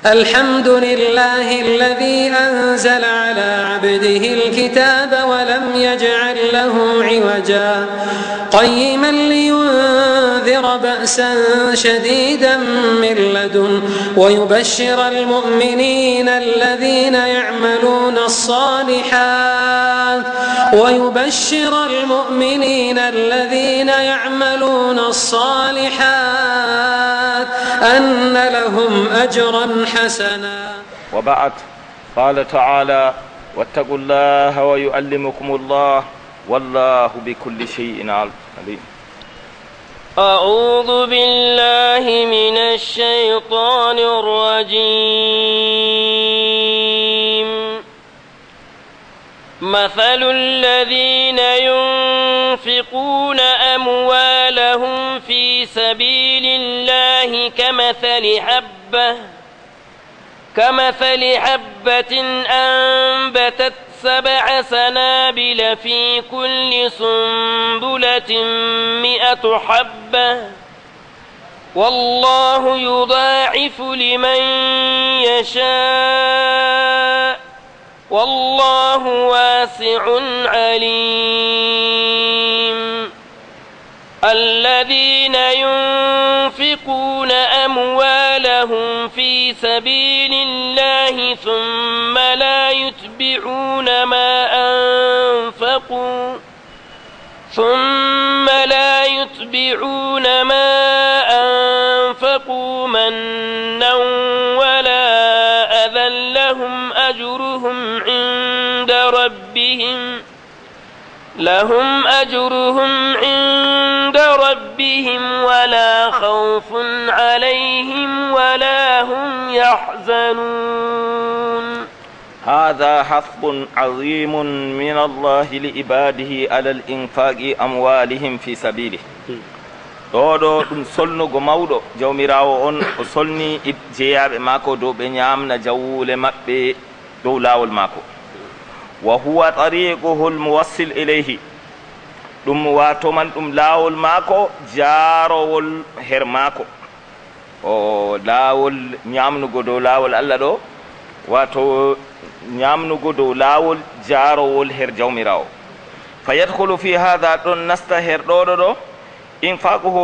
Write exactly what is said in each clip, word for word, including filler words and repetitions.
الحمد لله الذي أنزل على عبده الكتاب ولم يجعل له عوجا قيما لينذر بأسا شديدا من لدن ويبشر المؤمنين الذين يعملون الصالحات ويبشر المؤمنين الذين يعملون الصالحات أن لهم أجرا حسنا. وبعد، قال تعالى: واتقوا الله ويعلمكم الله والله بكل شيء عليم. أعوذ بالله من الشيطان الرجيم. مثل الذين ينفقون أموالهم في سبيل الله كمثل حبة كمثل حبة أنبتت سبع سنابل في كل سنبلة مئة حبة والله يضاعف لمن يشاء والله واسع عليم. الذين ينفقون أموالهم في سبيل الله ثم لا يتبعون ما أنفقوا ثم لا يتبعون ما أنفقوا منا ولا أذى لهم أجرهم عند ربهم لهم أجرهم عند ربهم ولا خوف عليهم ولا هم يحزنون. هذا حث عظيم من الله لعباده على الإنفاق أموالهم في سبيله. ɗoɗo ɗum solnugo mawɗo jawmirawo on o solni jeeyaɓe maako dow ɓe ñamna jawwule maɓɓe dow laawol maako. wa huwa tariquhu lmuwassil ilayhi, ɗum wato man ɗum laawol maako jaarowol her maako. o laawol ñamnugo dow laawol Allah ɗo wato ñamnugo dow laawol jaarowol her jawmirawo. fa yadkhulu fi hada ɗon nasta her ɗoɗo ɗo infaquhu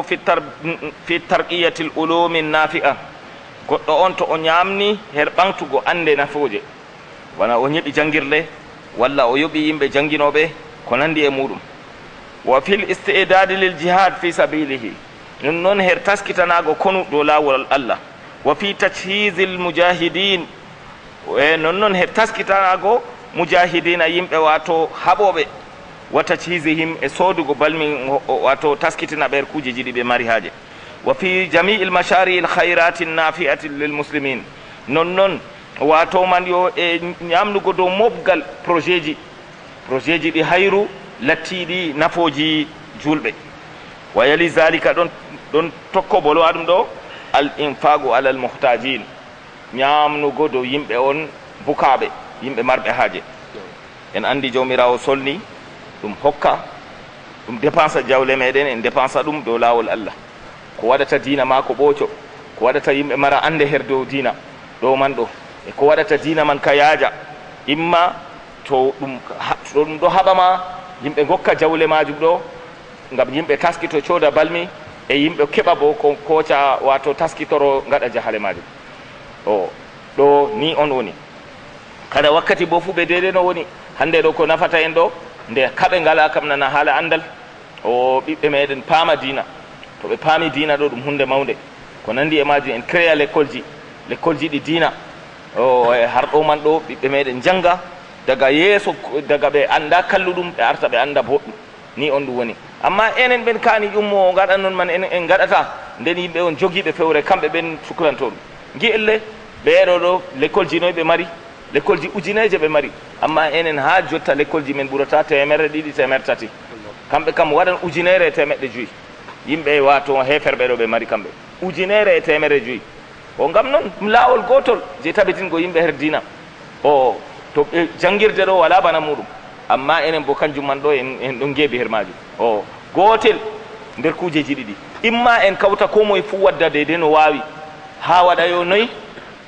fi tarqiyati l ulumi nafi'a, goɗɗo on to o ñamni her ɓamtugo ande nafoje, wona o ñeɓi jangirle walla o yoɓi yimɓe janginoɓe ko nandi e muɗum. wa fil istidadi lil jihad fi sabilihi, non noon her taskitanago konu dow lawol Allah. wa fi tajhisil mujahidin, e non noon her taskitanago mujahidina yimɓe wato haɓoɓe. wa tajhisihim e sodugo balmi wato taskitina ɓer kujeji ɗi ɓe mari haaje. wa fi jami'il mashari il khayrati nafi'ati lil muslimin, non noon wato man yo e ñamnugo dow mofgal projet ji projet ji ɗi hayru lattiɗi nafoji julɓe. wa yali zalika ɗon ɗon tokko bolo aɗum ɗo al infagu ala al muhtajin, ñamnugo dow yimɓe on bukaɓe, yimɓe marɓe haaje. en andi jawmirawo solni ɗum hokka ɗum dépensa jawle meɗen, en dépensa ɗum dow lawol Allah, ko waɗata dina ma ko ɓooco, ko waɗata yimɓe mara ande her dow dina ɗo man ɗo, e ko waɗata dina man ka yaaja. imma to ɗum ɗum ɗo haɓama yimɓe gokka jawle majum ɗo ngam yimɓe taskito cooda balmi, e yimɓe keɓa bo ko koca wato taskitoro gaɗa jahale majum. o ɗo ni on woni kada wakkati bo fu ɓe dede no woni hande ɗo ko nafata en ɗo nde kaɓe ngala kam nana haala andal o ɓiɓɓe meɗen paama dina. to ɓe paami dina ɗo ɗum hunde mawde ko nandi e majum. en créa l'école ji l'école ji ɗi dina o har ɗo man ɗo ɓiɓɓe meɗen janga daga yeeso, daga ɓe anda kalluɗum ɓe arta ɓe anda boɗɗum. ni on ɗum woni. amma enen ɓen kaani ƴummo gaɗa noon man en gaɗata, nden yimɓe on jogiiɓe fewre kamɓe ɓen suklanto ɗum. gi'elle ɓeeɗo ɗo l'école ji noy ɓe mari, l'école ji ujineje ɓe mari, amma enen ha jotta l'école ji men ɓurata temerre ɗiɗi temerre tati, kamɓe kam waɗan ujunere e temeɗɗe joyi. yimɓe wato heferɓe ɗo ɓe mari kamɓe ujunere e temerre joyi. o ngam noon ɗum laawol gotol je tabitingo yimɓe her dina. o to jangirde ɗo wala bana muɗum, amma enen bo kanjum man ɗo en ɗon geebi her majum. o gotel nder kujeji ɗiɗi, imma en kawta ko moye fu wadda deydei no wawi ha waɗa yo noyi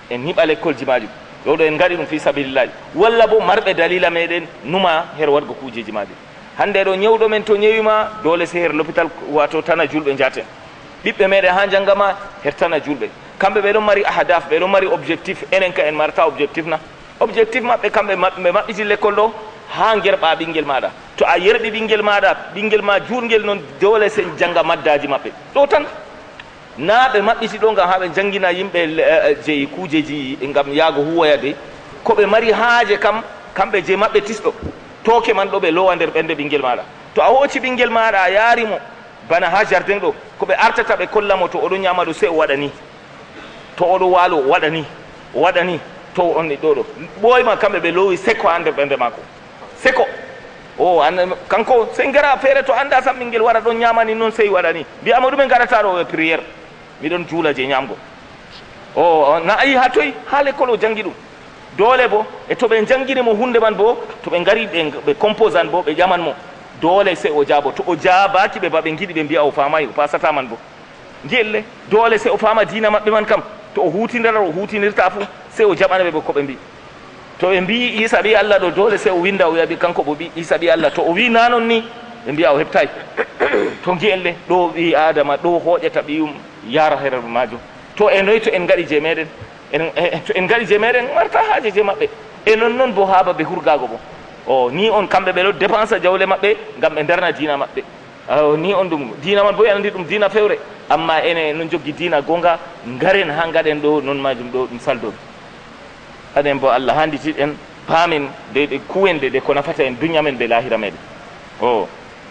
en hiɓa l'école ji majum ɗo ɗo en gaɗi ɗum fi sabilillahi walla bo marɓe dalila meɗen numa her wadgo kujeji majum hande ɗo ñewɗo men to ñewima dole se her l'hôpital wato tana julɓe jaten ɓiɓɓe meɗen ha janggama her tana julɓe kamɓe ɓe ɗon mari ahdaf ɓe ɗon mari objectif enen ka en marta objectif na objectif maɓɓe kamɓe ɓe maɓɓiti l'école ɗo ha gerɓa ɓinguel maɗa to a yerɓi ɓinguel maɗa ɓinguel ma jurguel noon dole se jangga maddaji maɓɓe ɗo tan na ɓe maɓɓiti ɗo gam ha ɓe janggina yimɓe jeyi kujeji gam yaago huwoyade koɓe mari haaje kam kamɓe je maɓɓe tisɗo toke man ɗo ɓe lowa nder ɓende ɓinguel maɗa to a hocci ɓinguel maɗa a yarimo bana ha jardin ɗo koɓe artata ɓe kollamo to oɗon ñama ɗo se o waɗa ni to oɗo waalo o waɗa ni o waɗa ni to onni ɗo ɗo ɓoyma kamɓe ɓe lowi seko ha nder ɓende makko seko o an kanko sey gara feere to anda sam ɓinguel waɗa ɗon ñamani noon sey waɗa ni mbiyama ɗumen gaɗata ɗo e priére miɗon juula je ñamgo o na ayi ha toyi ha l'école o jangi ɗum dole bo e to ɓe jangguinimo hunde man bo to ɓe gari ɓe compose an bo ɓe ƴaman mo dole se o jaabo to o jaabaki ɓe ba ɓe giɗi ɓe mbiya o famayi o pasata man bo jelle dole se o fama dina maɓɓe man kam to o hutidara o hutinirta fu se o jaɓana ɓe ɓe ko ɓe mbi to ɓe mbi isa ɓi allah ɗo dole se o winda o yaɓi kanko bo ɓi isa ɓi allah to o wi nanon ni ɓe mbiya o heɓtay to guelle ɗo ɓi adama ɗo hoƴata ɓiyum yara herer majum to e noyi to en gaɗi je meɗen to en gaɗi je meɗen marta haaje je maɓɓe e non noon bo ha babe hurgago bo o ni on kamɓe ɓe ɗo dépense jawle maɓɓe gam ɓe darna dina maɓɓe ni on ɗum dina man bo en andi ɗum dina fewre amma ene non jogui dina gonga garen ha gaɗen ɗo non majum ɗo ɗum saldo aɗen bo allah handitiɗen paamin de ɗe kuwende ɗe ko nafata en duña men ɓe lahira meɗen o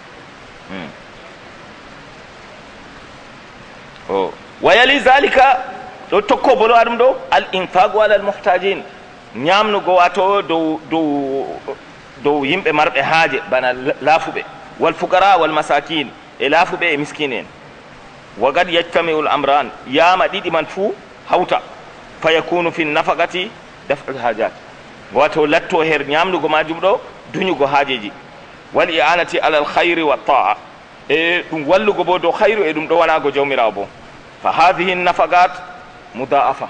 o wa yali zalika ɗo tokko bolo aɗum ɗo al infagu ala al muhtajin ñamnugo wato dow dow dow yimɓe marɓe haaje bana laafuɓe wal fuqara wal masakin e laafuɓe e miskine en wa gad yajtamiu l amran yama ɗiɗi man fuu hawta fa yakunu fi nafaqati daf'ul hajat wato latto her ñamnugo majum ɗo duñugo haajeji wal i'anati ala al khayri wa ta'a e ɗum wallugo bo dow khayru e ɗum ɗo wanago jawmirawo bo fa hadihi nafaqat mudaafa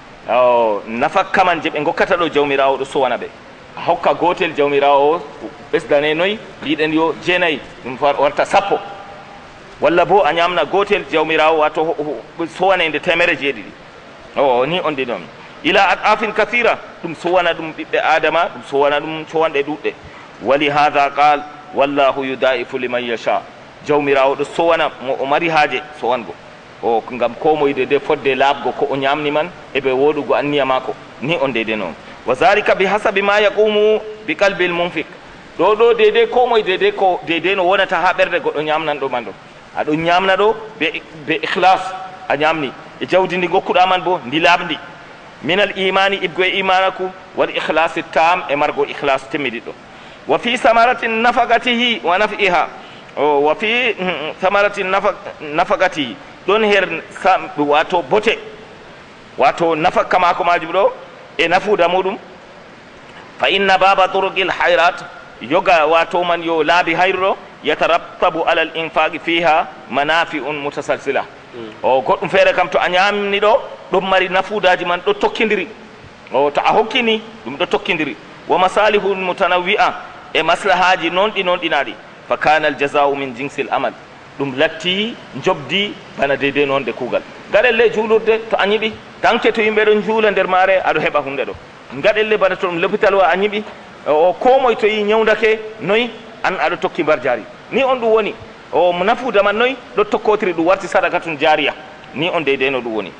o nafakka man je ɓe gokkata ɗo jawmirawo ɗo sowana ɓe a hokka gotel jawmirawo o ɓesdane noyi mbiɗen yo jeenayyi ɗum warta sappo walla bo a ñamna gotel jawmirawo wato sowanede temere jeeɗiɗi o ni on ɗiɗon ila adafin kathira ɗum sowana ɗum ɓiɓɓe adama ɗum sowana ɗum sowanɗe ɗuɗɗe wali hada qal wallahu yudaifu liman yasha jawmirawo ɗo sowana mo o mari haaje sowango o ngam ko moyde de fodde laabgo ko o ñamni man eɓe woɗugo anniya mako ni on deyde noon wa zalika bi hasabi ma yaqumu bi qalbi l munfiq ɗo ɗo deyde ko moye deyde ko deyde no wonata ha ɓerde goɗɗo ñamnan ɗo man ɗo aɗo ñamna ɗo be be ikhlas a ñamni e jawdi ndi gokkuɗa man bo ndi laaɓdi min al imani ibgo e imanaku wal ikhlasi tam e margo ikhlas temmiɗiɗɗo wa fi samarati nafaqatihi wa nafiha o wa fi samarati nafaqatihi ɗon her wato bote wato nafakka mako majum ɗo e nafuda muɗum fa inna baba turqil hayrat yoga wato man yo laabi hayru ɗo yatarattabu ala l infaqi fiha manafi'un mutasalsila o goɗɗum feere kam to a ñamni ɗo ɗum mari nafudaji man ɗo tokkidiri o to a hokkini ɗum ɗo tokkidiri wa masalihun mutanawwi'a e maslahaji non ɗi non ɗinaɗi fa kana al jazau min jinsi l amal ɗum latti jobdi bana deydey noon de kuugal gaɗelle juulurde to a ñiɓi tanke to yimɓe ɗon juula nder maare aɗa heɓa hunde ɗo gaɗelle bana to ɗum l'hôpital wa a ñiɓi o ko moye to yi ñawdake noyi an aɗa tokki mbar jaari ni on ɗum woni o nafuuda man noyi ɗo tokkotiri ɗum warti sadaka tun jaariya ni on deydey no ɗum woni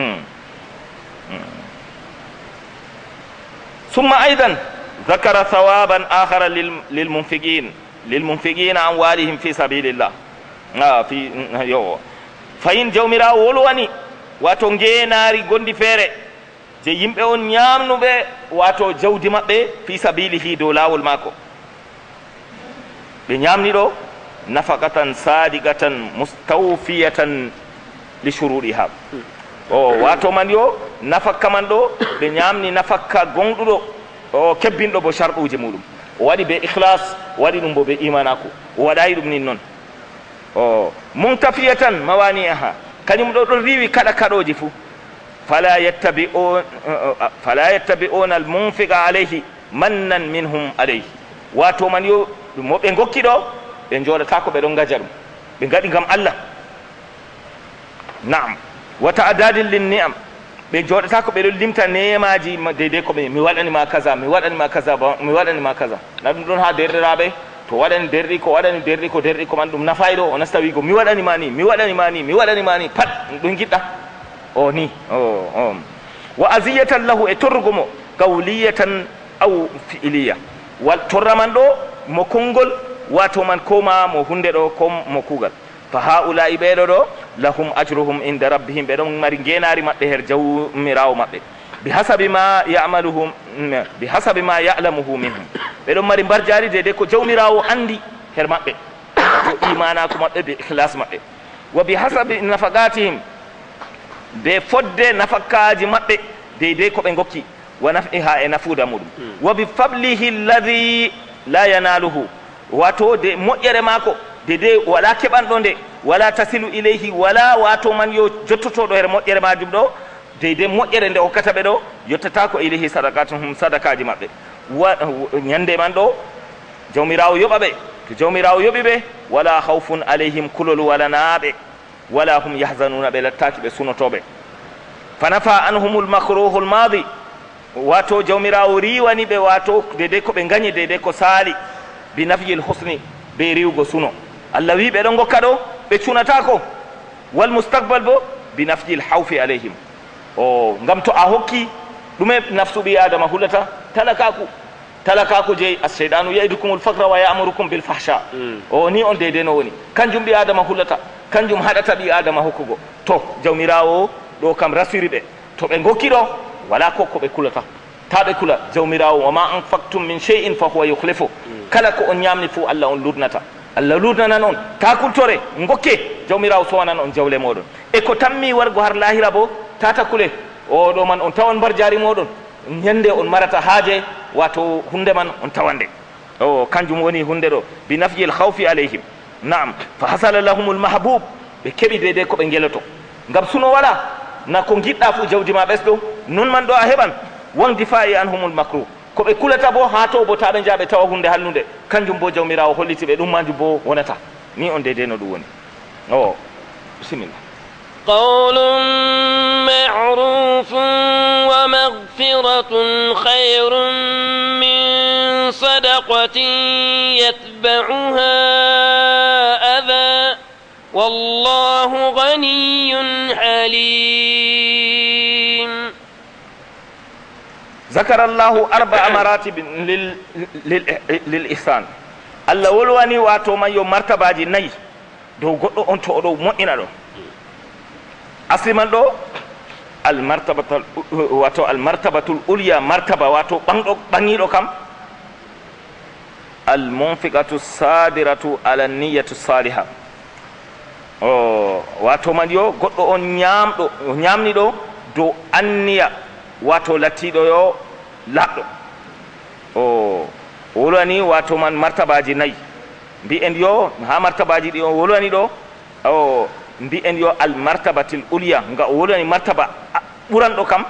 summa aidan ذكر ثوابا آخر للمنفقين للمنفقين أموالهم في سبيل الله ah fi yo fayin jawmirawo wolwani wato ngeenaari gondi feere je yimɓe on ñamnuɓe wato jawdi maɓɓe fi sabilihi dow laawol maako ɓe ñamni ɗo nafaqatan sadigatan mustawfiyatan li shuruɗiha o wato man yo nafakka man ɗo ɓe ñamni nafakka gonɗuɗo o kebbinɗo bo sharɗuji muɗum o waɗi ɓe ihlas waɗi ɗum bo ɓe imanako o waɗayi ɗum nin noon o muntafiyatan mawani aha kañum ɗo ɗon riwi kaɗa kaɗoji fuu fala yattabi'un fala yattabi'una al-munfiqa alayhi mannan minhum alayhi wato man yo mo ɓe gokki ɗo ɓe joɗata ko ɓe ɗon gaja ɗum ɓe gaɗi gam Allah naam wa ta'dadin lin ni'am ɓe joɗata ko ɓe ɗon limta nemaji deydey ko ɓe mi waɗanima kaza mi waɗanima kaza mi waɗanima kaza na ɗum ɗon ha derɗiraɓe to waɗani derɗi ko waɗani derɗi ko derɗi ko man ɗum nafay ɗo o nasta wigo mi waɗanima ni mi waɗanima ni mi waɗanima ni pat ɗum giɗɗa o ni o o wa aziyatan lahu e torrugo mo qawliyatan aw fi'liya wal torra man ɗo mo konngol wato man koma mo hunde ɗo ko mo kuugal fa haula'i ɓeɗo ɗo lahum ajruhum inda rabbihim ɓe ɗon mari ngenari maɓɓe her jawmirawo maɓɓe bi hasabi ma ya'maluhum bi hasabi ma ya'lamuhu minhum ɓe ɗon mari mbarjari de de ko jawmirawo andi her maɓɓe to imanaku maɓɓe be ikhlas maɓɓe wa bi hasabi nafaqatihim be fodde nafakaji maɓɓe deydey ko ɓe gokki wa nafiha e nafuuda muɗum wa bi fablihi alladhi la yanaluhu wato de moƴƴere maako de de wala keɓanɗo nde wala tasilu ilayhi wala wato man yo jottotoɗo her moƴƴere majum ɗo de de moƴƴere nde hokkata ɓe ɗo yottata ko ilayhi sadaqatuhum sadakaji maɓɓe wa ñande man ɗo jawmirawo yoɓa ɓe to jawmirawo yoɓi ɓe wala hawfun alayhim kulol walanaɓe wala hum yahzanuna ɓe lattaki ɓe sunotoɓe fa nafa anhumul makruhul madi wato jawmirawo riwani ɓe wato dede ko ɓe gañi dede ko saali bi nafyil husni be riwgo suno allah wi ɓe ɗon gokka ɗo ɓe cunatako wal mustaqbal bo bi nafyil hawfi alayhim o ngam to a hokki ɗume nafsu ɓi adama hullata talakaku talakaku jeyi asseydanu yaidukumul fakra wa ya'murukum bil fahsha o ni on dede no woni kanjum ɓi adama hullata kanjum haɗata ɓi adama hokkugo to jawmirawo ɗo kam rasiri ɓe to ɓe gokki ɗo wala ko ko ɓe kulata ta ɓe kula jawmirawo wa ma anfaqtum min shay'in fa huwa yukhlifu kala ko on ñamni fo allah on lurnata allah lurnanan on ta kultore gokke jawmirawo sowanan on jawle moɗon e ko tammi wargo har lahira bo tata kule oɗo man on tawan mbar jari moɗon ñande on marata haaje wato hunde man on tawande o kanjum woni hunde ɗo bi nafyil khawfi alayhim naam fa hasala lahumul mahbub ɓe keɓi dede ko ɓe geloto ngam suno wala na ko giɗɗa fu jawdi ma ɓesɗo non man ɗo a heɓan won difa'i anhumul makruh ko ɓe kulata bo ha to bo taɓe jaɓe tawa hunde hallude kanjum bo jawmirawo holliti ɓe ɗum majum bo wonata ni on dede no ɗum woni o bisimillah قول معروف ومغفرة خير من صدقة يتبعها أذى والله غني حليم ذكر الله أربع مراتب لل... لل... للإحسان الله ولواني واتو من يو مرتبة ني دو قدو انتو دو مؤمنة دو أصلي من دو المرتبة واتو المرتبة الأولية مرتبة واتو باني دو كم المنفقة الصادرة على النية الصالحة o wato man yo goɗɗo on ñamɗo ñamni ɗo dow anniya wato lattiɗo yo laɓɗo o wolwani wato man martabaji nayyi mbi'en yo ha martabaji ɗi o wolwani ɗo o mbi'en yo al martabatil uliya nga o wolwani martaba ɓuranɗo kam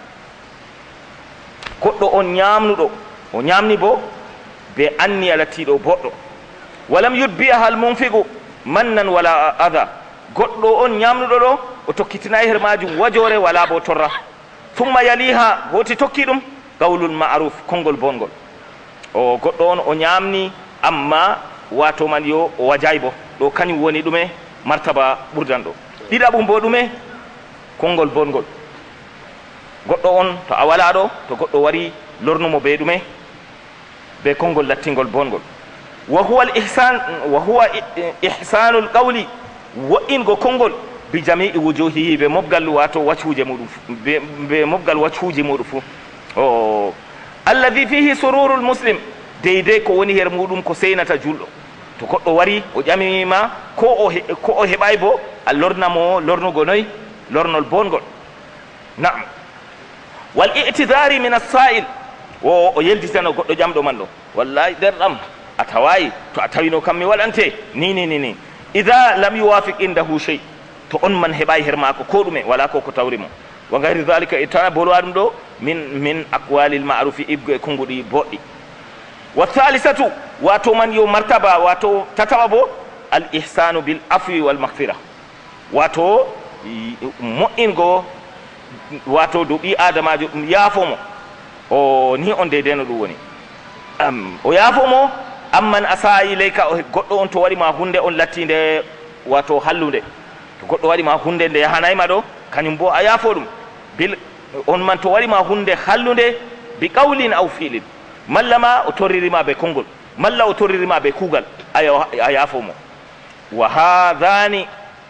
goɗɗo on ñamnuɗo o ñamni bo be anniya lattiɗo boɗɗo walam yudbi'aha al munfiqu mannan wala ada goɗɗo on ñamnuɗo ɗo o tokkitinayi her majum wajore wala bo torra thumma yaliha hoti tokki ɗum qawlul ma'ruf konngol bongol o goɗɗo on o ñamni amma wato man yo o wajayi bo ɗo kañum woni ɗume martaba ɓurdan ɗo ɗiɗaɓum bo ɗume konngol bongol goɗɗo on to a wala ɗo to goɗɗo wari lornumo be ɗume be konngol lattingol bongol wa huwa al ihsan wa huwa ihsanul qawli wa in go kongol bi jami'i wujuhihi be mobgal wato wacuje mudum be mobgal wacuje mudum fu o alladhi fihi sururul muslim deide ko woni her mudum ko seynata juldo to goddo wari o ƴamima ko o ko o heɓay bo a lornamo lornugo noy lornol bongol na'am wal i'tidari min as-sa'il o o yelditano goddo ƴamɗo man ɗo wallahi derɗam a tawayi to a tawino kam mi waɗante ni ni ni ni ida lam yuwafiq indahu shay to on man heɓayi her maako ko ɗume wala ko ko tawrimo wa gayri dhalika e tawa bolwa ɗum ɗo min min aqwalil ma'rufi ibgo e konguɗi boɗɗi. Wa thalithatu wato man yo martaba wato tatawa bo al ihsanu bil afwi wal maghfira wato mo'ingo wato do ɓi adamajo ɗum yaafomo o ni on deydeno ɗum woni um, o yaafomo amman asa ilayka goɗɗo on to waɗima hunde on lattinde wato hallude to goɗɗo waɗima hunde nde yahanayma ɗo kañum bo a yaafo ɗum bil on man to waɗima hunde hallude bi qawlin aw fi'lin malla ma o torririma be konngol malla o torririma be kuugal a yaafomo. Wa hadani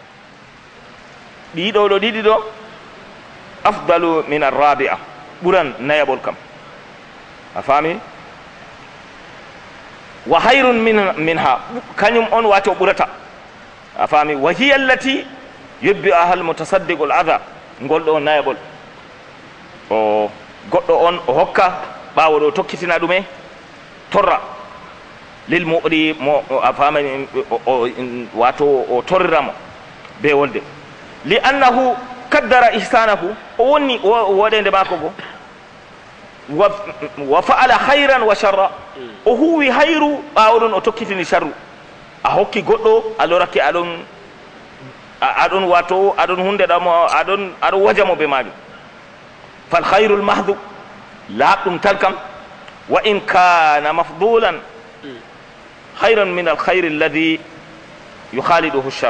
ɗiɗo ɗo ɗiɗi ɗo afdalu min arrabi'a ɓuran nayaɓol kam a faami wa hayrun min minha kañum on wato ɓurata a faami wa hiya allati yubbi ahal mutasaddiqul adha ngol ɗo nayaɓol o goɗɗo on o hokka ɓaawo ɗo tokkitina ɗume torra lil muɗi mo a faami wato o torriramo be wolde li annahu kaddara ihsanahu o wonni woɗende mako go wa fa'ala hayran wa sharra o huwi hayru ɓawo ɗon o tokkitini sharru a hokki goɗɗo a lorake aɗon aɗon wato aɗon hunde ɗamo aɗon aɗon wajamo be majum fal hayrul mahdu laaɓɗum tan kam wa in kana mafdulan hayran min al hayri alladi yukhaliduhu shar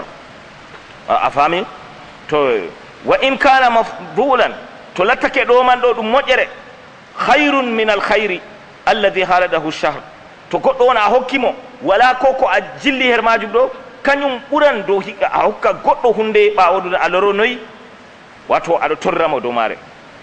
a faami to wa in kana mafdulan to lattake ɗo man ɗo ɗum moƴƴere hayrun min al hayri alladi haladahu shahr to goɗɗo on a hokkimo wala ko ko a jilli her majum ɗo kañum ɓuran dow hiqa a hokka goɗɗo hunde ɓawoɗude a loronoyi wato aɗa torriramo dow maare.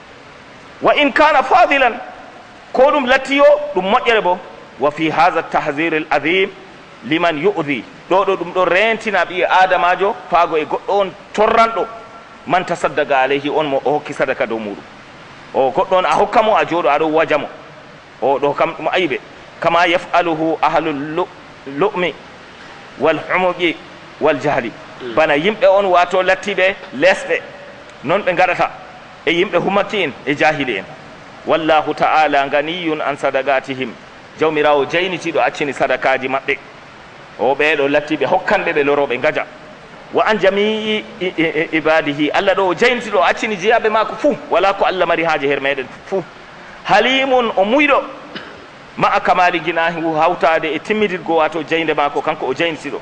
Wa in kana fadilan ko ɗum lattiyo ɗum moƴƴere bo wa fi hadha tahzir al azim liman yu'dhi ɗo ɗo ɗum ɗo rentina ɓi adamajo faago e goɗɗo on torranɗo man tasaddaga alayhi on mo o hokki sadaka dow muɗum o goɗɗo on a hokkamo a jooɗo aɗo wajamo o ɗo kam ɗum ayiɓe kama yaf'aluhu ahlul lu'mi wal humuqi wal jahli bana yimɓe on wato lattiɓe lesɗe non ɓe gaɗata e yimɓe humaki en e jahili en. Wallahu ta'ala ganiyun an sadagatihim jawmirawo jaynitiɗo accini sadakaji maɓɓe o ɓeɗo lattiɓe hokkanɓe ɓe loroɓe gaja wa an jamii ibadihi allah ɗo o jaynitiɗo accini jeyaɓe mako fuu wala ko allah mari haaji her meɗen fuu halimun o muyɗo ma a kamali guinahi hawtade e timmidirgo wato jeynde mako kanko o jaynitiɗo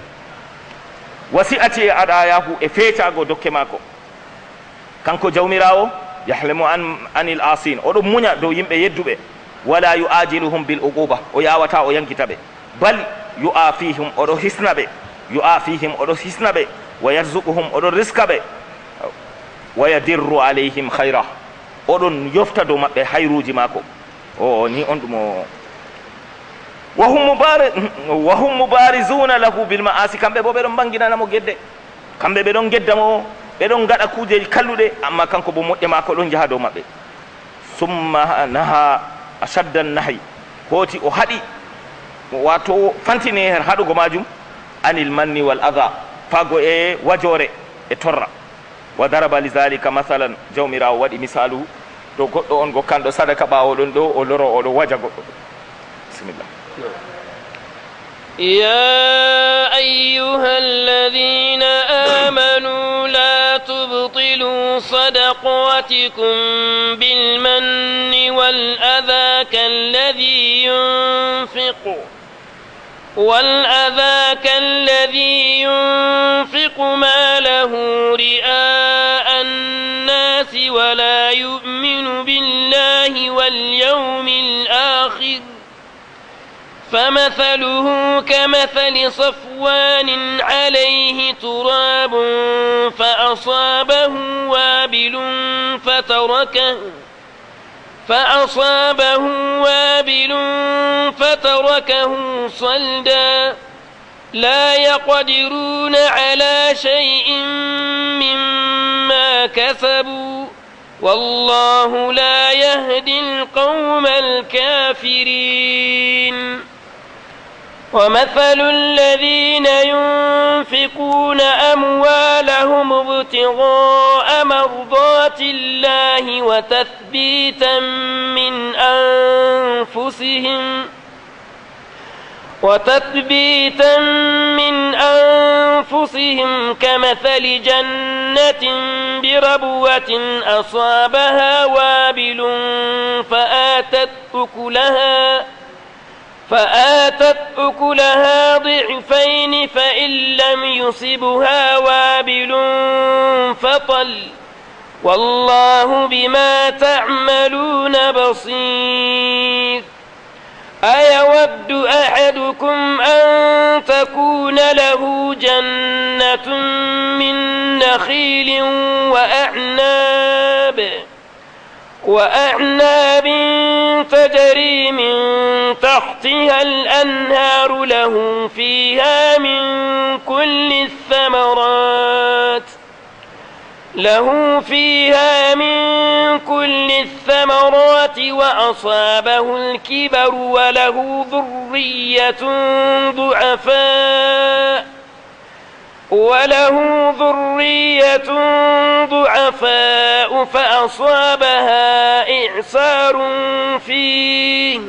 wasi'ati e aɗayahu e feetago dokke mako kanko jawmirawo yahlemu an anil asin oɗo muña dow yimɓe yedduɓe wala yu'ajiluhum bil uquba o yawata o yankitaɓe bal yu'afihim oɗo hisnaɓe yu'afihim oɗo hisnaɓe wa yarzuquhum oɗon riskaɓe wa yadirru alayhim hayra oɗon yofta dow maɓɓe hayruji mako o ni on ɗum o wa hum mubarizuna lahu bil ma'asi kamɓe bo ɓeɗon banginanamo guedde kamɓe ɓeɗon geddamo ɓeɗon gaɗa kuujeji kalluɗe amma kanko bo moƴƴe mako ɗon jaaha dow maɓɓe. Summa naha ashaddan nahi hooti o haɗi wato fantini her haɗugo majum anil manni wal adha fago e wajore e torra wa daraba li zalika masalan jawmirawo waɗi misalu ɗo goɗɗo on gokkanɗo sadaka ɓawoɗon ɗo o loro oɗo waja goɗɗo bisimillah. يا أيها الذين آمنوا لا تبطلوا صدقاتكم بالمن والأذى كالذي ينفق والأذى كالذي ينفق ماله رئاء الناس ولا يؤمن بالله واليوم الآخر فمثله كمثل صفوان عليه تراب فأصابه وابل فتركه فأصابه وابل فتركه صلدا لا يقدرون على شيء مما كسبوا والله لا يهدي القوم الكافرين. ومثل الذين ينفقون أموالهم ابتغاء مرضات الله وتثبيتا من أنفسهم وتثبيتا من أنفسهم كمثل جنة بربوة أصابها وابل فآتت أكلها فآتت أكلها ضعفين فإن لم يصبها وابل فطل والله بما تعملون بصير أيود أحدكم أن تكون له جنة من نخيل وأعناب وأعناب تجري من تحتها الأنهار له فيها من كل الثمرات له فيها من كل الثمرات وأصابه الكبر وله ذرية ضعفاء وله ذرية ضعفاء فأصابها إعصار فيه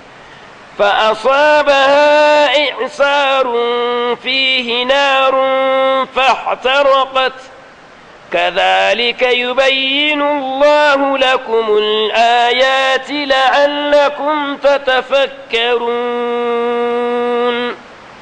فأصابها إعصار فيه نار فاحترقت كذلك يبين الله لكم الآيات لعلكم تتفكرون.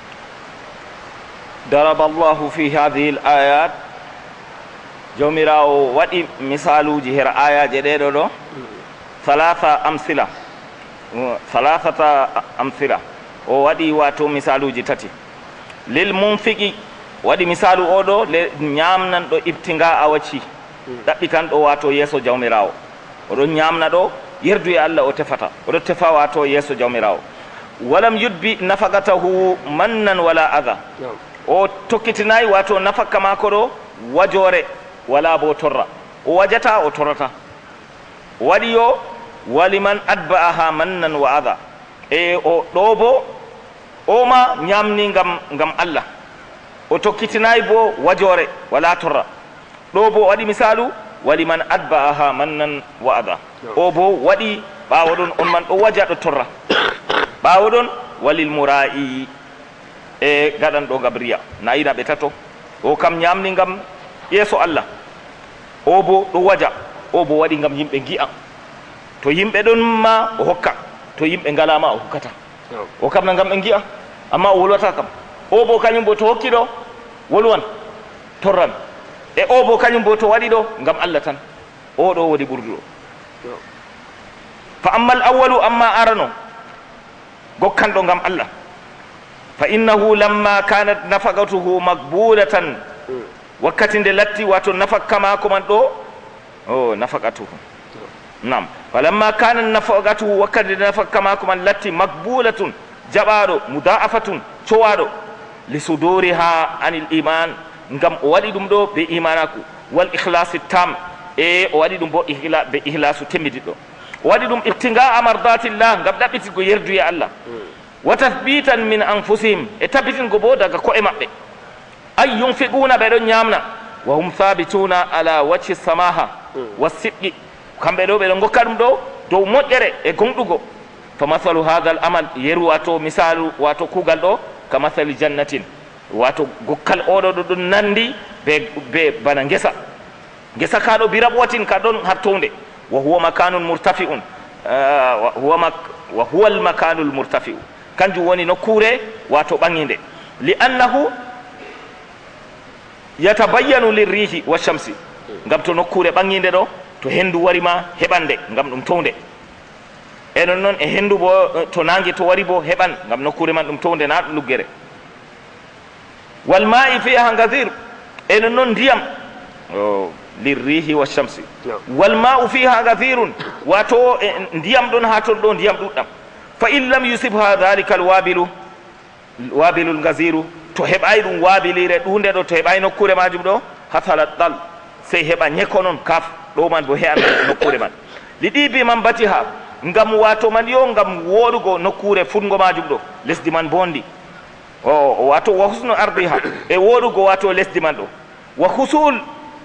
ضرب الله في هذه الآيات جوميراو ودي مثالو جهر آية جديدو ثلاثة أمثلة ثلاثة أمثلة ودي واتو مثالو جتاتي للمنفق wadi misalu odo le nyamnan do ibtinga awaci dabbitan do wato yeso jawmirawo odo nyamna do yerdu e Allah o tefata odo tefa wato yeso jawmirawo walam yudbi nafaqatahu mannan wala adha o tokkitinai wato nafaka mako do wajore wala bo torra o wajata o torata wadi yo waliman adba'aha mannan wa adha e o dobo o ma nyamni ngam ngam Allah o tokkitinayi bo wajore wala torra ɗo bo waɗi misalu waliman adba'aha mannan wa adha o bo waɗi ɓawo ɗon on man ɗo waja ɗo torra ɓawo ɗon walil mura'i e gaɗanɗo gabriya nayina ɓe tato o kam ñamni ngam yeeso Allah o bo ɗo waja o bo waɗi ngam yimɓe gi'a to yimɓe ɗon ma o hokka to yimɓe ngalama o hokkata o kam na ngam ɓe gi'a amma o wolwata kam o bo kañum bo to hokki ɗo wolwan torran e o bo kañum bo to waɗi ɗo ngam Allah tan o ɗo woni ɓurduɗo fa amma al awalu amma arano gokkanɗo ngam Allah fa innahu lamma kanat nafaqatuhu maqbulatan wakkati nde latti wato nafakka mako man ɗo o nafaqatuhu nam falamma kana nafaqatuhu wakkati nde nafakka mako man latti maqbulatun jaɓaɗo mudaafatun cowaɗo li suduriha anil iman ngam o waɗi ɗum ɗo be imanaku wal ihlasi tam e o waɗi ɗum bo be ihlasu temmidiɗɗo o waɗi ɗum ibtinga amardatillah ngam ɗaɓɓitigo yerduye Allah wa tathbitan min anfusihim e tabbitingo bo daga ko'e maɓɓe ay yunfiquna ɓe ɗon ñamna wa hum thabituna ala wacci samaha wa siɗɗi kamɓe ɗo ɓe ɗon gokka ɗum ɗo dow moƴƴere e gonɗugo fa mathalu hadha al amal yeru wato misalu wato kugal ɗo ka mathali jannatin wato gokkal oɗo ɗo ɗum nandi be be bana ngesa ngesa ka ɗo biraɓwatin ka ɗon hattonde wa huwa makanun murtafi'un wa huwa al makanul murtafi'u kanjum woni nokkure wato ɓanginde li annahu yatabayyanu lirrihi wa shamsi ngam to nokkure ɓanginde ɗo to hendu wari ma heɓande ngam ɗum towde e non noon e hendu bo to nangue to wari bo heɓan ngam nokkure man ɗum towde na ɗum luggere wal ma'i fiha gadir e non noon ndiyam lirrihi wa shamsi wal ma'u fiha gadirun wato ndiyam ɗon ha ton ɗo ndiyam ɗuɗɗam fa in lam yusibha dhalika alwabilu wabilul gaziru to heɓay ɗum wabilire ɗunde ɗo to heɓay nokkure majum ɗo hasala dal sey heɓa ñekko noon kaf ɗo man bo heɓa nokkure man li ɗibi man batiha ngam wato man yo ngam woɗugo nokkure fungo majum ɗo lesdi man bondi o wato wa husnu ardiha e woɗugo wato lesdi man ɗo wa husul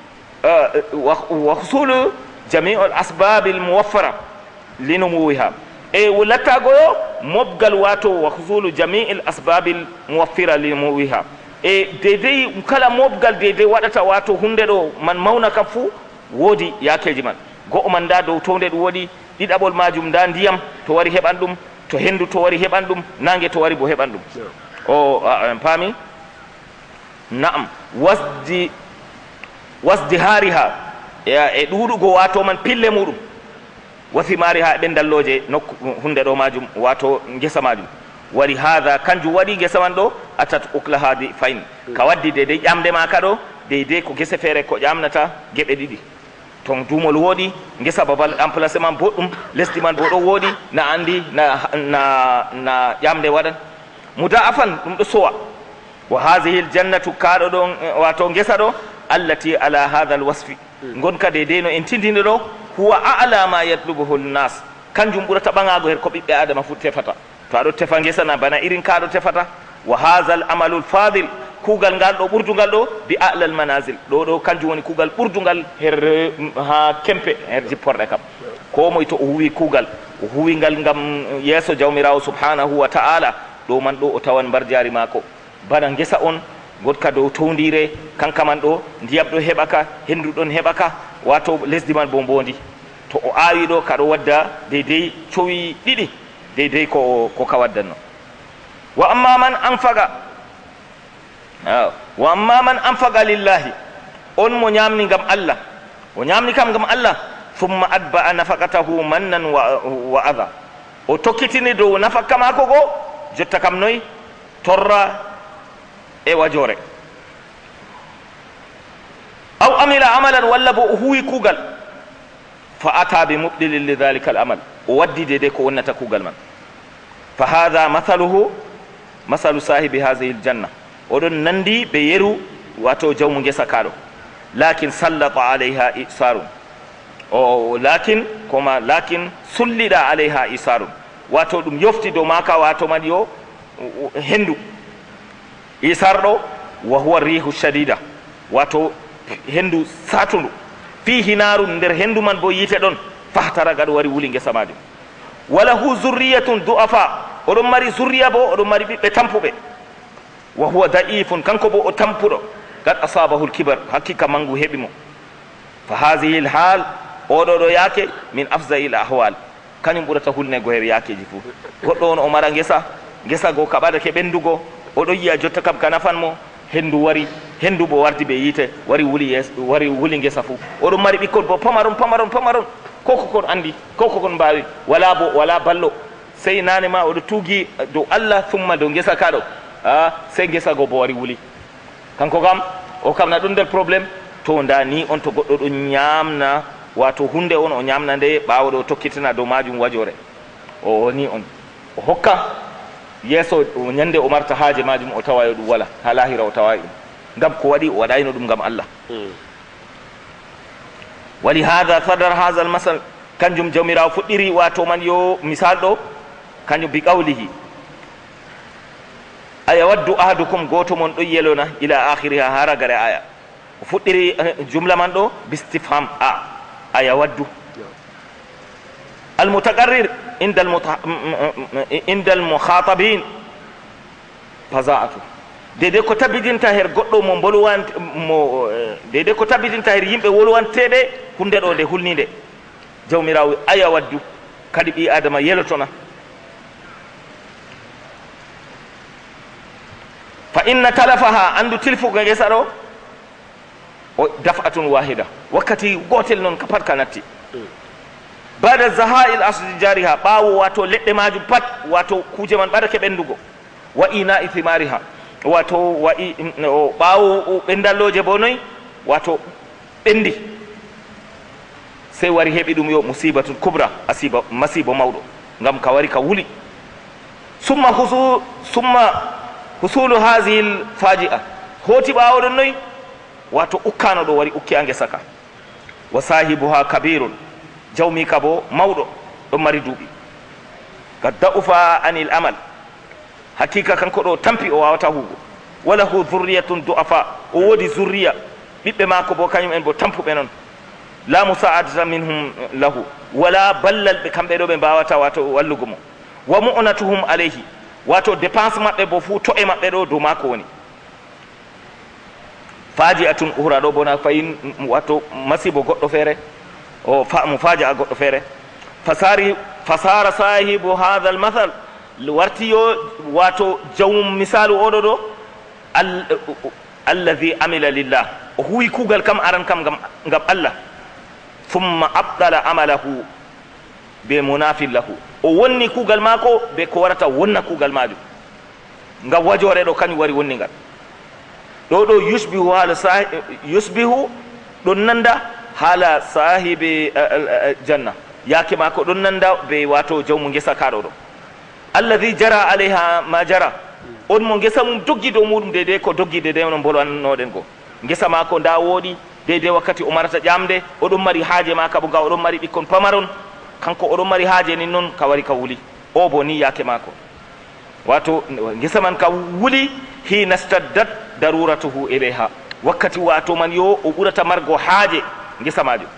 wa husulu jamiu al asbabi l muwaffara linumuwiha e lattagoyo mobgal wato wa husulu jamii l asbabi l muwaffira linumuwiha e deydey kala mobgal deydey waɗata wato hunde ɗo man mawna kam fuu woodi yakeji man go'o man nda dow towde ɗum woɗi ɗiɗaɓol majum nda ndiyam to wari heɓan ɗum to hendu to wari heɓan ɗum nangue to wari bo heɓan ɗum o en paami naam wasdi wasdi haariha e ɗuɗugo wato man pille muɗum wasimari ha e ɓendalloje nokku hunde ɗo majum wato guesa majum wari hada kanjum waɗi guesa man ɗo atat ukla hadi fayin ka waddi deydey ƴamde ma ka ɗo deydey ko guese feere ko ƴamnata gueɓe ɗiɗi ton duumol woodi guesa babal emplacement boɗɗum lesdi man bo ɗo woodi na andi na na na ƴamde waɗan muda afan ɗum ɗo sowa wa hadihi l jannatu kaɗo ɗo wato guesa ɗo allati ala hada l wasfi gonka deydey no en tindini ɗo huwa ala ma yatlubuhu lnas kanjum ɓurata ɓagago her ko ɓiɓɓe adama fu tefata to aɗo tefa guesana bana irin kaɗo tefata wa hada l amalu l fadil kuugal ngal ɗo ɓurdugal ɗo bi alal manasil ɗo ɗo kanjum woni kuugal ɓurdugal her ha kempe her jipporɗe kam ko moye to o huwi kuugal o huwingal ngam yeeso jawmirawo subhanahu wa ta'ala ɗo man ɗo o tawan mbar jaari maako bana guesa on gotka dow towdire kanka man ɗo ndiyam ɗo heɓaka hendu ɗon heɓaka wato lesdi man bo mbondi to o awi ɗo kaɗo wadda deydey cowi ɗiɗi deydey ko ko ka waddanno wa amma man anfaga wa amma man anfaga lillahi on mo ñamni ngam allah o ñamni kam ngam allah thumma adba'a nafaqatahu mannan wa, wa adha o tokkitini dow nafakka mako go jotta kam noyi torra e wajore aw amila amalan walla bo o huwi kuugal fa ata bi mubdilin li dhalika al amal o waddi dede ko wonnata kuugal man fa hadha mathaluhu masalu sahibi hadhihi al janna oɗon nandi ɓe yeru wato jawmu guesa kaɗo lakin sallata alayha isarun o lakin koma lakin sulliɗa alayha isarun wato ɗum yofti dow maka wato man yo hendu isar ɗo wa huwa rihu shadida wato hendu satundu fihi narun nder hendu man bo yite ɗon fahtara gaɗo wari wuli guesa majum wala hu zurriyatun du'afa oɗon mari zurriya bo oɗon mari ɓiɓɓe tampuɓe wa huwa da'ifun kanko bo o tampuɗo gad asabahu l kibar hakkika mangu heɓi mo fa hadihi l hal oɗo ɗo yaake min afzai l ahwal kañum ɓurata hulnego her yaakeji fuu goɗɗo on o mara guesa guesa go kaɓadake ɓendugo oɗo yiya jotta kam ka nafan mo hendu wari hendu bo wardi ɓe yiite wari wuli yes wari wuli guesa fuu oɗon mari ɓikkol bo pamaron pamaron pamaron koko kon andi koko kon mbawi wala bo wala ballo sey nane ma oɗo tuugi dow allah thumma dow guesa kaɗo a sey guesa go bo wari wuli kanko kam o kam na ɗum nder probléme to nda ni on to goɗɗo ɗo ñamna wato hunde on o ñamna nde ɓawoɗo o tokkitina dow majum wajore o ni on o hokka yeeso ñande o marta haaje majum o tawayo ɗum wala ha lahira o tawayi ɗum ngam ko waɗi o waɗayno ɗum ngam allah wali hada sadar hada al masal kanjum jawmirawo fuɗɗiri wato man yo misal ɗo kanjum bi qawlihi aya waddu ahadukum goto mon ɗo yelona ila akhiriha ha ragare aya o fuɗɗiri jumla man ɗo bistifham a aya waddu almutaqarrir inda inda almukhatabin fazaatu dede ko tabidinta her goɗɗo mo bolwan mo dede ko tabidinta her yimɓe wolwanteɓe hunde ɗo nde hulnide jawmirawo aya waddu kadi ɓi adama yelotona fa inna talafaha andu tilfuga guesa ɗo o dafatun wahida wakkati gotel noon ka pat ka natti bada zahail asdi jariha ɓawo wato leɗɗe majum pat wato kuje man ɓaɗake ɓendugo wa ina ithimariha wato wayi ɓawo ɓendalloje bo noyi wato ɓendi sey wari heɓi ɗum yo musibatul kubra asiba masibo mawɗo ngam ka wari ka wuli summa husu summa husulu hasihi l fajia hooti ɓawoɗon noyi wato ukkano ɗo wari ukki a guesa ka wa sahibuha kabirun jawmi ka bo mawɗo ɗon mari duuɓi kad da'ufa anil amal hakika kanko ɗo tampi o wawata hugo wala hu dhurriyatun du'afa o wodi zurriya ɓiɓɓe maako bo kañum en bo tampuɓe noon la musaadata minhum lahu wala ballal ɓe kamɓe ɗo ɓe mbawata wato wallugo mo wa mu'natuhum alayhi wato dépense maɓɓe bo fuu to e maɓɓe ɗo dow maako woni faaji atun uhra ɗo bona fayin wato masibo goɗɗo feere o mo faaja a goɗɗo feere fasari fasara sahibu hadha al mathal warti yo wato jawmum misalu oɗo ɗo alladhi amila lillah o huwi kuugal kam aran kam ngam ngam Allah thumma abdala amalahu be munafil lahu o wonni kuugal maako be ko warata wonna kuugal majum ngam wajore ɗo kañum wari wonni ngal ɗo ɗo yusbihu haala yusbihu ɗon nanda haala sahibi janna yaake maako ɗon nanda be wato jawmu ngesa kaɗo ɗo alladhi jara alayha ma jara on mo ngesa mum doggi dow muɗum deydey ko doggi deydey no bolwannoɗen go ngesa maako nda wooɗi deydey wakkati o marata ƴamde oɗon mari haaje ma ka bo ga oɗon mari ɓikkon pamaron kanko oɗon mari haaje nin noon ka wari ka wuli o bo ni yaake maako wato ngesa man ka wuli hina staddat daruratuhu ilayha wakkati wato man yo o ɓurata margo haaje ngesa majum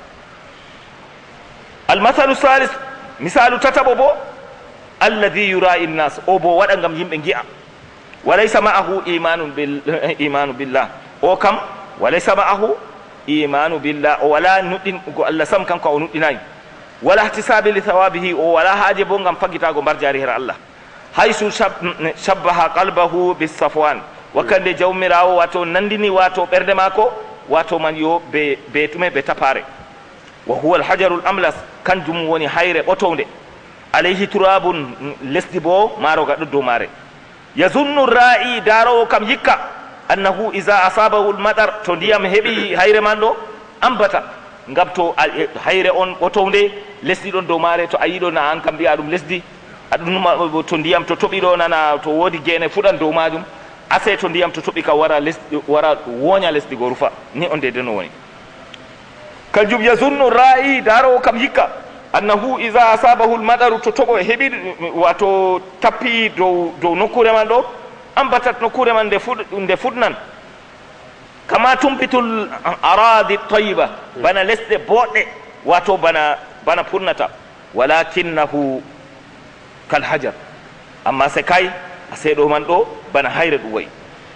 almathalu salis misalu tataɓo bo alladhi yura'i nnas o bo waɗa ngam yimɓe gi'a walaysa ma'ahu imanun bil imanu billah o kam walaysa ma'ahu imanu billah o wala nuɗɗin go Allah sam kanko o nuɗɗinayi wala ihtisabi li thawabihi o wala haaje bo ngam fagitago mbar jari her Allah haysu shabbaha qalbahu bis safwan wakkande jawmirawo wato nandini wato ɓerde maako wato man yo be be tume be tapare wa huwa al hajarul amlas kanjum woni hayre ɓotowde alayhi turabun lesdi bo maroga ɗo dow maare yazunnu ra'i darowo kam hikka annahu iza asabahu lmadar to ndiyam heeɓi hayre man ɗo ambata ngam to hayre on ɓotowde lesdi ɗon dow maare to a yiɗo na an kam mbiya ɗum lesdi aɗum to ndiyam to toɓi ɗo nana to woodi gueene fuɗan dow majum ase to ndiyam to toɓi ka wara lesdi wara woña lesdi go rufa ni on dede no woni kanjum yazunnu ra'i darowo kam hikka annahu iza asabahu lmadaru to toɓo heeɓi wato tappi dow dow nokkure man ɗo ambatat nokkure man nde fuɗnan kama tumpitul aradi tayiba bana lesɗe boɗɗe wato bana bana purnata walakinnahu kal hajar amma se kay a seeɗo man ɗo bana hayre ɗum wayi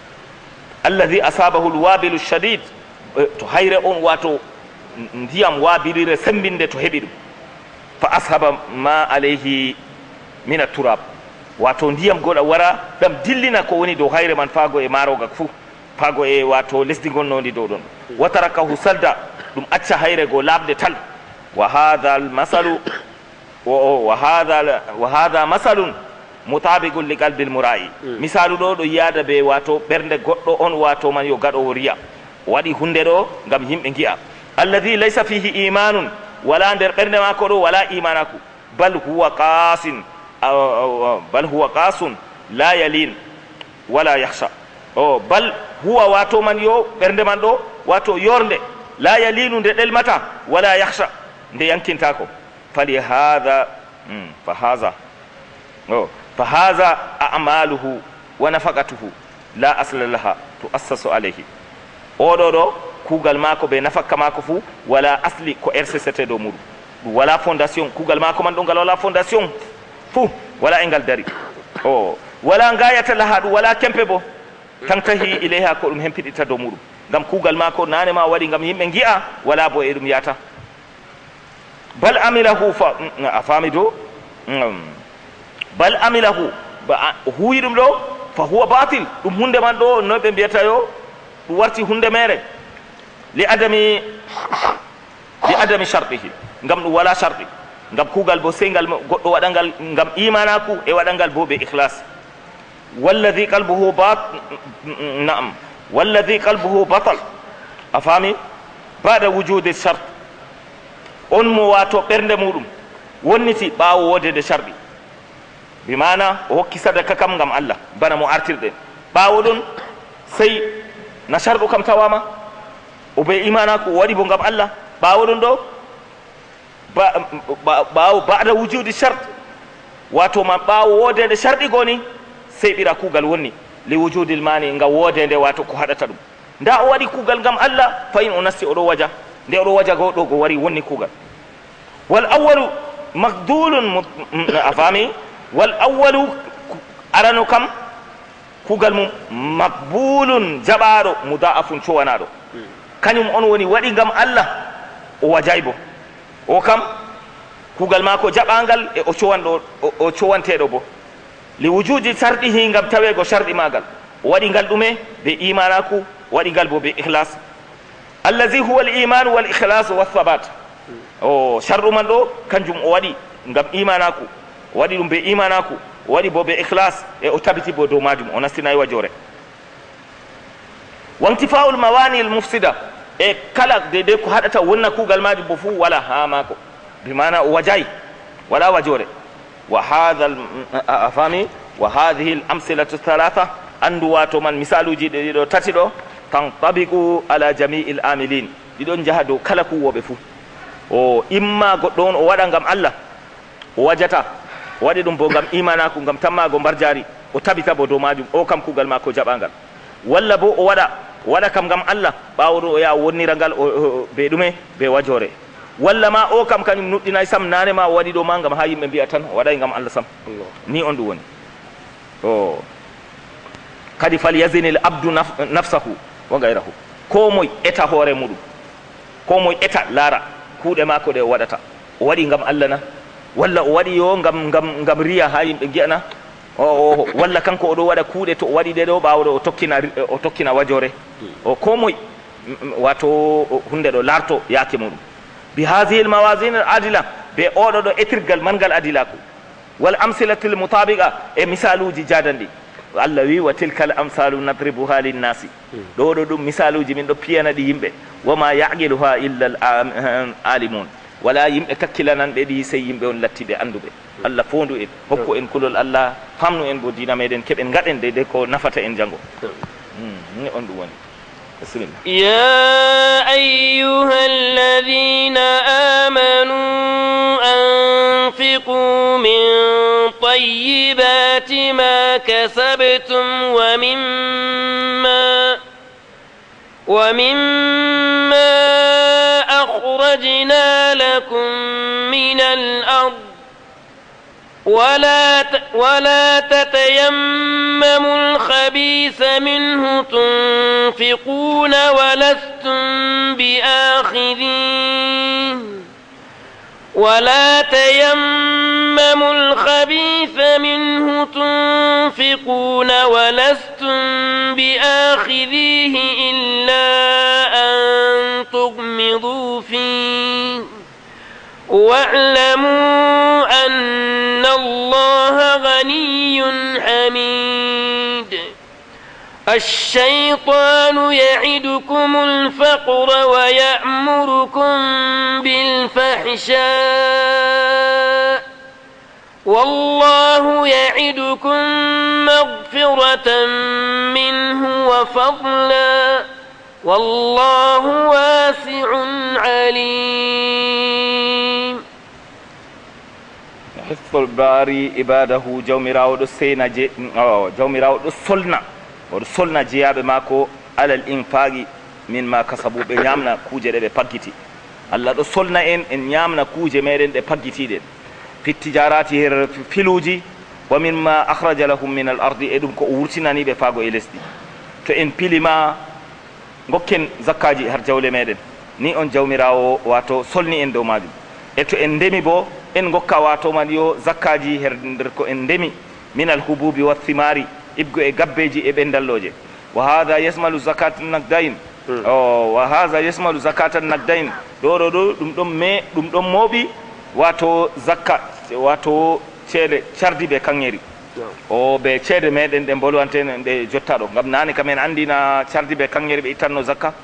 alladhi asabahu lwabilu shadid to hayre on wato ndiyam wabilire sembinde to heeɓi ɗum fa ashaba ma alayhi min aturab wato ndiyam goɗa wara ɗam dillina ko woni dow hayre man faago e maroga fuu faago e wato lesdi gonnondi dow ɗon wa tarakahu salda ɗum acca hayre go labde tal wa hadha almasalu wa hadha wa hadha masalun mutabigul li qalbil mura'i misalu ɗo ɗo yiyada be wato ɓernde goɗɗo on wato man yo gaɗowo riya waɗi hunde ɗo ngam yimɓe gi'a alladhi laysa fihi imanun wala nder ɓernde mako ɗo wala imanaku bal huwa qasin bal huwa qasun la yalin wala yahsha o bal huwa wato man yo ɓernde man ɗo wato yorde la yalinu nde ɗelmata wala yahsha nde yankintako fali hadha fa hadha o fa hadha a'maluhu wa nafaqatuhu la asla laha tuassasu alayhi oɗo ɗo kuugal maako ɓe nafakka maako fuu wala asli ko R C C T dow muɗum ɗum wala fondation kuugal maako man ɗo ngal wala fondation fuu wala e ngal dari o wala ngayata laha ɗum wala kempe bo tan tahi ilayha ko ɗum hempiɗitta dow muɗum ngam kuugal maako nane ma waɗi ngam yimɓe gi'a wala bo e ɗum yata bal amilahu fa a faami do bal amilahu huwi ɗum ɗo fa huwa batil ɗum hunde man ɗo no ɓe mbiyata yo ɗum warti hunde mere li adami li adami shartihi ngam ɗum wala sharti ngam kuugal bo sey ngal goɗɗo waɗa ngal ngam imanaku e waɗa ngal bo ɓe ihlas walladhi qalbuhu bat naam walladhi qalbuhu batal a faami bada wujudi shart on mo wato ɓernde muɗum wonniti ɓaawo wodede sharɗi bi mana o hokki sadaka kam ngam Allah bana mo artirɗen ɓaawo ɗon sey na sharɗu kam tawama o be imanaku o waɗi bo ngam Allah ɓaawo ɗon ɗo ɓaawo bada wujudi shart wato ma ɓaawo wodede sharɗi goni seɓira kuugal wonni li wujudil mani nga woodende wato ko haɗata ɗum nda o waɗi kuugal ngam Allah fayin o nasti oɗo waja nde oɗo waja go ɗo go wari wonni kuugal wal awwalu makdulun a faami wal awwalu arano kam kuugal mum makbulun jaɓaɗo muda'afun cowanaɗo kañum on woni waɗi ngam Allah o wajay bo o kam kuugal maako jaɓangal e o cowanɗo o cowanteɗo bo li wujudi sarɗihi ngam tawego sarɗi magal o waɗi ngal ɗume be imanaku o waɗi ngal bo be ihlas allazi huwa al imanu wal ihlas wa thabat o sharɗu man ɗo kanjum o waɗi ngam imanaku o waɗi ɗum be imanaku o waɗi bo be ihlas e o tabiti bo dow majum o nastinayi wajore wantifaul mawani al mufsida e kala dede ko haɗata wonna kuugal majum bo fuu wala ha mako bimana o wajayi wala wajore wa hadha afami wa hadhihi al amsilatu thalatha andu wato man misaluji ɗe ɗiɗo tati ɗo tantabiqu ala jami'il amilin ɗiɗon jaha dow kala kuwoɓe fuu o imma goɗɗo on o waɗa ngam Allah o wajata o waɗi ɗum bo ngam imanaku ngam tammago mbar jari o tabita bo dow majum o kam kuugal ma ko jaɓangal walla bo o waɗa o waɗa kam ngam Allah ɓawɗo o yaha wonnira ngal be ɗume be wajore walla ma o kam kañum nuɗɗinayi sam nane ma o waɗi ɗo ma ngam ha yimɓe mbiya tan o waɗay ngam Allah sam ni on ɗum woni o kadi fal yasinil abdu nafsahu wa gayrahu ko moye eta hoore muɗum ko moye eta laara kuuɗe mako ɗe o waɗata o waɗi ngam Allah na walla o waɗi yo ngam ngam ngam riya ha yimɓe giyana o walla kanko oɗo waɗa kuuɗe to o waɗi ɗe ɗo ɓawɗo o tokkina o tokkina wajore o ko moye wato hunde ɗo larto yaake muɗum bi hadihi al mawasin al adila be oɗo ɗo etirgal mangal adilaku wal amsilati al mutabiqa e misaluji jadanɗi Allah wi wa tilka al amsalu nadribuha linnasi ɗo ɗo ɗum misaluji min ɗo piyana ɗi yimɓe wama yaqiluha illa al alimun wala yimɓe takkilananɓe ɗi sey yimɓe on lattiɓe anduɓe Allah fondu en hokku en kulol Allah famnu en bo dina meɗen keɓen gaɗen de de ko nafata en jango ni on ɗum woni يا أيها الذين آمنوا أنفقوا من طيبات ما كسبتم ومما ومما أخرجنا لكم من الأرض ولا ولا تتيمموا الخبيث منه تنفقون ولستم بآخذيه ولا تيمموا الخبيث منه تنفقون ولستم بآخذيه إلا أن تغمضوا فيه واعلموا أن الله غني حميد الشيطان يعدكم الفقر ويأمركم بالفحشاء والله يعدكم مغفرة منه وفضلا والله واسع عليم حفظ الباري عباده جومراو دو سينا جي جومراو دو سولنا ودو سولنا جيابه ماكو على الانفاق من ما كسبوا be nyamna kuje de be paggiti Allah do solna en en nyamna kuje meden de paggiti den fit tijarati her filuji wa mimma akhraja lahum min al ardi edum ko wurtinani be fago e lesdi to en pilima gokken zakkaji har jawle meden ni on jawmirawo wato solni en dow majum e to en ndemi bo en gokka wato man yo zakkaji her nder ko en ndemi min al hububi wa thimari ibgo e gabbeji e bendalloje wa hadha yasmalu zakat naqdain o wa hadha yasmalu zakat naqdain do do do dum dum me dum dum mobi wato zakka wato cede chardi be kangeri o be cede meden de bolwantene de jottado ngam nani kamen andina chardi be kangeri be itanno zakka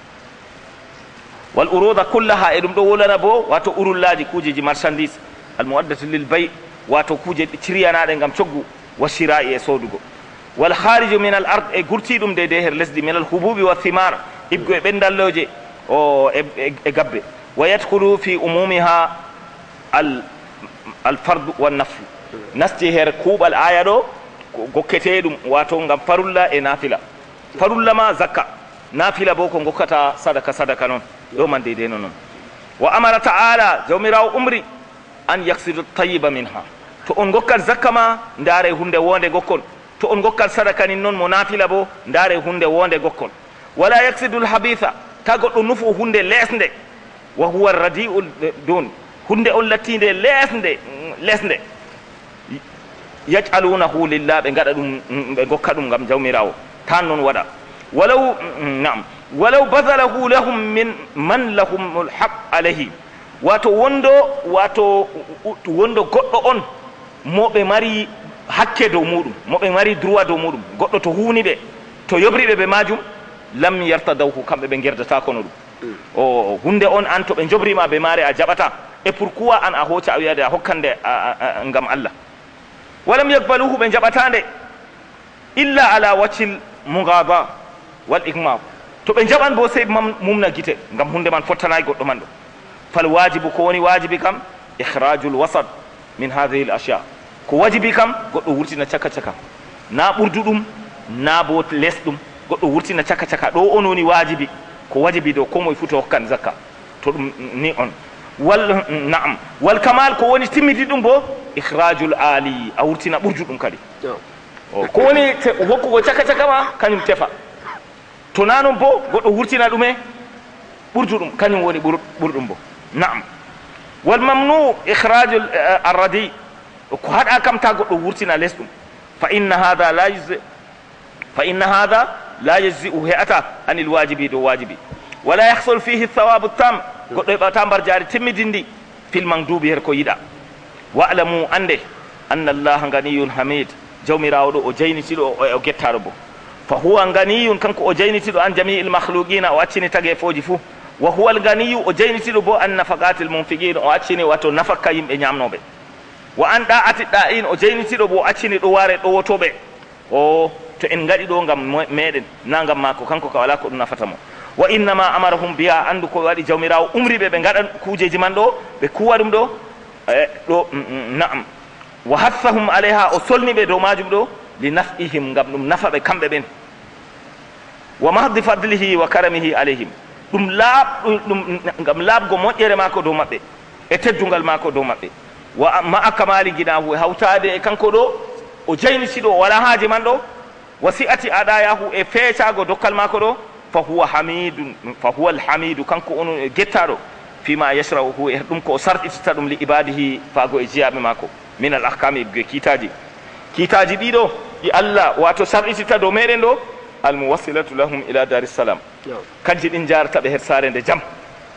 wal uruda kullaha edum do wolana bo wato urullaji kujeji marchandise al muaddatu lil bay wato kuje ciriyanaade ngam coggu wa shira'i e sodugo wal khariju min al ard e gurtidum de de her lesdi min al hububi wa thimar ibgo e bendalloje o e gabbe wa yadkhulu fi umumiha al al fard wa nafl nasti her kubal aya do gokketeɗum wato ngam farulla e nafila farulla ma zakka nafila bo ko gokkata sadaka sadaka noon ɗo man deydey no noon wa amara taala jawmirawo umri an yaksidu tayiba minha to on gokkat zakka ma ndaare hunde wonde gokkon to on gokkat sadaka nin noon mo nafila bo ndaare hunde wonde gokkon wala yaksidu lhabitha ta goɗɗo nufu hunde lesde wa huwa radiu dun hunde on lattinde lesde lesde yajalunahu lillah ɓe gaɗa ɗum ɓe gokka ɗum gam jawmirawo tan noon waɗa walaw nam walaw badalahu lahum min man lahum lhaq alayhi wato wondo wato wondo goɗɗo on moɓe mari hakke dow muɗum moɓe mari droit dow muɗum goɗɗo to huuni ɓe to yobriɓe ɓe majum lam yartadawhu kamɓe ɓe gerdata kono ɗum o hunde on an to ɓe jobrima ɓe maare a jaɓata et pourquoi an a hooca a wiyade a hokkande ngam allah walam yakbaluhu ɓe jaɓatande illa ala waccil mugaba wal igma to ɓe jaɓan bo sey mumna guite ngam hunde man fottanayi goɗɗo man ɗo fal wajibu ko woni wajibi kam ikhrajul wasat min hadihi l ashya ko wajibi kam goɗɗo wurtina caka caka na ɓurdu ɗum na bo les ɗum goɗɗo wurtina caka caka ɗo on woni wajibi ko wajibi dow ko moye fu to hokkan zakka to ɗum ni on wal naam wal kamal ko woni timmidi ɗum bo ikhrajul ali a wurtina ɓurdu ɗum kadi o ko woni hokkugo caka caka ma kañum tefa to na noon bo goɗɗo wurtina ɗume ɓurdu ɗum kañum woni ɓurɗum bo naam wal mamnu ikhrajul arradi ko haɗa kam ta goɗɗo wurtina les ɗum fa inna hada la yujzi fa inna hada la yajzi'u he'ata anil wajibi dow wajibi wala yahsul fihi thawabu tam goɗɗo heɓata mbar jaari timmidindi fil mangdubi her ko yiɗa wa'lamu ande anna allaha ganiyun hamid jawmirawo ɗo o jaynitiɗo o gettaɗo bo fa huwa ganiyun kanko o jaynitiɗo an jami'il makhluqina o accini tage foji fuu wa huwa al ganiyu o jaynitiɗo bo an nafaqatil munfiqin o accini wato nafakka yimɓe ñamnoɓe wa an ɗa'ati ɗa'in o jaynitiɗo bo o accini ɗo ware ɗowotoɓe o to en gaɗi ɗo gam meɗen na gam mako kanko ka wala ko ɗum nafata mo wa innama amarahum biha andu ko waɗi jawmirawo umriɓe ɓe gaɗa kujeji man ɗo ɓe kuwa ɗum ɗo ɗo naam wa hassahum alayha o solniɓe dow majum ɗo li naf'ihim gam ɗum nafa ɓe kamɓe ɓen wa mahdi fadlihi wa karamihi alayhim ɗum laaɓ ɗum gam laaɓgo moƴƴere mako dow maɓɓe e teddungal mako dow maɓɓe wa ma'a kamali guinahu e hawtade e kanko ɗo o jaynitiɗo o wala haaji man ɗo wa si'ati aɗayahu e feecago dokkal mako ɗo fa huwa hamidun fa huwa alhamidu kanko on e gettaɗo fima yashrauhu e ɗum ko o sarɗitita ɗum li ibadihi faago e jiyaɓe mako min al ahkami ge kiitaji kiitaji ɗiɗo ɗi allah wato sarɗitita dow meɗen ɗo almuwassilatu lahum ila darissalam kanji ɗin jarataɓe her sare nde jaam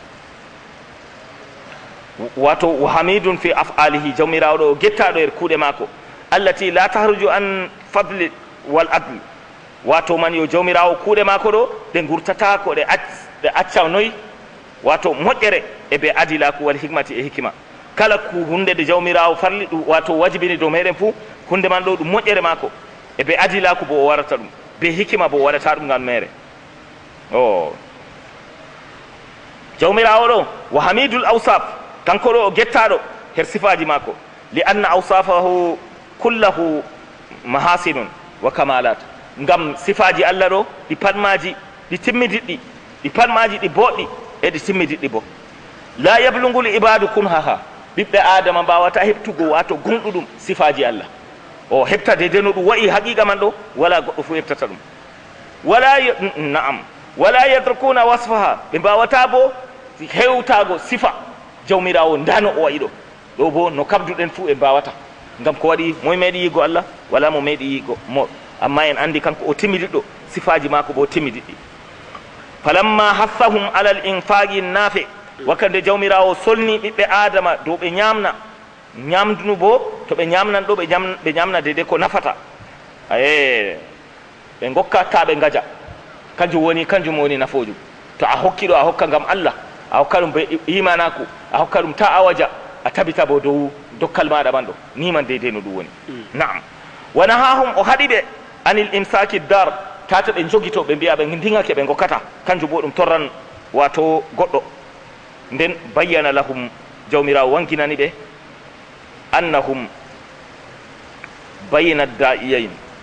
wato wa hamidun fi af'alihi jawmirawo ɗo o gettaɗo er kuuɗe mako allati la tahruju an fadli wal adl wato man yo jawmirawo kuuɗe mako ɗo ɗe gurtatako ɗe ɗe acca noyi wato moƴƴere e ɓe adilaku wal hikmati e hikima kala ku hunde de jawmirawo farli ɗum wato wajibini dow meɗen fuu hunde man ɗo ɗum moƴƴere mako e ɓe adilaku bo o warata ɗum be hikima bo waɗata ɗum ngam mere o jawmirawo ɗo wa hamidul awsaf kanko ɗo o gettaɗo her sifaji mako li anna awsafahu kullahu mahasinun wa kamalat ngam sifaji allah ɗo ɗi patmaji ɗi timmidiɗɗi ɗi patmaji ɗi boɗɗi e ɗi timmidiɗɗi bo la yablugul ibadu kun haha ɓiɓɓe adama mbawata heɓtugo wato gonɗuɗum sifaji allah o heɓta dede no ɗum wayi haqiqa man ɗo wala goɗɗo fo heɓtata ɗum wala naam wala yadrukuna wasfaha ɓe mbawata bo hewtago sifa jawmirawo ndano o wayi ɗo ɗo bo no kabduɗen fuu ɓe mbawata ngam ko waɗi moye meeɗi yigo allah wala mo meeɗi yigo mo amma en andi kanko o timmidiɗɗo sifaji mako bo timmidiɗɗi falamma hassahum alal infaqi nafi wakkande jawmirawo solni ɓiɓɓe adama dow ɓe ñamna ñamdunu bo to ɓe ñamnan ɗo ɓe ñamna dede ko nafata aye ɓe gokkata ɓe gaja kanjum woni kanjum woni nafojum to a hokki ɗo a hokka ngam allah a hokka ɗum be imanaku a hokka ɗum ta a waja a tabita bo dow dokkal maɗa man ɗo niman dede no ɗum woni naam wona ha hum o haɗi ɓe anil imsaki dar tata ɓe jogito ɓe mbiya ɓe ndingake ɓe gokkata kanjum bo ɗum torran wato goɗɗo nden bayyana lahum jawmirawo wanginani ɓe annahum bayna da'iyayn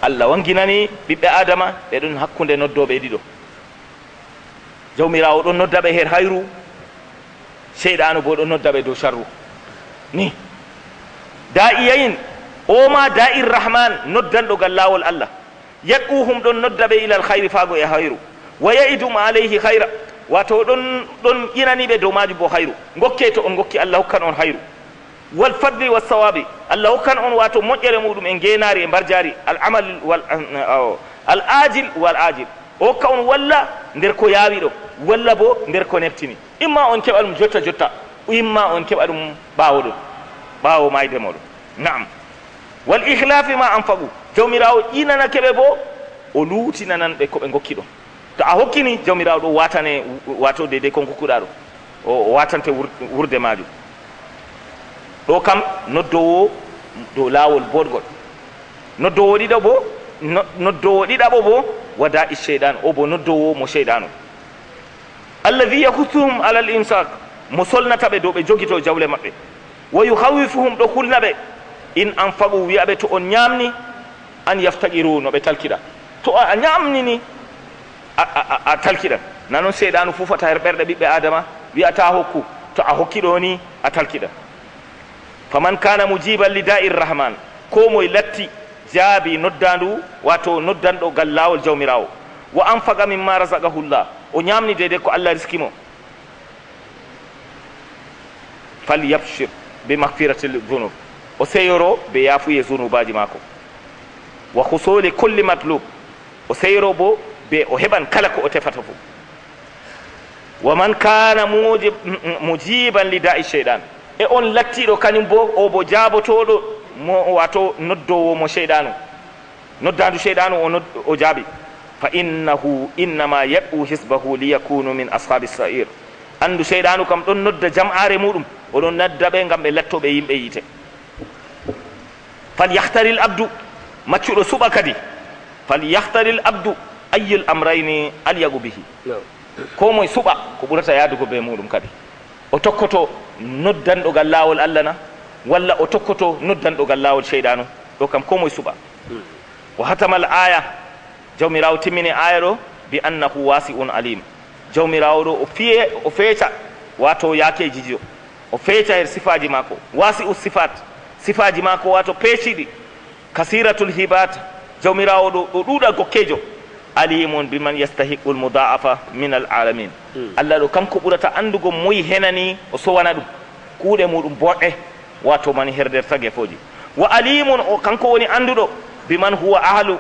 Allah wanginani ɓiɓɓe adama ɓe ɗon hakkunde noddoɓe ɗiɗo jawmirawo ɗon noddaɓe her hayru seyɗanu bo ɗon noddaɓe dow sharru ni da'iyayin o ma da'ir rahman noddanɗo gal lawol Allah yad'uhum ɗon noddaɓe ilal hayri faago e hayru wa ya'idum alayhi hayra wato ɗon ɗon inaniɓe dow majum bo hayru gokke to on gokki Allah hokkan on hayru wal fadli was sawabi Allah hokkan on wato moƴƴere muɗum e ngenari e mbarjari al amal wal al ajil wal ajil o hokka on walla nder ko yaawi ɗo walla bo nder ko neftini imma on keɓa ɗum jotta jotta imma on keɓa ɗum ɓaawo ɗum ɓaawo mayde moɗon naam wal ihlafi ma anfaqu jawmirawo inana keɓe bo o luutinanan ɓe koɓe gokki ɗon to a hokkini jawmirawo ɗo watane wato deydey kon kokkuɗa ɗo o watante wurde majum ɗo kam noddowo dow laawol boɗgol noddowo ɗiɗo bo noddowo ɗiɗaɓo bo wada i cheyɗan o bo noddowo mo cheyɗanu alladi yahutuhum ala l imsak mo solnata ɓe dow ɓe jogito jawle maɓɓe wa yuhawifuhum ɗo hulna ɓe in anfagu wiyaɓe to on ñamni an yaftaqiru no ɓe talkiɗa to a ñamnini a talkiɗan nanon seyɗanu fufata her ɓerɗe ɓiɓɓe adama wiyata hokku to a hokkiɗo ni a talkiɗan faman kana mujiban li da'ir rahman ko moye latti jaabi noddandu wato noddanɗo gal lawol jawmirawo wa anfaqa mimma razaqahullah o ñamni dede ko Allah riskimo falyabshir bi maghfirati dhunub o seyoro be yafuye zunubaji mako wa husuli kulli matlub o seyoro bo be o heɓan kala ko o tefata fof wa man kana mujib, mujiban li da'i cheyɗan e on lattiɗo kañum bo o bo jaabotoɗo mo wato noddowo mo cheyɗanu noddandu cheyɗanu o, nod, o jaabi fa innahu innama yad'u hisbahu liyakunu min ashabi sa'ir andu cheyɗanu kam ɗon nodda jam'are muɗum oɗon nodda ɓe gam ɓe lattoɓe yimɓe yiite falyahtari l abdu maccuɗo suɓa kadi falyahtari l abdu ayyul amrayni alyagu bihi ko moye suɓa ko ɓurata yaadugo be muɗum kadi o tokkoto noddanɗo gal lawol Allah na walla o tokkoto noddanɗo gal lawol cheyɗanu ɗo kam ko moye suɓa o hatamal aya jawmirawo timmini aya ɗo bi annahu wasi'un alim jawmirawo ɗo o fiye o feeca wato yakeji jo o feeca her sifaji mako wasi'u sifat sifaji mako wato peeciɗi kasiratul hibat jawmirawo ɗo ɗo ɗuuɗa gokkejo alimun biman yastahiqu l mudaafa min al alamin Allah ɗo kanko ɓurata andugo moyi henani o sowana ɗum kuuɗe muɗum boɗɗe wato mani her nder tagefoji wa alimun o kanko woni anduɗo biman huwa ahlu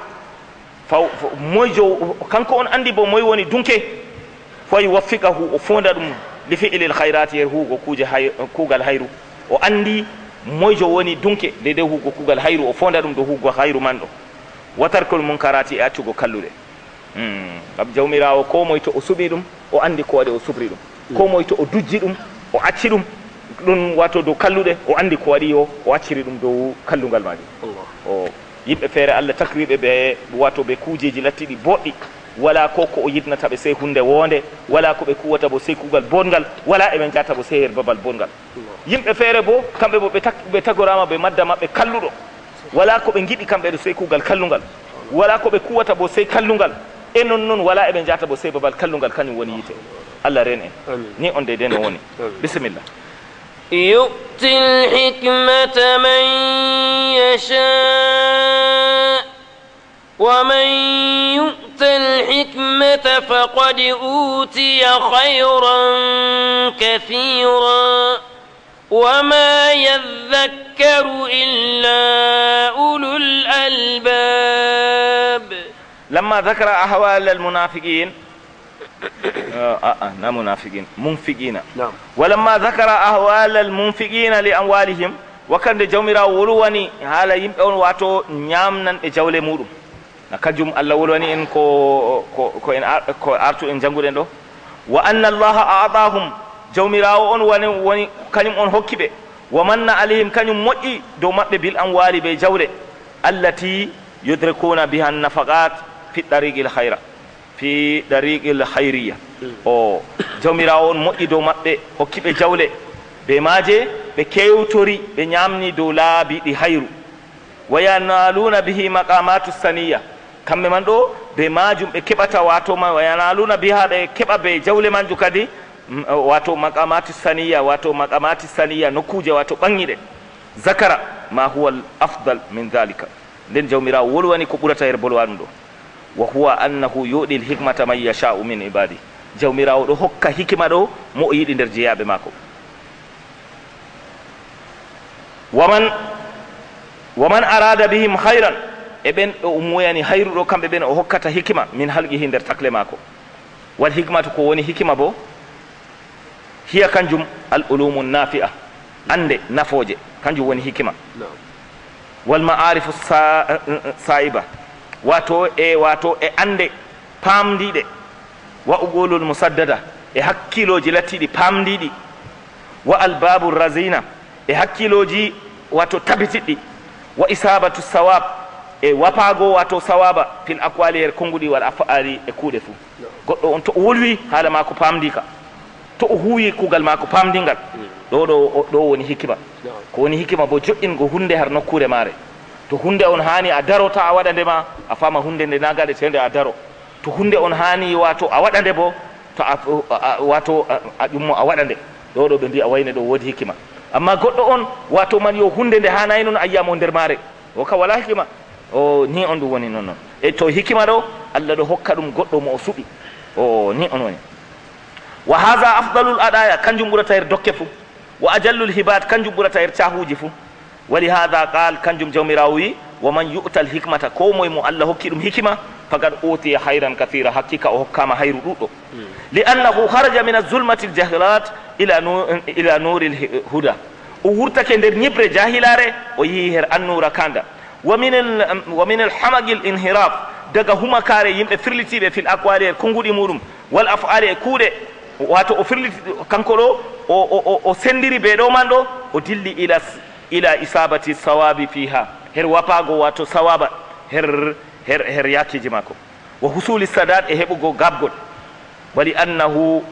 moyjo kanko on andi bo moye woni dunke foy waffiqahu o fonda ɗum li fi'lil hayrati her huugo kuje hay, kuugal hayru o andi moyjo woni dunke de de huugo kuugal hayru o fonda ɗum do huugo hayru man ɗo watarkol munkarati e accugo kalluɗe gam mm. jawmirawo ko moye to o suɓi ɗum o andi ko waɗi o subri ɗum mm. ko moye to o dujji ɗum o acci ɗum ɗum wato dow kalluɗe o andi ko waɗi o o acciri ɗum dow kallugal majum o yimɓe feere Allah takriɓe ɓe wato ɓe kuujeji lattiɗi boɗɗi wala ko ko o yidnata ɓe sey hunde wonde wala ko ɓe kuwata bo sey kuugal bongal wala eɓe jata bo sey her babal bongal yimɓe feere bo kamɓe bo ɓe tagorama ɓe madda maɓɓe kalluɗo wala ko ɓe giɗi kamɓe ɗo sey kuugal kallungal wala ko ɓe kuwata bo sey kallungal e non noon wala eɓe jata bo sey babal kallungal kañum woni yite Allah ren en ni on de den woni bisimillah يؤتي الحكمة من يشاء ومن يؤت الحكمة فقد أوتي خيرا كثيرا وما يذكر إلا أولو الألباب لما ذكر أحوال المنافقين آه آه لا منافقين منفقين نعم ولما ذكر أحوال المنفقين لأموالهم وكان جومرا ولواني هالا يمبون واتو نيامنا جولة مودم نكجم الله ولواني إن كو كو كو إن كو أرتو إن جنگودن دو وأن الله أعطاهم جومرا ولواني واني كنيم أن هكبه ومن عليهم كنيم مؤي دو مبه بالأموال بجولة التي يدركون بها النفقات في طريق الخير في طريق الخيرية او جوميراو moƴƴi dow maɓɓe hokkiɓe jawle be maaje ɓe kewtori ɓe ñamni dow laabi ɗi hayru wa yanaluna bihi maqamatu saniya kamɓe man ɗo be majum ɓe keɓata wato ma wa yanaluna biha ɓe keɓa be jawle manju kadi wato maqamatu saniya wato maqamati saniya nokkuje wato ɓangiɗe zakara ma huwa al afdal min dhalika nden jawmirawo wolwani ko ɓurata her bolwa ɗum ɗo wa huwa annahu yuɗi l hikmata man yasha'u min ibadi jawmirawo ɗo hokka hikima ɗo mo o yiɗi nder jeeyaɓe maako waman waman arada bihim hayran e ɓen ɗo ummoyani hayru ɗo kamɓe ɓen o hokkata hikima min halqihi nder takle maako wal hikmatu ko woni hikima bo hiya kanjum al ulumu nafi'a ande nafoje kanjum woni hikima wal ma'arifu sa'iba wato e wato e ande pamdiɗe wa ugulul musaddada e hakkiloji lattiɗi pamdiɗi wa albabu razina e hakkiloji wato tabitiɗɗi wa isabatu sawab e wapago wato sawaba fil aqwali her konguɗi wal af'ali e kuuɗe fuu goɗɗo on to o wolwi haala mako pamdika to o huwi kugal mako pamdingal ɗo ɗo ɗo woni hikima ko woni hikima bo joƴƴingo hunde har nokkure maare to hunde on hani a darota a waɗa nde ma a fama hunde nde nagaɗetende a daro to hunde on hani wato a waɗa nde bo to a wato a ƴummo a waɗa nde ɗo ɗo ɓe mbi a wayne ɗo woodi hikima amma goɗɗo on wato man yo hunde nde hanayi noon a yiyamo nder maare o ka wala hikima o ni on ɗum woni noon noon e to hikima ɗo allah ɗo hokka ɗum goɗɗo mo o suɓi o ni on woni wa haha afdalul aɗaya kanjum ɓurata her dokke fuu wa ajallul hibat kanjum ɓurata her cahuji fuu wali hada qal kanjum jawmirawo wi wa man yu'tal hikmata ko moye mo allah hokki ɗum hikima fagad utiya hayran kathira hakkika o hokkama hayru ɗuɗɗo li annahu haraja min azulmati ljahlat ila ila nuri lhuda o wurtake nder ñibre jahilare o yeehi her annura kanda wa min alhamagi l inhiraf daga humakare yimɓe firlitiɓe fil aqwali e konguɗi muɗum wal af'ali e kuuɗe wato o firliti kanko ɗo o sendiri ɓe ɗo man ɗo o dilli ila ila isabati sawabi fiha her wapago wato sawaba her her her yakiji makko wa husuli sadat e heɓugo gabgol wali annahu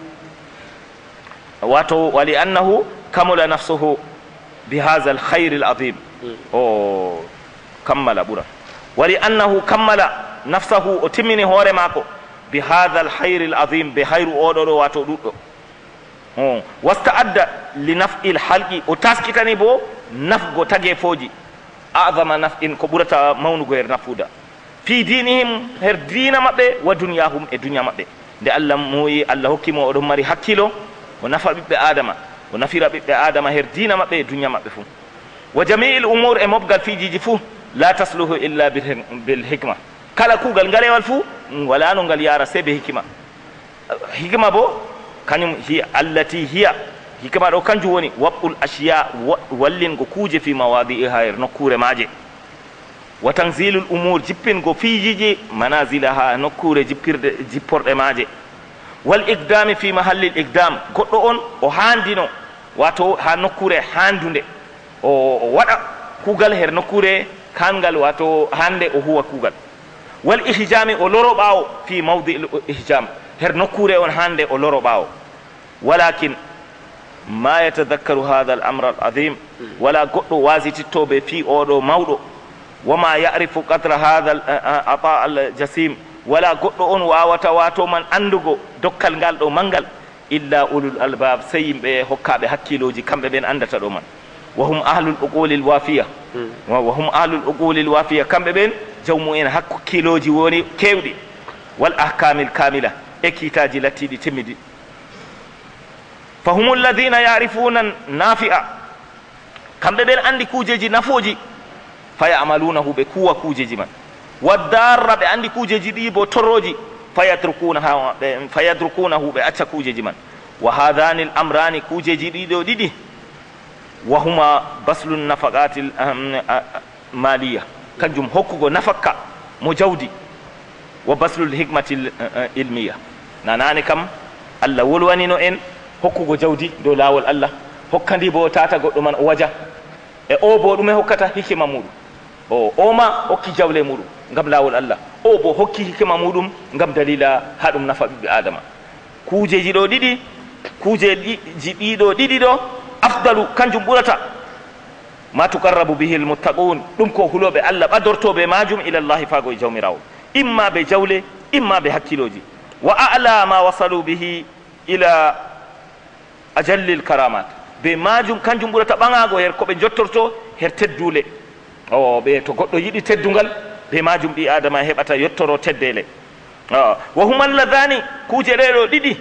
wato wali annahu kamula nafsuhu bi hadha al khayr al azim o kammala ɓura wali annahu kammala nafsahu o timmini hoore maako bi hadha al khayr al azim be hayru oɗo ɗo wato ɗuɗɗo o wasta adda li naf'i l halqi o taskitani bo nafgo tagefoji adama naf'in ko ɓurata mawnugo her nafuda fi dinihim her dina maɓɓe wa duniyahum e duniya maɓɓe nde allah moyi allah hokkimo oɗon mari hakkilo o nafa ɓiɓɓe adama o nafira ɓiɓɓe adama her dina maɓɓe e duniya maɓɓe fuu wa jami'il umur e mofgal fijiji fuu la tasluhu illa bil hikma kala kuugal ngalewal fuu wala no ngal yara se be hikima hikima bo kañum hiya allati hiya hikima ɗo kanjum woni waɓɓul asiya wallingo kuuje fi mawadi'iha her nokkure maaje wa tanzilul umur jippingo fiijiji manazilaha nokkure jippirde jipporɗe maaje wal iqdami fi mahallil iqdam goɗɗo on o handino wato ha nokkure handunde o waɗa kuugal her nokkure kangal wato hande o huwa kuugal wal ihjami o loro ɓaawo fi mawdi l ihjam her nokkure on hande o loro ɓaawo walakin ma yatadakkaru hada al amre al adim wala goɗɗo wasitittoɓe fi oɗo mawɗo wama yarifu qadra hada al ata al jasim wala goɗɗo on wawata wato man andugo dokkal ngal ɗo mangal illa ulul albab sey yimɓe hokkaɓe hakkiloji kamɓe ɓen andata ɗo man wa hum ahlul uquli l wafiya wa hum ahlul uquli l wafiya kamɓe ɓen jawmu en hakkiloji woni kewɗi wal ahkamil kamila e kiitaji lattiɗi timmidi fa hum alladina yarifuna nafi'a kamɓe ɓen andi kuujeji nafoji fa yamalunahu ɓe kuwa kuujeji man waddarra ɓe andi kuujeji ɗi bo torroji fayatrukunaha ɓe fayatrukunahu ɓe acca kuujeji man wa hadani l amrani kuujeji ɗiɗo ɗiɗi wa huma baslu nafaqati maliya kanjum hokkugo nafakka mo jawdi wa baslu l hikmati ilmiya nanani kam allah wolwanino en hokkugo jawdi dow laawol allah hokkandi bo tata goɗɗo man o waja e o bo ɗume hokkata hikima muɗum o oma hokki jawle muɗum ngam laawol allah o bo hokki hikima muɗum ngam dalila ha ɗum nafa ɓiɓɓe adama kuujeji ɗo ɗiɗi kuujeji ɗiɗo ɗiɗi ɗo afdalu kanjum ɓurata ma tuqarrabu bihi almuttaqun ɗum ko huloɓe allah ɓadortoɓe majum ila llahi faago e jawmirawo imma ɓe jawle imma ɓe hakkiloji wa ala ma wasalu bihi ila ajallil karamat be majum kanjum ɓurata ɓagago her koɓe jottorto her teddule o ɓe to goɗɗo yiɗi teddungal be majum ɓi adama heɓata yettoro teddele wa huma alladhani kuje ɗeɗo ɗiɗi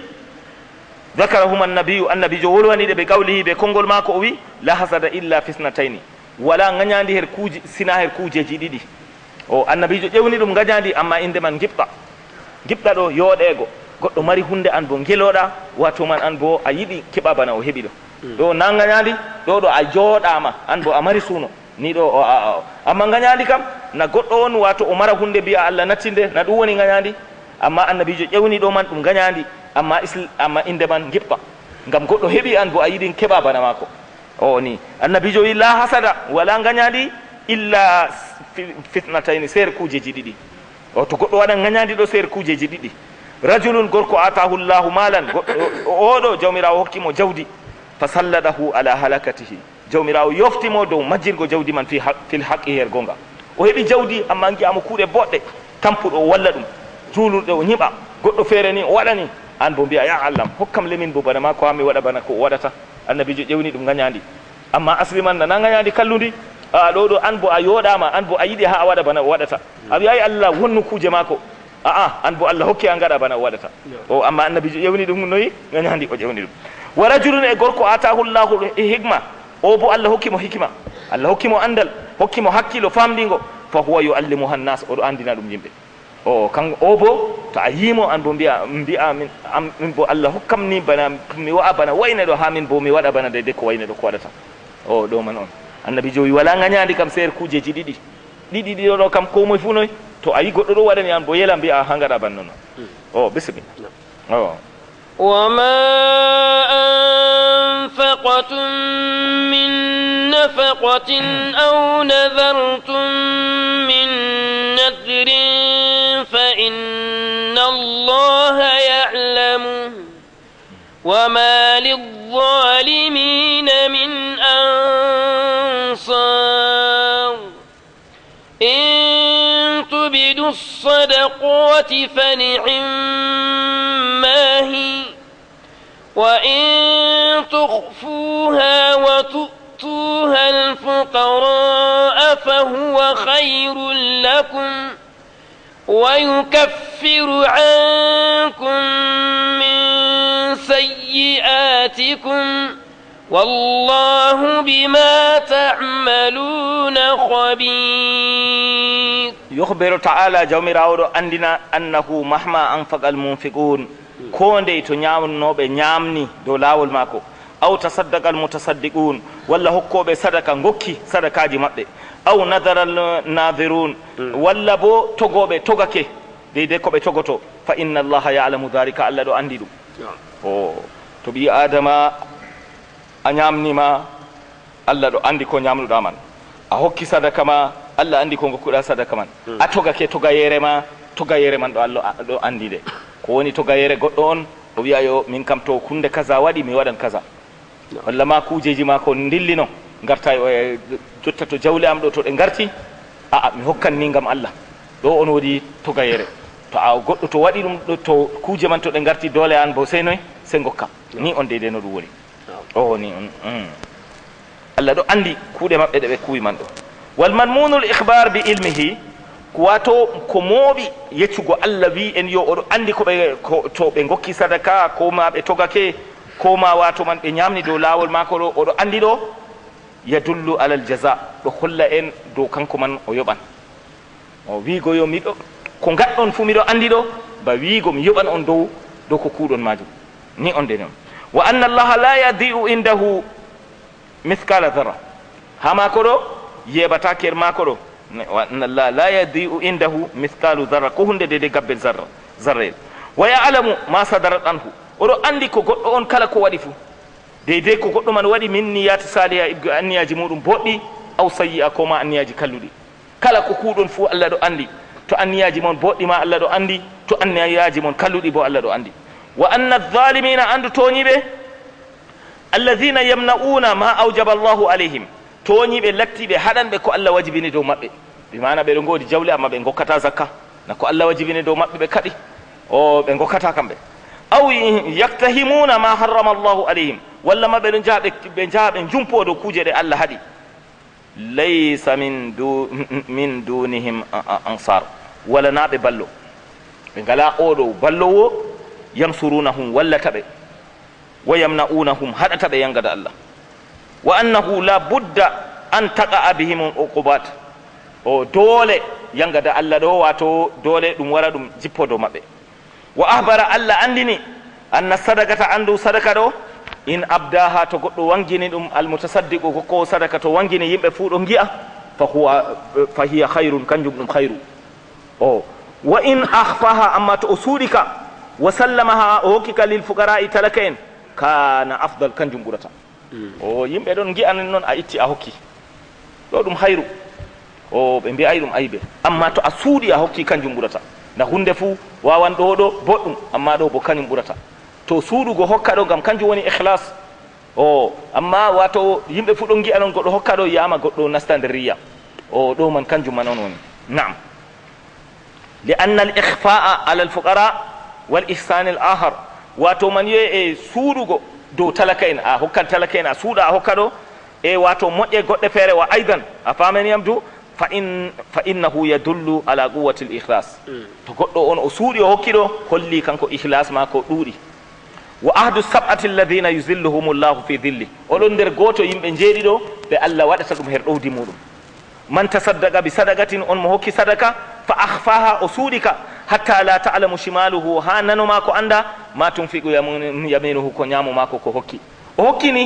ذكرهما النبي النبي جو ولواني دي بقوله بكونغول ماكو وي لا حسد الا في اثنتين ولا غنياندي هر كوجي سنا هر كوجيجي ديدي o annabi jo ƴewni ɗum gañadi amma inde man gibɗa gibɗa ɗo yooɗego goɗɗo mari hunde an bo geloɗa wato man an bo a yiɗi keɓa bana o heɓi ɗo ɗo na gañadi ɗo ɗo a jooɗama an bo a mari suuno ni ɗo o a o amma gañadi kam na goɗɗo on wato o mara hunde mbiya allah nattinde na ɗum woni gañadi amma annabi jo ƴewni ɗo man ɗum gañadi amma isl amma inde man gibɓa ngam goɗɗo heɓi an bo a yiɗin keɓa bana mako o ni annabi jo wi la hasada wala gañadi illa fitnatayni seere kuujeji ɗiɗi o to goɗɗo waɗan gañadi ɗo seere kuujeji ɗiɗi rajulun gorko atahu llahu malan goɗɗo oɗo jawmirawo hokkimo jawdi fa salladahu ala halakatihi jawmirawo yoftimo dow majjirgo jawdi man fil haqqi her gonga o heɓi jawdi amma giyamo kuuɗe boɗɗe tampuɗo o walla ɗum juulurɗe o ñiɓa goɗɗo feere ni o waɗani an bo mbiya ya allah hokkam lemin bo bana ma ko hami waɗa bana ko o waɗata annabijo ƴewni ɗum gañadi amma asli man nana gañadi kalludi a ɗo ɗo an bo a yooɗama an bo a yiɗi ha a waɗa bana o waɗata a wiyayi allah wonnu kuuje mako aa an bo allah hokki a gaɗa bana o waɗata o amma annabijo ƴewni ɗum noyi gañadi o ƴewni ɗum wa rajulun e gorko atahu llahu hikma o bo allah hokkimo hikima allah hokkimo andal hokkimo hakkilo famɗingo fa huwa yuallimuha nnas oɗo andina ɗum yimɓe o kan o bo to a yimo an bo mbiya mbiya min min bo allah hokkam ni bana mi waɗa bana wayne ɗo ha min bo mi waɗa bana de ko wayne ɗo ko waɗata o ɗo man on annabi jowi wala gañadi kam seere kuujeji ɗiɗi ɗiɗi ɗiɗo ɗo kam ko moye fu noy to a yi goɗɗo ɗo waɗani an bo yela mbiya ha gaɗa banno noon o bisimilla o وما أنفقتم من نفقة أو نذرتم من نذر فإن الله يعلمه وما للظالمين من أنصار إن تبدوا الصدقات فنعما هي وإن تخفوها وتؤتوها الفقراء فهو خير لكم ويكفر عنكم من سيئاتكم والله بما تعملون خبير. يخبر تعالى جوميراو عندنا أنه مهما أنفق المنفقون كوندي تو ñamnoɓe ñamni dow lawol mako aw tasaddaqa almutasaddiqun walla hokkoɓe sadaka gokki sadakaji maɓɓe aw nadara alnadirun walla bo togoɓe togake deyde koɓe togoto fa inna allaha ya'lamu dhalika allah ɗo andi ɗum o to ɓi adama a ñamnima allah ɗo andi ko ñamnuɗa man a hokki sadaka ma allah andi ko gokkuɗa sadaka man a togake togayere ma togayere man ɗo allah ɗo andi de ko woni togayere goɗɗo on o wiya yo min kam to kunde kaza waɗi mi waɗan kaza walla ma kujeji ma ko dillino garta e jotta to jawle am ɗo to ɗe garti aa mi hokkan ni gam allah ɗo on woodi togayere to a goɗɗo to waɗi ɗum ɗo to kuje man to ɗe garti dole an bo sey noy sey gokka ni on deyde no ɗum woni o ni on allah ɗo andi kuuɗe maɓɓe ɗe ɓe kuwi man ɗo wal manmunul ihbar bi ilmihi ko wato ko mooɓi yeccugo allah wi en yo oɗo andi koɓe to ɓe gokki sadaka ko ma ɓe togake ko ma wato man ɓe ñamni dow lawol mako ɗo oɗo andi ɗo yadullu alal jaza ɗo holla en dow kanko man o yoɓan o wiigo yo miɗo ko gaɗɗon fu miɗo andi ɗo ba wiigo mi yoɓan on dow dow ko kuuɗon majum ni on de noon wa anna allaha la yadi'u indahu mithqala dharra ha mako ɗo yeɓata ker mako ɗo wa anna allaha la yadi'u indahu mithqalu dharra ko hunde dede gabbel zarra zarrel wa ya'lamu ma sadarat anhu oɗo andi ko goɗɗo on kala ko waɗi fu deydey ko goɗɗo man waɗi min niyati saliha ibgo anniyaji muɗum boɗɗi aw sayyi'a ko ma anniyaji kalluɗi kala ko kuuɗon fu allah ɗo andi to anniyaji mon boɗɗi ma allah ɗo andi to anniyaji mon kalluɗi bo allah ɗo andi wa anna adh-dhalimina andu toñiɓe alladhina yamna'una ma awjaba allahu alayhim toñiɓe lattiɓe haɗanɓe ko Allah wajibini dow maɓɓe ɓe mana ɓeɗo godi jawle amma ɓe gokkata zakka na ko Allah wajibini dow maɓɓe ɓe kaɗi o ɓe gokkata kamɓe aw yaktahimuna ma harrama Allahu alayhim walla ma ɓeɗo jaa ɓe jaa ɓe jumpo dow kuje ɗe Allah haɗi laysa min du min dunihim ansar wala naɓe ballo ɓe ngala oɗo ballowo yansurunahum wallata ɓe wa yamna'unahum haɗata ɓe yangada Allah wa annahu la budda an taqa bihim uqubat o dole yangada Allah ɗo wato dole ɗum wara ɗum jippo dow maɓɓe wa ahbara Allah andini anna sadaqata andu sadaka ɗo in abdaha to goɗɗo wangini ɗum almutasaddiqu kokko sadaka to wangini yimɓe fuu ɗo gi'a fa huwa fa hiya khayrun kanjum ɗum khayru o wa in akhfaha amma to o suuɗika wa sallamaha o hokkika lil fuqara'i talaka en kana afdal kanjum ɓurata o yimɓe ɗon gi'anin noon a itti a hokki ɗo ɗum hayru o ɓe mbiyay ɗum aybe amma to a suuɗi a hokki kanjum ɓurata nda hunde fuu wawan ɗo ɗo boɗɗum amma ɗo bo kañum ɓurata to suuɗugo hokka ɗo gam kanjum woni ihlas o amma wato yimɓe fuu ɗon gi'a noon goɗɗo hokka ɗo yiyama goɗɗo nasta nder riya o ɗo man kanjum man on woni naam li anna al ihfa'a ala al fuqara wal ihsan al ahar wato man wiye e suuɗugo dow talaka en a hokkat talaka en a suuɗa a hokka ɗo e wato moƴƴe goɗɗe feere wa aidan a famaniyam du fa in fa innahu yadullu ala quwwati al ikhlas to goɗɗo on o suuɗi o hokki ɗo holli kanko ihlas ma ko ɗuuɗi wa ahdu sab'ati alladhina yuzilluhum llahu fi dhilli oɗon nder goto yimɓe jeeɗi ɗo ɓe Allah waɗata ɗum her ɗowdi muɗum man tasaddaqa bi sadaqatin on mo hokki sadaka fa akhfaha o suuɗika hatta la ta'lamu shimaluhu ha nano mako anda ma tunfiqu yaminuhu ko ñamo mako ko hokki o hokkini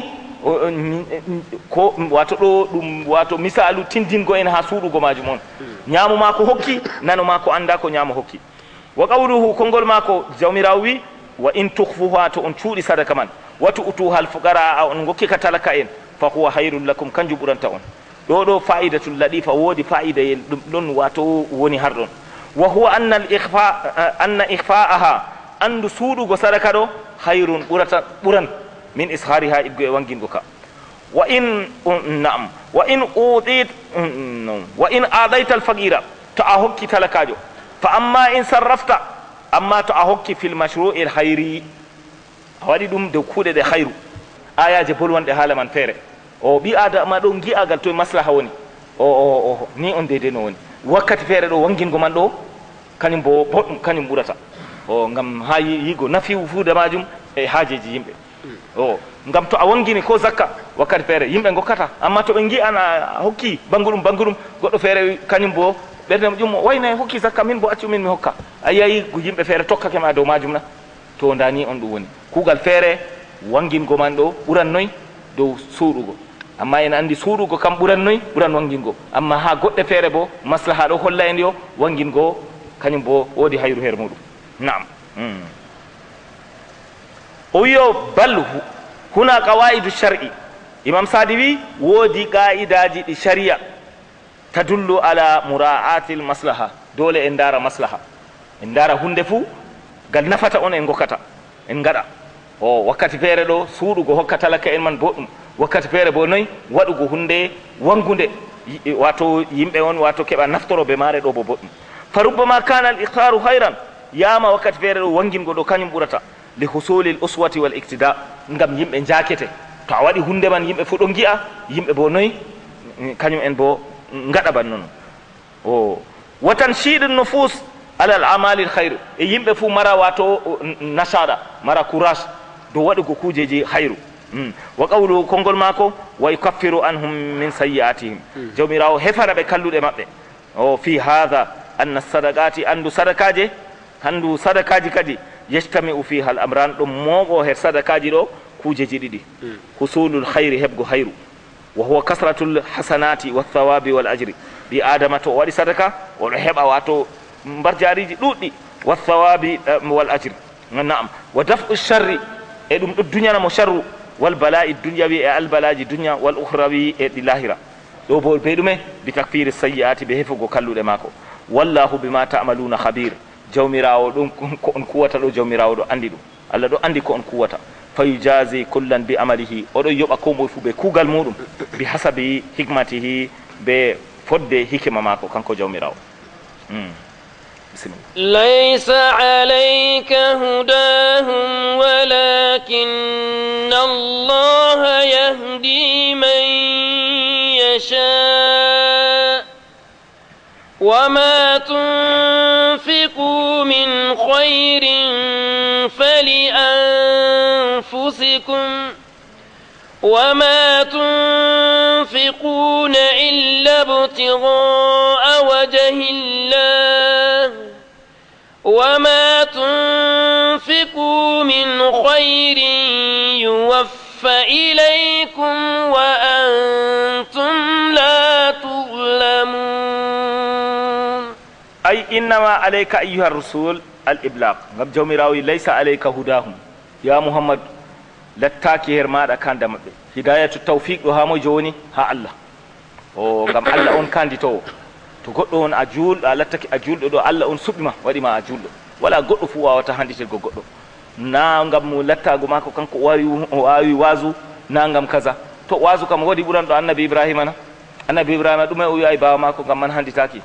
ko wato ɗo ɗum wato misalu tindingo en ha suuɗugo majum on ñamo mako hokki nano mako anda ko ñamo hokki wa qawluhu kongol mako jawmirawo wi wa in tukhfuha to on cuuɗi sadaka man wa tu'tuha al fuqara on gokkika talaka en fa huwa hayrun lakum kanjum ɓuranta on ɗo ɗo fa'idatul ladifa woodi fa'ida yel ɗum ɗon wato woni har ɗon wa huwa anna al ikhfa anna ikhfa'aha andu suuɗugo sadaka ɗo hayrun ɓurata ɓuran min ishariha iggo e wangingo ka wa in na'am wa in utit wa in adayta al faqira to a hokki talakajo fa amma in sarrafta amma to a hokki fil mashru'i al hayri a waɗi ɗum dow kuuɗe ɗe hayru ayaje bolwanɗe haala man feere o ɓi adama ɗo gi'agal to e maslaha woni o o o ni on deydey no woni wakkati feere ɗo wangingo man ɗo kañum bo boɗɗum kañum ɓurata o ngam ha yigo nafiu fuuda majum e haajeji yimɓe o ngam to a wangini ko zakka wakkati feere yimɓe gokkata amma to ɓe gi'an a hokki banguɗum banguɗum goɗɗo feere kañum bo ɓerde ƴum wayne hokki zakka min bo accu min mi hokka a yiyayi yimɓe feere tokkake ma dow majum na to ndani on ɗum woni kuugal feere wangingo man ɗo ɓurannoy dow suuɗugo amma en andi suuɗugo kam ɓurannoy ɓuran wangingo amma ha goɗɗe feere bo maslaha ɗo holla en yo wangingo kañum bo woodi hayru her muɗum naam o wiyo bal huna qawaidu shar'i imam sadi wi woodi qa'idaji ɗi sharia tadullu ala mura'ati l maslaha dole en dara maslaha en dara hunde fuu gal nafata on en gokkata en gaɗa o wakkati feere ɗo suuɗugo hokka talaka en man boɗɗum wakkati feere bo noyi waɗugo hunde wangude wato yimɓe on wato keɓa naftoroɓe maare ɗo bo boɗɗum fa rubbama kana al ikhtaru hayran yama wakkati feere ɗo wangingo ɗo kañum ɓurata li husuli l uswati wal ictida ngam yimɓe jakete to a waɗi hunde man yimɓe fo ɗo gi'a yimɓe bo noyi kañum en bo gaɗa ban noon o watan shiɗin nufus alal amali l hayru e yimɓe fuu mara wato nasaɗa mara courage dow waɗugo kuujeji hayru wa qawlu konngol maako wa yukaffiru anhum min sayyi'atihim jawmirawo hefara ɓe kalluɗe maɓɓe o fi hadha anna sadaqati andu sadakaje andu sadakaji kadi yajtami'u fiha al amran ɗum moogo her sadakaji ɗo kuujeji ɗiɗi husulul hayri heɓgo hayru wa huwa kasratul hasanati wathawabi wal ajri ɓi adama to o waɗi sadaka oɗo heɓa wato mbarjariji ɗuɗɗi wathawabi wal ajri naam wa daf'u sharri e ɗum ɗo duñanamo sharru wal bala'i dunyawi e albalaji dunya wal ukhrawi e ɗi lahira ɗo bo ɓe ɗume bi takfiri sayyi'ati ɓe hefugo kalluɗe maako wallahu bima ta'maluna khabir jawmirawo ɗum ko on kuwata ɗo jawmirawo ɗo andi ɗum Allah ɗo andi ko on kuwata fayujazi kullan bi amalihi oɗo yoɓa ko moye fu ɓe kuugal muɗum bi hasabi hikmatihi ɓe fodde hikima mako kanko jawmirawo. ليس عليك هداهم ولكن الله يهدي من يشاء وما تنفقوا من خير فلأنفسكم وما تنفقون إلا ابتغاء وجه الله وما تنفقوا من خير يوفى إليكم وأنتم لا تظلمون. أي إنما عليك أيها الرسول الإبلاغ. غب جوميراوي ليس عليك هداهم يا محمد lattaki her maɗa kanda maɓɓe hidayatu tawfiq ɗo ha moye joni ha Allah o gam Allah on kanditowo to goɗɗo on a julɗo a lattaki a julɗo ɗo Allah on suɓima waɗima a julɗo wala goɗɗo fu wawata handitirgo goɗɗo na gam mo lattago mako kanko o wawi wasu na gam kaza to wasu kam waɗi ɓuranɗo annabi ibrahima na annabi ibrahima ɗume o wi ay bawa mako gam man handitaki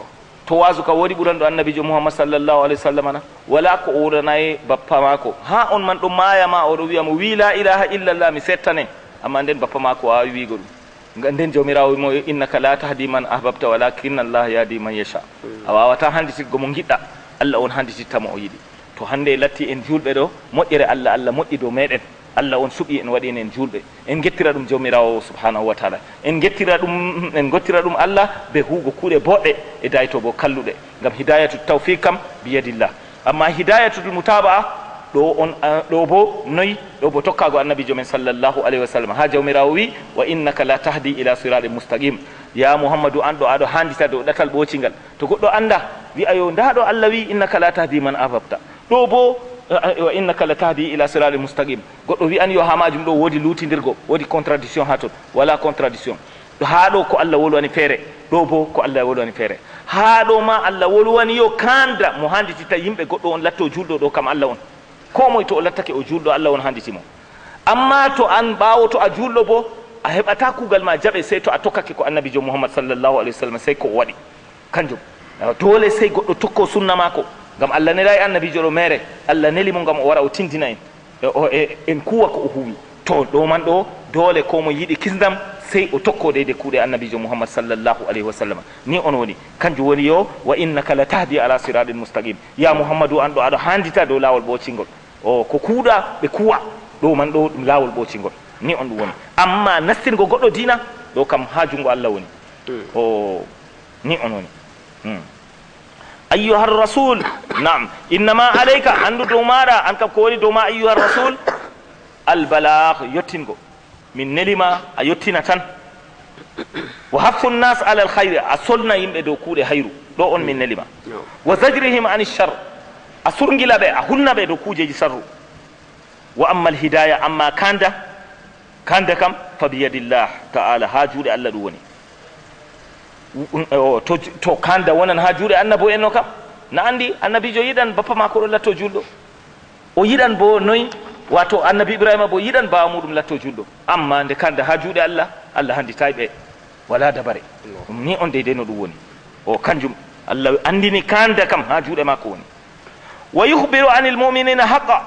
to wasu ka woɗi ɓuranɗo annabijo muhammad sallllahu alayhi wa sallam na wala ko oranayi bappa mako ha on man ɗo mayama oɗo wiya mo wi la ilaha illallah mi settane amma nden bappa mako wawi wigo ɗum nden jawmirawo mo innaka la tahdi man ahbabta walakinna allah yahdi man yasha a wawata handitirgo mo giɗɗa Allah on handitittamo o yiɗi to hande latti en julɓe ɗo moƴƴere Allah Allah moƴƴi dow meɗen Allah on suɓi en waɗi en julɓe en gettira ɗum jawmirawo subhanahu wa taala en gettira ɗum en gottira ɗum Allah be huugo kuuɗe boɗɗe e dayto bo kalluɗe ngam hidayatu tawfiq kam biyadillah amma hidayatul mutaba'a ɗo on ɗo bo noyi ɗo bo tokkago annabijo men sallllahu alayhi wa sallam ha jawmirawo wi wa innaka la tahdi ila siratin mustaqim ya muhammadou an ɗo aɗo handita dow ɗatal ɓocingal to goɗɗo anda wi'a yo nda ɗo Allah wi innaka la tahdi man ahbabta ɗo bo wa innaka la tahdi ila siratin mustaqim goɗɗo wi an yo ha majum ɗo woodi lutidirgo woodi contradiction ha toon wala contradiction ha ɗo ko Allah wolwani feere ɗo bo ko Allah wolwani feere ha ɗo ma Allah wolwani yo kanda mo handititta yimɓe goɗɗo on latto julɗo ɗo kam Allah on ko moye to o lattake o julɗo Allah on handitimo amma to an ɓawo to a julɗo bo a heɓata kuugal ma jaɓe sey to a tokkake ko annabijo muhammad sallllahu alayhi wa sallam sey ko waɗi kanjum dole sey goɗɗo tokko sunna mako ngam Allah nelayi annabijo ɗo mere Allah neli mo ngam o wara o tindina en en kuwa ko o huwi to ɗo man ɗo dole ko mo yiɗi kisdam sey o tokko deyde kuuɗe annabijo muhammad sallllahu alayhi wa sallam ni on woni kanjum woni yo wa innaka la tahdi ala siratin mustaqim ya muhammadou an ɗo aɗa handita dow lawol ɓocingol o ko kuuɗa ɓe kuwa ɗo man ɗo ɗum lawol ɓocingol ni on ɗum woni amma nastirgo goɗɗo dina ɗo kam ha jungo Allah woni o ni on woni أيها الرسول نعم إنما عليك أن دومارا أنك كوري دوما أيها الرسول البلاغ يتنغو من نلما يتنا تن وحث الناس على الخير أصلنا يمدو كوري خير دو أن من نلما وزجرهم عن الشر أسرنجلا بي أهلنا بي دو كوجي سر وأما الهداية أما كاندا كاندا كم فبيد الله تعالى هاجولي الله دوني to to kanda wonan ha juuɗe annabo en no kam na andi annabijo yiɗan bappa mako ɗo latto julɗo o yiɗan bo noyi wato annabi ibrahima bo yiɗan bawa muɗum latto julɗo amma nde kanda ha juuɗe Allah Allah handitayi ɓe wala dabare ɗum ni on deydey no ɗum woni o kanjum Allah andini kanda kam ha juuɗe mako woni wa yuhbiru anil muminina haqqa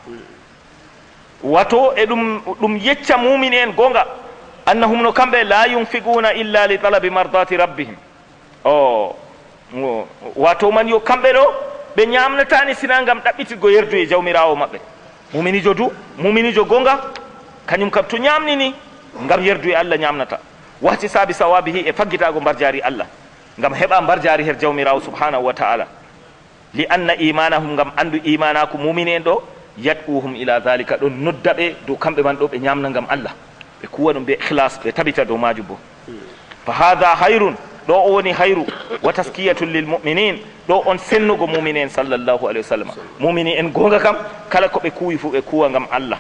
wato e ɗum ɗum yecca mumini en gonga annahum no kamɓe la yunfiquna illa li talabi mardati rabbihim o wato man yo kamɓe ɗo ɓe ñamnatani sina gam ɗaɓɓitirgo yerdu e jawmirawo maɓɓe muminijo du muminijo gonga kañum kam to ñamnini gam yerdu e Allah ñamnata wahti saabi sawabihi e faggitago mbar jaari Allah gam heɓa mbar jaari her jawmirawo subhanahu wa ta'ala li anna imanahum gam andu imanaku mumini en ɗo yad'uhum ila dhalika ɗon nodda ɓe dow kamɓe man ɗo ɓe ñamna gam Allah ɓe kuwa ɗum ɓe ikhlas ɓe tabita dow majum bo fa hada hayrun ɗo o woni hayru wa taskiyatun lil muminin ɗo on sennugo mumini en sallllahu alayhi wa sallam mumini en gonga kam kala ko ɓe kuwi fo ɓe kuwa gam Allah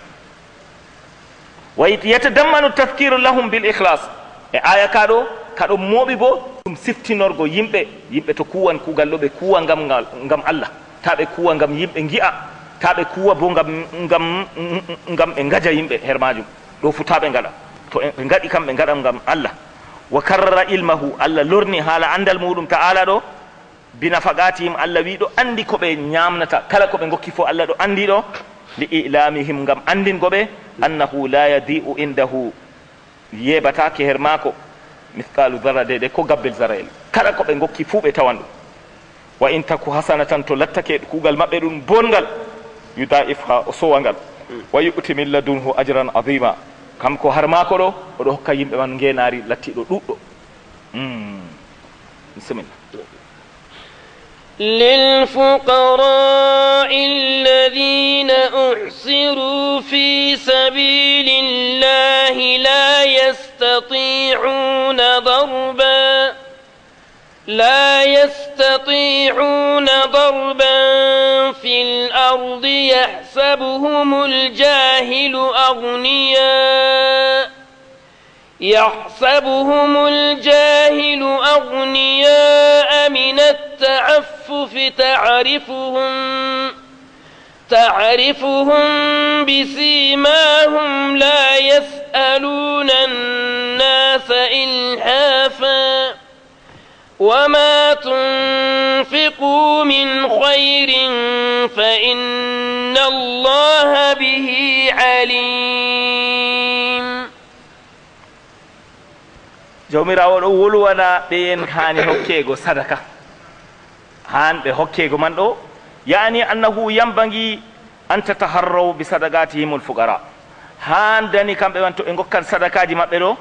wa yatadammanu tafkiru lahum bil ikhlas e aya ka ɗo kaɗo mooɓi bo ɗum siftinorgo yimɓe yimɓe to kuwan kugal ɗo ɓe kuwa gam gam Allah ta ɓe kuwa gam yimɓe gi'a taɓe kuwa bo ngam ngam ngam ɓe gaja yimɓe her majum ɗo fu taɓe gaɗa to ɓe gaɗi kam ɓe gaɗa ngam Allah wa karrara ilmahu Allah lorni haala andal muɗum ta'ala ɗo binafaqatihim Allah wi ɗo andi ko ɓe ñamnata kala ko ɓe gokki fo Allah ɗo andi ɗo li ilamihim ngam andingo ɓe annahu la yadi'u indahu yebatake her maako mithqalu dharra de ko gabbel zara'el kala ko ɓe gokki fuu ɓe tawan ɗum wa in taku hasanatan to lattake kuugal maɓɓe ɗum bongal yudaifha o sowangal wa yu'ti min ladunhu ajran azima kam ko har maako ɗo oɗo hokka yimɓe man ngenari lattiɗo ɗuɗɗo bisimilla للفقراء الذين أحصروا في سبيل الله لا يستطيعون ضربا لا يستطيعون ضربا في الأرض يحسبهم الجاهل أغنياء يحسبهم الجاهل أغنياء من التعفف تعرفهم تعرفهم بسيماهم لا يسألون الناس إلحافا وما تنفقوا من خير فإن الله به عليم. jawmirawo ɗo wolwana ɓen hani hokkego sadaka hanɓe hokkego man ɗo yani annahu yambagi an tataharraw bi sadaqatihimul fuqara han dani kamɓe man to ɓe gokkan sadakaji maɓɓe ɗo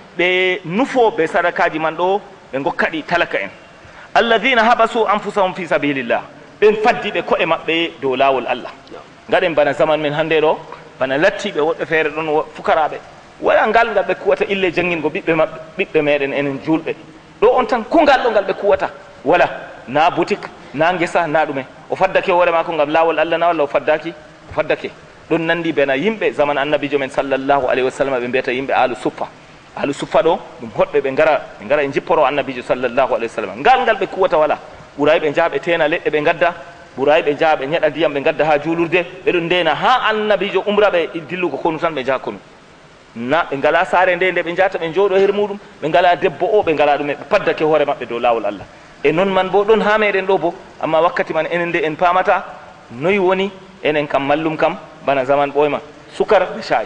ɓe nufo ɓe sadakaji man ɗo ɓe gokkaɗi talaka en alladhina habasu anfusahum fi sabilillah ɓen faddi ɓe koɗe maɓɓe dow lawol Allah gaɗen bana zaman men hande ɗo bana lattiɓe woɓɓe feere ɗon fukaraɓe wala ngal ngal ɓe kuwata ille janggingo ɓiɓɓe maɓɓe ɓiɓɓe meɗen enen julɓe ɗo on tan ko ngal ɗo ngal ɓe kuwata wala na boutique na ngesa na ɗume o faddake hoore mako ngam lawol Allah na walla o faddaki o faddake ɗon nandi bena yimɓe zaman annabijo men sallllahu alayhi wa sallam ɓe mbiyata yimɓe ahlu suffa ahlu suffa ɗo ɗum hoɗɓe ɓe ngara ɓe ngara e jipporo annabijo sallllahu alayhi wa sallam ngal ngal ɓe kuwata wala ɓuray ɓe jaha ɓe tena leɗɗe ɓe gadda ɓuray ɓe jaha ɓe ñeɗa ndiyam ɓe gadda ha julurde ɓeɗon ndena ha annabijo umra ɓe dillugo konu tan ɓe jaha konu na ɓe ngala saare nde nde ɓe jahata ɓe jooɗo her muɗum ɓe ngala debbo o ɓe ngala ɗume ɓe paddake hoore maɓɓe dow lawol Allah e noon man bo ɗon ha meɗen ɗo bo amma wakkati man enen nde en pamata noyi woni enen kam mallum kam bana zaman ɓoyma sukar ɓe shayi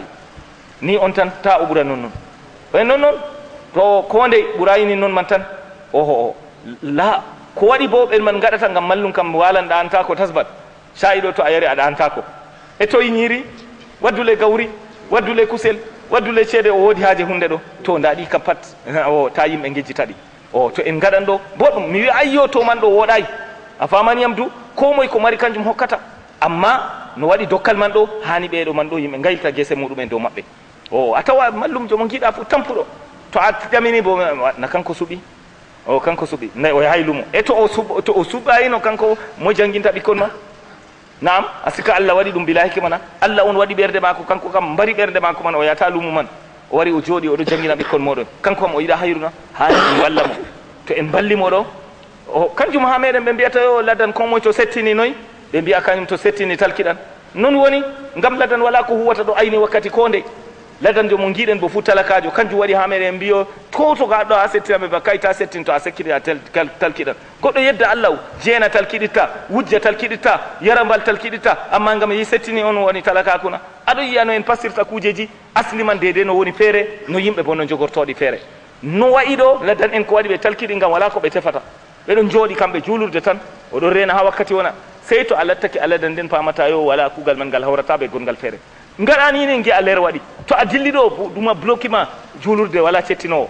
ni on tan ta o ɓura non noon e noon noon to ko nde ɓurayini noon man tan oho o la ko waɗi bo ɓen man gaɗata ngam mallum kam walan ɗantako tasbat shayi ɗo to a yari a ɗantako e to yiñiri waddule gawri waddule kusel waddule ceede o woodi haaje hunde ɗo to ndaɗi kam pat o ta yimɓe gejjitaɗi o to en gaɗan ɗo boɗɗum mi wi ayyo to man ɗo woɗayi a famaniyam du ko moye ko mari kanjum hokkata amma no waɗi dokkal man ɗo hani ɓeɗo man ɗo yimɓe gaylta guese muɗumen dow maɓɓe o a tawa mallum jomo giɗa fu tampuɗo to a ƴamini bo na kanko suuɓi o kanko suuɓi nayi o yahay lumo e to o suɓ to o suɓayino kanko mo janginta ɓikkon ma naam a sika Allah waɗi ɗum bila hikima na Allah on waɗi ɓerde mako kanko kam mbari ɓerde mako man o yata lumu man o wari o jooɗi oɗo jangina ɓikkon moɗon kanko kam o yiɗa hayruna hani en balla mo to en ballimo ɗo o kanjum ha meɗen ɓe mbiyata yo laddan ko moye to settini noyi ɓe mbiya kañum to settini talkiɗan non woni ngam laddan wala ko huwata ɗo ayni wakkati ko nde laddan jo mo giɗen bo fu talakajo kanjum waɗi ha meɗen mbiyo to to gaɗɗo a settinaɓe ba kayta settin to a sekkiti a talkiɗan goɗɗo yedda Allah jeena talkiɗitta wujja talkiɗitta yarambal talkiɗitta amma ngam yi settini on woni talakakuna aɗo yiya no en pasirta kujeji asli man dede no woni feere no yimɓe bo no jogortoɗi feere no wayi ɗo laddan en ko waɗi ɓe talkiɗi ngam wala ko ɓe tefata ɓeɗon jooɗi kamɓe juulurde tan oɗon rena ha wakkati wona sey to a lattake a laddan nden pamata yo wala kugal man ngal hawrata ɓe gongal feere ngaɗani ni giya ler waɗi to a dilli ɗo ɗuma bloqué ma juulurde wala cettinowo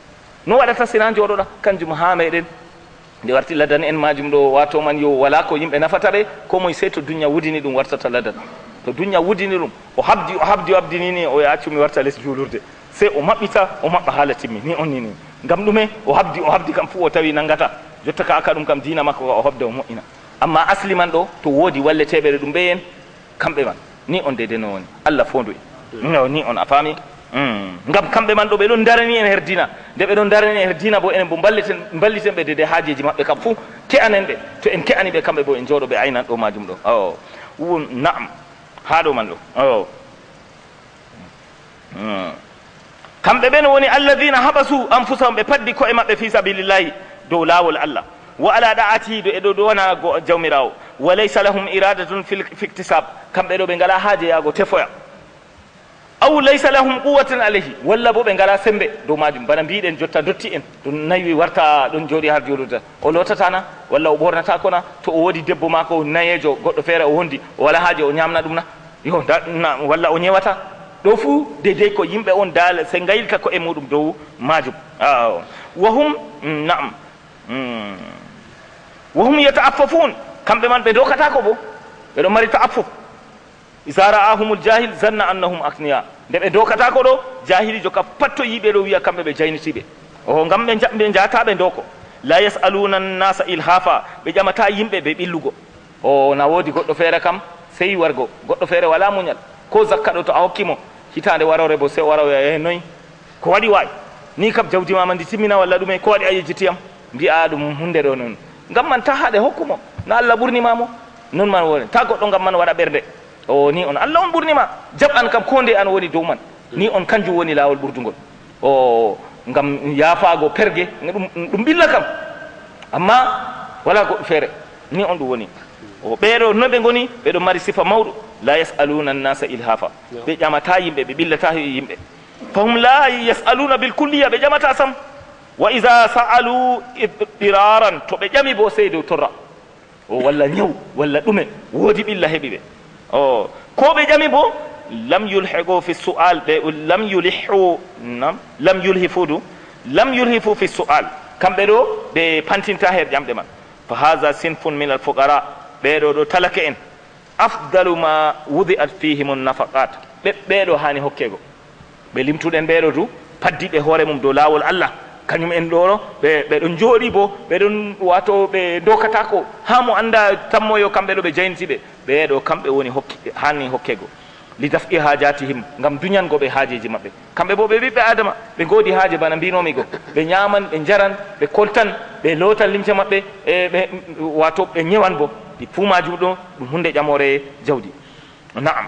no waɗata sina jooɗoɗa kanjum ha meɗen nde warti laddan en majum ɗo wato man yo wala ko yimɓe nafata ɓe ko moye sey to duña wudini ɗum wartata laddan to duña wudini ɗum o habdi o habdi o habdinini o yaccumi warta less juulurde sey o maɓɓita o maɓɓa haala timmi ni on nini ngam ɗume o habdi o habdi kam fu o tawi nangata jotta ka aka ɗum kam dina makko o habda o moƴƴina amma asli man ɗo to woodi walleteɓere ɗum ɓeyen kamɓe man ni on dede no woni Allah fondu en ni on a faami ngam kamɓe man ɗo ɓe ɗon darani en her dina nde ɓe ɗon darani en her dina bo enen bo balliten balliten ɓe dede haajeji maɓɓe kam fuu ke'anen ɓe to en ke'ani ɓe kamɓe bo en jooɗo ɓe aynan ɗo majum ɗo o na'am ha ɗo man ɗo o kamɓe ɓen woni alladina habasu anfusahum ɓe paddi koye maɓɓe fi sabilillahi dow laawol allah wa ala da'atihi do eɗo ɗo wona jawmirawo wa laysa lahum iradatun fi iktisab kamɓe ɗo ɓe ngala haaje yaago tefoya aw laysa lahum quwwatan alayhi walla bo ɓe ngala sembe dow majum bana mbiɗen jotta dotti en ɗum nayi warta ɗon jooɗi har joluta o lotatana walla o ɓornata kona to o woodi debbo mako nayejo goɗɗo feere o wondi o wala haaje o ñamna ɗum na yo na walla o ñewata ɗo fuu dedey ko yimɓe on daal se gaylka ko e muɗum dow majum wa hum naam wa hum yata'affafun kamɓe man ɓe dokata ko bo ɓeɗo mari ta'affuf iza ra'ahumul jahil zanna annahum akniya nde ɓe dokata ko ɗo jahilijo ka patto yiɓe ɗo wiya kamɓe ɓe jaynitiɓe o ngam ɓe jataɓe doko la yasaluna nnasa ilhafa ɓe ƴamata yimɓe ɓe ɓillugo o na woodi goɗɗo feere kam sey wargo goɗɗo feere wala muñal ko zakka ɗo to a hokkimo hitande warore bo se waroya e noyi ko waɗi waay ni kam jawdi mama ndi timmina walla ɗume ko waɗi a yejjitiyam mbi'a ɗum hunde ɗo noon ngam man ta haɗe hokkumo no allah ɓurnimamo noon man woni ta goɗɗo ngam man waɗa ɓerde o ni on allah on ɓurnima jaɓan kam ko nde an woni dow man ni on kanjum woni laawol ɓurdugol o ngam yaafago pergue ɗum ɓilla kam amma wala goɗɗo feere ni on ɗum woni o ɓeeɗo no ɓe goni ɓeɗo mari sifa mawɗo la yasaluna nnasa ilhafa ɓe ƴamata yimɓe ɓe ɓillata yimɓe fahum la yasaluna bil kulliya ɓe ƴamata sam wa ida sa'alu iraran to ɓe ƴami bo sey dow torra o walla ñaw walla ɗume woodi ɓilla heɓi ɓe o ko ɓe ƴami bo lam yulhigo fi su'al ɓe lam yulihu nam lam yulhifudu lam yulhifu fi su'al kamɓe ɗo ɓe pantinta her ƴamɗe man fa haha sinfun min al fuqara ɓeɗo ɗo talake en afdalu ma wudi'at fihim nafaqat ɓe ɓeɗo hani hokkego ɓe limtuɗen ɓeɗo du paddiɓe hoore mum dow laawol allah kañum en ɗoɗo ɓe ɓeɗon jooɗi bo ɓeɗon wato ɓe dokata ko ha mo anda tammoyo kamɓe ɗo ɓe jayntiɓe ɓeɗo kamɓe woni hokki hani hokkego li daf'i hajatihim ngam duñangoɓe haajeji maɓɓe kamɓe bo ɓe ɓiɓɓe adama ɓe goodi haaje bana mbinomi go ɓe ñaman ɓe jaran ɓe koltan ɓe lotan limce maɓɓe e ɓe wato ɓe ñewan bo ɗi puumajum ɗo ɗum hunde ƴamore jawdi naam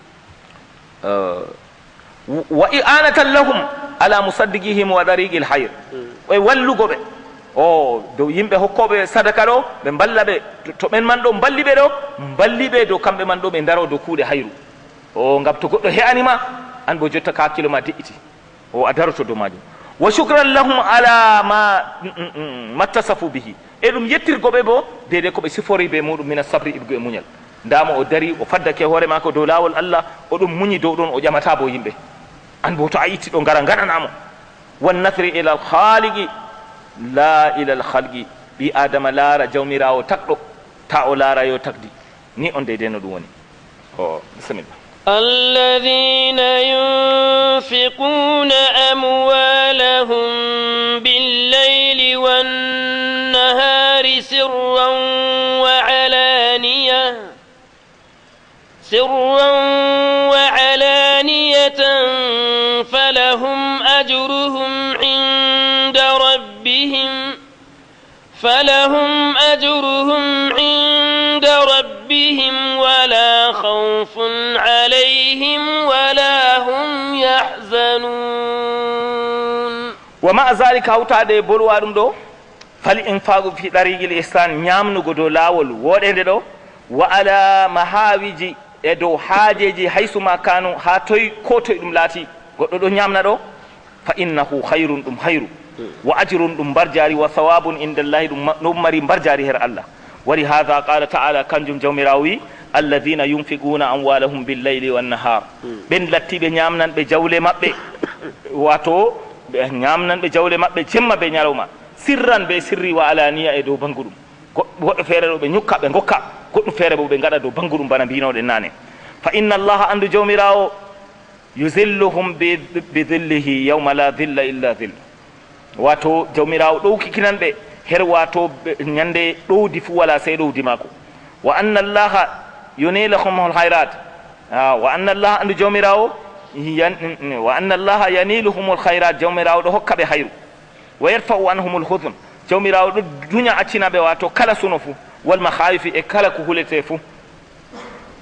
wa i'anatan lahum ala musaddiqihim wa dariqil hayr e wallugo ɓe o dow yimɓe hokkoɓe sadaka ɗo ɓe mballa ɓe to ɓen man ɗo mballi ɓe ɗo mballi ɓe dow kamɓe man ɗo ɓe daro dow kuuɗe hayru o ngam to goɗɗo he'anima an bo jotta ka hakkilo ma de'iti o a daroto dow majum wa shukran lahum ala ma mattasafu bihi e ɗum yettirgoɓe bo deede koɓe sifori be muɗum mina sabri iɓgo e muñal ndamo o dari o faddake hoore mako dow laawol allah oɗum muñi dow ɗon o ƴamata bo yimɓe an bo to a itti ɗo ngara gaɗanamo wannasri ila al khaliqi la ila al khalqi ɓi adama laara jawmirawo takɗo ta o laara yo takdi ni on deyde no ɗum woni o bisimilla الذين ينفقون أموالهم بالليل والنهار سرا وعلانية سرا وعلانية فلهم أجرهم عند ربهم فلهم أجرهم عند ربهم ولا خوف عليهم ولا هم يحزنون ومع ذلك hawtade bolwa ɗum ɗo fali infaqu fi ɗariqil ihsan ñamnugo dow laawol woɗede ɗo wa ala mahawiji e dow haajeji haysuma kanu ha toy ko toye ɗum laati goɗɗo ɗo ñamna ɗo fa innahu hayrun ɗum hayru wa ajrun ɗum mbarjari wa thawabun indallahi ɗum mari mbarjari her allah wali hada qala ta'ala kanjum jawmirawo wi alladina yunfiquna amwalahum billayli wannahar ɓen lattiɓe ñamnanɓe jawle maɓɓe wato ɓe ñamnanɓe jawle maɓɓe jemma be ñalawma sirran be sirri wa alaniya e dow banguɗum goɗɗo feere ɗo ɓe ñukka ɓe gokka goɗɗum feere bo ɓe gaɗa dow banguɗum bana mbinoɗen nane fa inna allaha andu jawmirawo yuzilluhum bi dhillihi yawma la dhilla illa dhill wato jawmirawo ɗowkikinanɓe her wato ñande ɗowdi fu wala sey ɗowdi maako wa anna allaha yunilahum alkhairat wa anna allaha andu jawmirawo wa anna allaha yaniluhum alkhairat jawmirawo ɗo hokka ɓe hayru wa yarfa'u anhum alhuzn jawmirawo ɗo duña accinaɓe wato kala suno fu wal mahawifi e kala ko hulete fu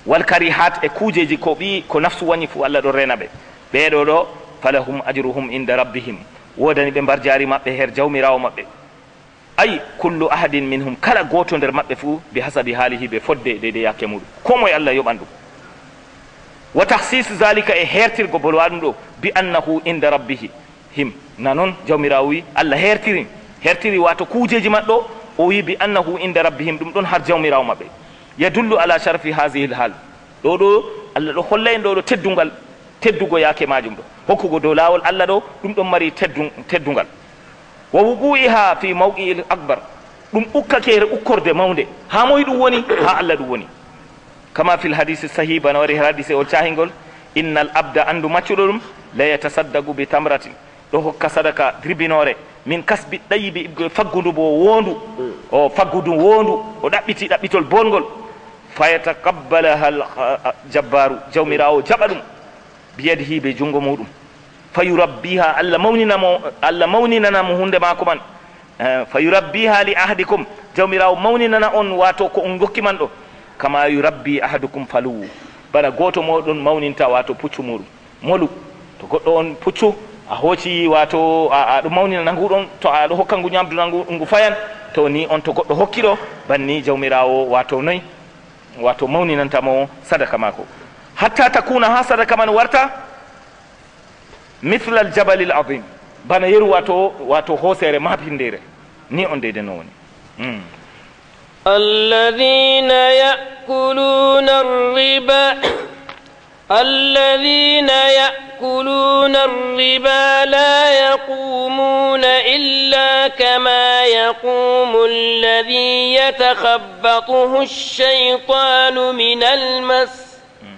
wal karihat e kujeji ko ɓi ko nafsu wañi fu Allah ɗo rena ɓe ɓeɗo ɗo falahum ajruhum inda rabbihim wodani ɓe mbar jari maɓɓe her jawmirawo maɓɓe ay kullu ahadin minhum kala goto nder maɓɓe fu bi hasabi halihi ɓe fodde de de yakke muɗum ko moye Allah yoɓan ɗum wa tahsis zalika e hertirgo bolwa ɗum ɗo bi annahu inda rabbihi him na noon jawmirawo wi Allah hertiri hertiri wato kujeji maɗɗo o wi bi annahu inda rabbihim ɗum ɗon har jawmirawo maɓɓe yadullu ala sharfi hasihi lhal ɗo ɗo Allah ɗo holla en ɗo ɗo teddungal teddugo yaake majum ɗo hokkugo dow lawol Allah ɗo ɗum ɗon mari teddungal wa wuqu'iha fi mawqi'il akbar ɗum ukkake ukkorde mawde ha moye ɗum woni ha Allah ɗum woni kama fil hadisi sahih bana wari hadise o cahingol innal abda andu maccuɗo ɗum la yatasaddagu bi tamratin ɗo hokka sadaka tribinore min kasbi ɗayibi faggudu bo wondu o faggudu wondu o ɗaɓɓiti ɗaɓɓitol bongol fayatakabbalaha jabbaru jawmirawo jaɓa ɗum biyadihi be jungo muɗum fayurabbiha Allah mawninamo Allah mawninanamo hunde mako man fayurabbiha li ahadikum jawmirawo mawninana on wato ko on gokki man ɗo kama yurabbi ahadukum faluwu bana goto moɗon mawninta wato puccu muɗum molu to goɗɗo on puccu a hooci wato aɗo mawnina nguɗon to aɗo hokka ngu ñamdu nangu ngu fayan to ni on to goɗɗo hokkiɗo banni jawmirawo wato noyi wato mawninantamo sadaka mako hatta takuna ha sadaka man warta mithla al jabal al azim bana yeru wato wato hoosere mapindere ni on deyde no woni mm. الذين يأكلون الربا الذين يأكلون الربا لا يقومون إلا كما يقوم الذي يتخبطه الشيطان من المس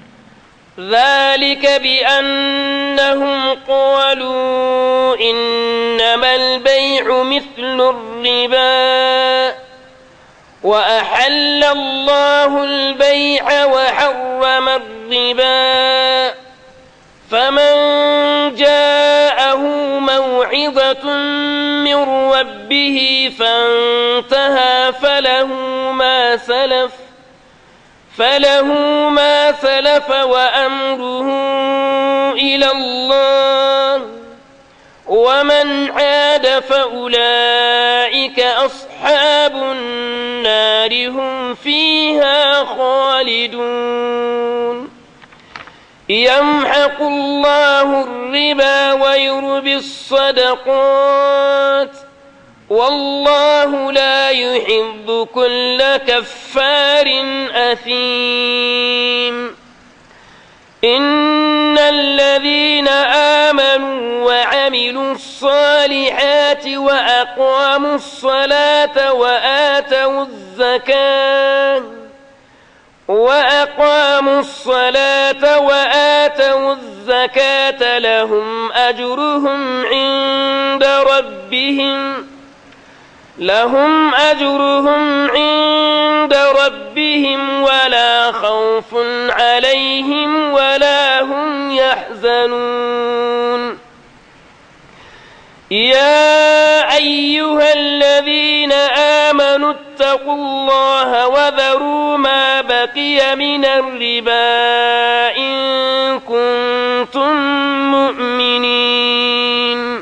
ذلك بأنهم قالوا إنما البيع مثل الربا وأحل الله البيع وحرم الربا فمن جاءه موعظة من ربه فانتهى فله ما سلف فله ما سلف وأمره إلى الله ومن عاد فأولئك أصحاب النار هم فيها خالدون يمحق الله الربا ويربي الصدقات والله لا يحب كل كفار أثيم إن الذين آمنوا وعملوا الصالحات وأقاموا الصلاة وآتوا الزكاة وأقاموا الصلاة وآتوا الزكاة لهم أجرهم عند ربهم لهم أجرهم عند ربهم ولا خوف عليهم ولا هم يحزنون يا أيها الذين آمنوا اتقوا الله وذروا ما بقي من الربا إن كنتم مؤمنين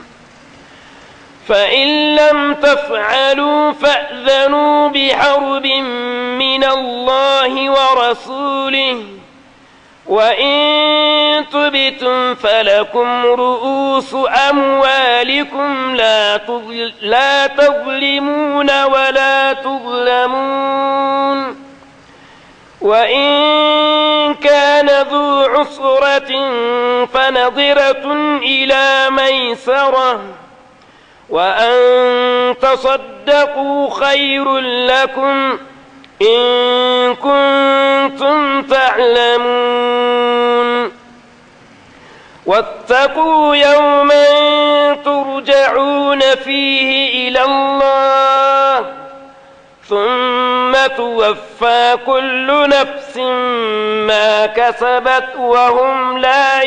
فإن لم تفعلوا فأذنوا بحرب من الله ورسوله وإن تبتم فلكم رؤوس أموالكم لا تظلمون ولا تظلمون وإن كان ذو عسرة فنظرة إلى ميسرة وأن تصدقوا خير لكم إن كنتم تعلمون واتقوا يوما ترجعون فيه إلى الله ثم توفى كل نفس ما كسبت وهم لا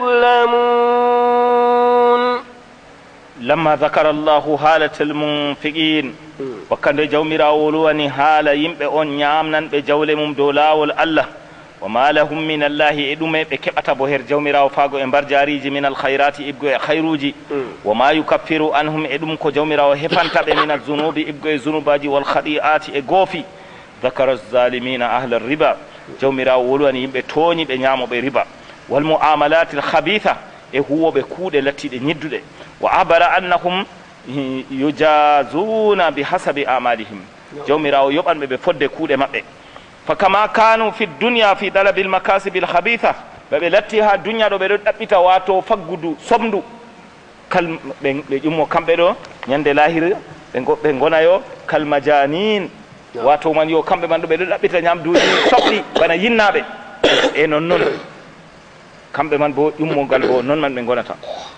يظلمون لما ذكر الله حالة المنفقين وكان جومرا ولواني حال يمبئ أن يامنا بجول ممدولا والله wa ma lahum min allahi e ɗume ɓe keɓata bo her jawmirawo faago e mbar jariji min alhayrati ibgo e hayruji wa ma yukaffiru anhum e ɗum ko jawmirawo hefantaɓe min alzunubi ibgo e zunubaji wal khadi'ati e goofi dakara zalimina ahla riba jawmirawo wolwani yimɓe tooñi ɓe ñamoɓe riba wal muamalati alhabitha e huwoɓe kuuɗe lattiɗe ñidduɗe wa abara annahum yujazuna bihasabi amalihim jawmirawo yoɓanɓe ɓe fodde kuuɗe maɓɓe fa kama kanu fi dunya fi dalabi lmakasibi lhabitha ɓeɓe latti ha duniya ɗo ɓeɗo ɗaɓɓita wato faggudu somdu kal ɓe ƴummo kamɓe ɗo ñande lahira ɓe gonayo kalmajanin wato man yo kamɓe man ɗo ɓeɗo ɗaɓɓita ñamduji soɓɗi bana yinnaɓe e non noon kamɓe man bo ƴummogal bo noon man ɓe gonata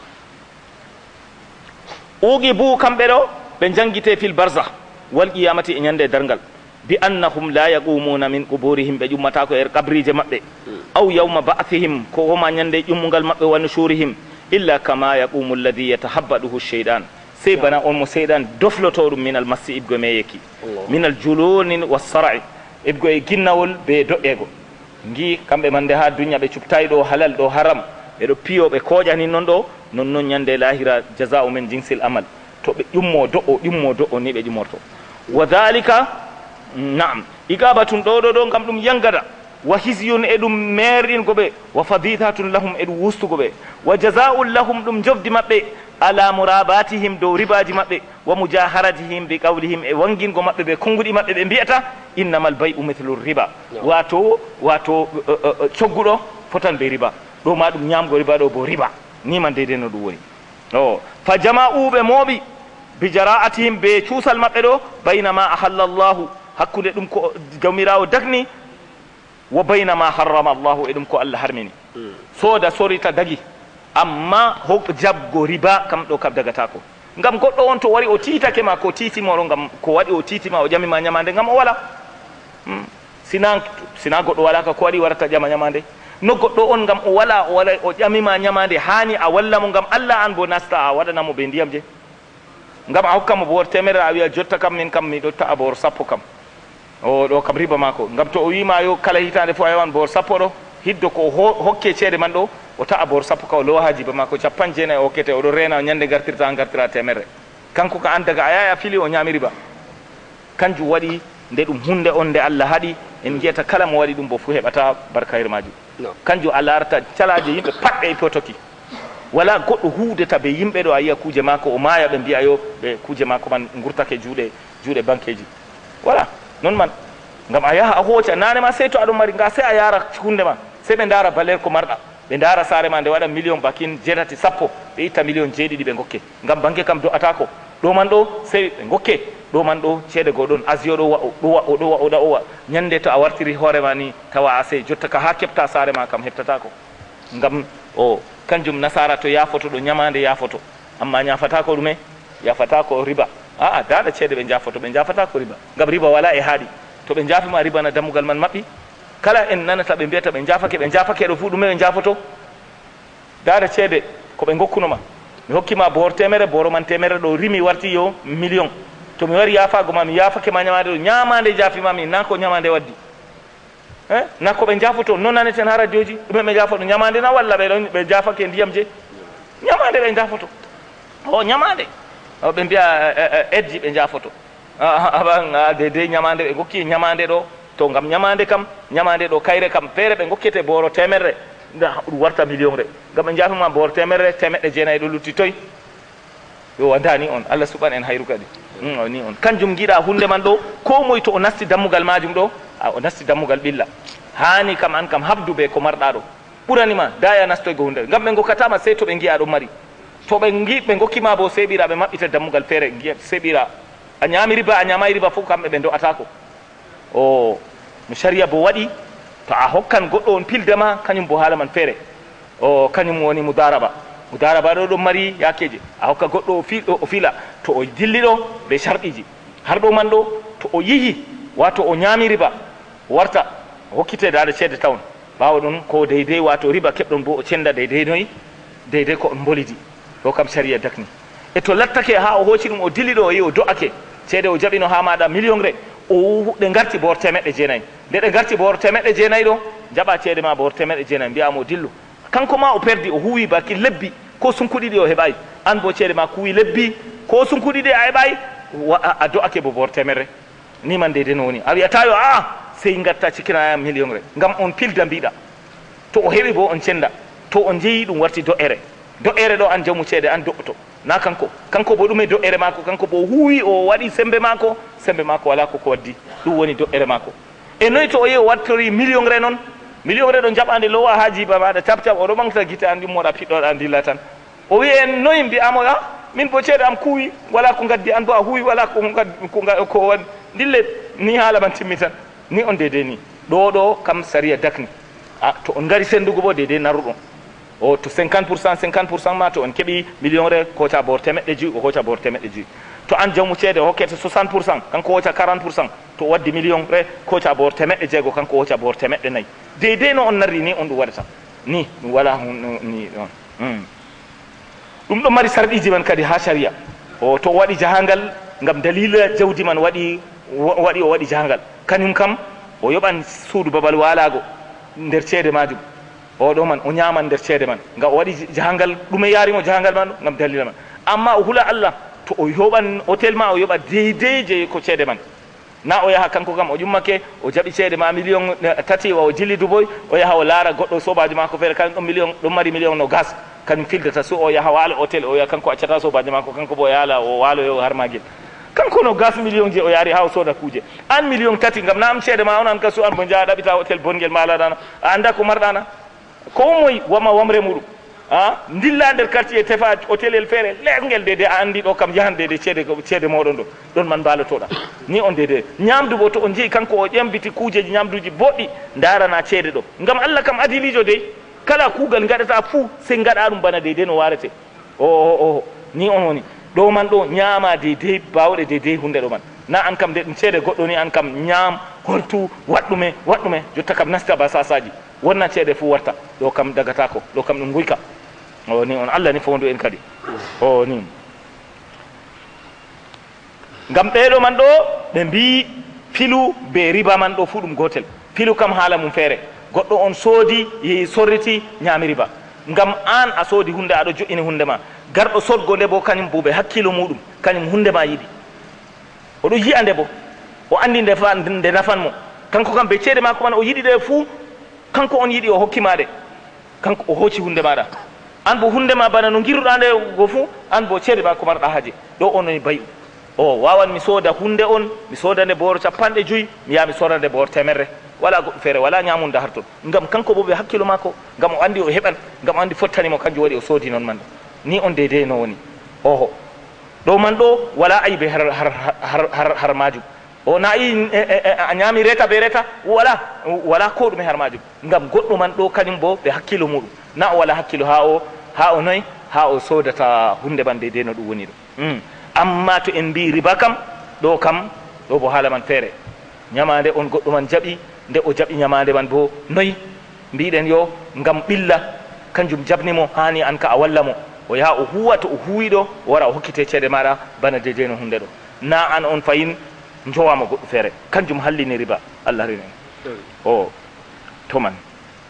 ugi bu kamɓe ɗo ɓe jangguite fil barzah wal qiyamati e ñande dargal bi annahum la yaqumuna min quburihim ɓe ƴummatako er qabrije maɓɓe aw yawma ba'thihim ko woma ñande ƴummugal maɓɓe wa nushurihim illa kama yaqumu alladhi yatahabbaduhu sheyɗan sey bana on mo seyɗan dofloto ɗum min al massi ibgo me yekki min al juluni wassara'i ibgo e ginnawol be doƴƴego gi kamɓe man nde ha duniya ɓe cubtayi ɗo halal ɗo haram ɓeɗo piyo ɓe koƴani noon ɗo non noon ñande lahira jaza'u men jinsil amal to ɓe ƴummo do'o ƴummo do'o ni ɓe ƴumorto wa dhalika naam igabatun ɗo ɗo ɗo gam ɗum yangada wa hisyun e ɗum merɗingo ɓe wa faditatun lahum e ɗum wustugo ɓe wa jaza'un lahum ɗum jofdi maɓɓe ala murabatihim dow ribaji maɓɓe wa mujaharatihim bi qawlihim e wangingo maɓɓe ɓe konguɗi maɓɓe ɓe mbiyata innamal bay'u mithlu riba wato wato cogguɗo fotan be riba ɗo ma ɗum ñamgo riba ɗo bo riba ni man deydey no ɗum woni o fa jama'uɓe mooɓi bi jara'atihim be cuusal maɓɓe ɗo baynama ahalla llahu hakkude ɗum ko jawmirawo dagni wa baynama harrama llahu e ɗum ko allah harmini sooda sorita dagi amma ho jabgo riba kam ɗo kam dagatako ngam goɗɗo on to wari o tiitake ma ko tiitimoɗo ngam ko waɗi o tiitima o ƴamima ñamande ngam o wala sina sina goɗɗo walaka ko waɗi warata ƴama ñamande no goɗɗo on ngam o wala o wala o ƴamima ñamande hani a walla mo ngam allah an bo nasta a waɗanamo ɓe ndiyam je ngam a hokkamo bowor temere a wiya jotta kam min kam miɗo ta'a bowor sappo kam o ɗo kam riba mako ngam to o wima yo kala hitande fo a yawan bowor sappo ɗo hiddo ko hokke ceede man ɗo o ta'a bowor sappo ka o lowa ha jiba mako capan jeenayi o hokkete oɗo rena ñande gartirta gartira temere kanko ka an daga a yaya fili o ñami riba kanjum waɗi nde ɗum hunde on nde allah haɗi en jiyata kala mo waɗi ɗum bo fo heɓata barkayre majum kanjum a larata calaje yimɓe patɗe e potoki wala goɗɗo huudeta be yimɓe ɗo a yiya kuuje mako o maaya ɓe mbiya yo ɓe kuuje mako man gurtake juuɗe juuɗe banqueji voilà noon man ngam a yaha a hooca nane ma sey to aɗon mari nga sey a yara hunde ma sey ɓe ndaara baler ko marɗa ɓe ndaara saare ma nde waɗa million bakin jeetati sappo ɓe itta million jeeɗiɗi ɓe gokke ngam banque kam do'atako ɗo man ɗo sey ɓe gokke ɗo man ɗo ceede go ɗon asio ɗo wa ɗo wa ɗo wa oɗa owa ñande to a wartiri hoorema ni tawa a sey jotta ka ha keɓta saare ma kam heɓtatako ngam o kanjum nasara to yafoto ɗo ñamande yafoto amma ñafatako ɗume yafatako riba aa daɗa ceede ɓe jafoto ɓe jafatako riba ngam riba wala e haaɗi to ɓe jafima riba na dammugal man maɓɓi kala en nanata ɓe mbiyata ɓe jafake ɓe jafake ɗo fu ɗume ɓe jafoto daɗa ceede ko ɓe gokkunoma mi hokkima bor temere boro man temere ɗo rimi warti yo million to mi wari yafago ma mi yafake ma ñamade ɗo ñamande jafimami na ko ñamande waddi e na ko ɓe jafoto non naneten ha radio ji ɗume ɓe jafoto ñamande na walla ɓe ɗon ɓe jafake ndiyam je ñamande ɓe jafoto o ñamande ɓe mbiya edji ɓe jafoto aɓa dedei ñamande ɓe gokki ñamande ɗo to ngam ñamande kam ñamande ɗo kayre kam feere ɓe gokkete boro temerre ɗum warta million re ngam ɓe jafima boro temerre temeɗɗe jeenayyi ɗo lutti toy yo wandani on allah suɓan en hayru kadi ni on kanjum giɗa hunde man ɗo ko moye to o nasti dammugal majum ɗo a o nasti dammugal ɓilla hani kam an kam habdu ɓe ko marɗa ɗo ɓuranima daya nastoygo hunde ngam ɓe gokkatama sey to ɓe giya ɗon mari to ɓe gi ɓe gokkima bo seeɓira ɓe maɓɓita dammugal feere giya seeɓira a ñami riba a ñamayi riba fof kamɓe ɓe do'atako o no sharia bo waɗi to a hokkan goɗɗo on pildema kañum bo haala man feere o kañum woni mudaraba mudaraba ɗo ɗon mari yakeje a hokka goɗɗo o fi o fila to o dilliɗo ɓe sharɗiji har ɗo man ɗo to o yihi wato o ñami riba warta hokkite daɗa ceede tawn ɓawa ɗum ko deydey wato riba keɓɗon bo o cenda deydey noyi deydey ko on bolidi ɗo kam sharia dakni e to lattake ha o hocci ɗum o dilliɗo o yi o do'ake ceede o jaɓino ha maɗa million re o ɗe garti bor temeɗɗe jeenayyi nde ɗe garti bor temeɗɗe jeenayyi ɗo jaɓa ceede ma bor temeɗe jeenayi mbiyamo dillu kanko ma o perdi o huwi barki lebbi ko sunkuɗi ɗi o heɓayi an bo ceede ma kuwi lebbi ko sunkuɗi ɗi a heɓayi a do'ake bo bor temere ni man deyde no woni a wiyata yo a sey gatta cikkinaya million re ngam on pilda mbiɗa to o heɓi bo on cenda to on jeeyi ɗum warti do'ere do'ere ɗo an jamu ceede an do'oto na kanko kanko bo ɗume do'ere mako kanko bo huwi o waɗi sembe mako sembe mako wala koko waddi ɗum woni do'ere mako e noyi to o yehi o wattori million re noon million re ɗo jaɓande lowa ha jiba maɗa cap cap oɗo ɓamta guite an ɗummoɗa piɗɗoɗa dilla tan o wi en noyi mbiyamo a min bo ceede am kuwi wala ko gaddi an bo a huwi wala ko ko waɗi dille ni haala man timmi tan ni on dede ni ɗo ɗo kam saria dakni a to on gari sendugo bo dede naruɗon o to cinquante pour cent cinquante pour cent ma to on keeɓi million re koca bor temeɗɗe joyi o hoca bor temeɗɗe joyi to an jawmu ceede hokkete soixante pour cent kanko hoca quarante pour cent to waddi million re koca bor temeɗɗe jeego kanko hoca bor temeɗɗe nayyi deyde no on narri ni on ɗum waɗata ni ɗum wala ni ɗon ɗum ɗo mari sarɗiji man kadi ha sharia o to waɗi jahangal ngam dalila jawdi man waɗi waɗi o waɗi jahangal kañum kam o yoɓan suudu babal walago nder ceede majum oɗo man o ñaman nder ceede man ngam o waɗi jahangal ɗume yarimo jahangal man ngam dalila man amma o hula Allah to o yoɓan hôtel ma o yoɓa deydey je ko ceede man na o yaha kanko kam o ƴummake o jaɓi ceede ma million tati o jilli duboy o yaha o laara goɗɗo sobajo mako feere kañum ɗon million ɗum mari million no gas kañum fildata so o yaha waalo hôtel o yaha kanko accata sobajo mako kanko bo yaala o waalo yo har maguel kanko no gas million je o yaari ha o sooda kuuje an million tati ngam na am ceede ma on an kasu an bo jaa ɗaɓita hôtel bongel ma alaɗana a anda ko marɗana ko moye wama wamre muɗum a dilla nder quartier tefa hôtel el feere leerngel dede a andi ɗo kam yahan dede ceede ceede moɗon ɗo ɗon man mbalotoɗa ni on dede ñamdu bo to on jeeyi kanko o ƴembiti kuujeji ñamduji boɗɗi darana ceede ɗo ngam Allah kam adilijo dey kala kuugal gaɗata fuu sey gaɗa ɗum bana deydey no warete o o ni on woni ɗo man ɗo ñaama deydey bawɗe deydey hunde ɗo man na an kam de ɗum ceede goɗɗo ni an kam ñaam holtu waɗɗume waɗɗume jotta kam nasta ba sasaji wonna ceede fuu warta ɗo kam dagatako ɗo kam ɗum guyka o ni on Allah ni fondu en kadi o ni ngam ɓeɗo man ɗo ɓe mbi filu be riba man ɗo fuu ɗum gotel filu kam haala mum feere goɗɗo on soodi yehi sorriti ñaami riba ngam an a soodi hunde aɗo joƴini hunde ma garɗo sodgo nde bo kañum buuɓe hakkilo muɗum kañum hunde ma yiɗi oɗo yiya nde bo o andi nde fa nde nafan mo kanko kam be ceede mako man o yiɗi ɗe fuu kanko on yiɗi o hokkima ɗe kanko o hocci hunde maɗa an bo hunde ma bana no giruɗa nde go fuu an bo ceede ma ko marɗa haaji ɗo on noni bayu o wawan mi sooda hunde on mi sooda nde booro capanɗe joyyi mi yaha mi sooda nde booro temerre wala goɗɗo feere wala ñamunde har toon ngam kanko bo ɓe hakkilo mako ngam o andi o heɓan ngam o andi fottanimo kanjum waɗi o soodi noon man ni on deydey no woni oho ɗo man ɗo wala ayibe har har har har majum o nayi a ñaami reta be reta wala wala ko ɗume har majum ngam goɗɗo man ɗo kañum bo ɓe hakkilo muɗum na o wala hakkilo ha o ha o noyi ha o sodata hunde man deydey no ɗum woni ɗo amma to en mbi riba kam ɗo kam ɗo bo haala man feere ñamande on goɗɗo man jaɓi nde o jaɓi ñamande man bo noyi mbiɗen yo ngam ɓilla kanjum jabnimo hani an ka a walla mo o yaha o huwa to o huwiɗo o wara o hokkite ceede maɗa bana deydey no hunde ɗo na an on fayin jowama goɗɗo feere kanjum hallini riba Allah rinen o to man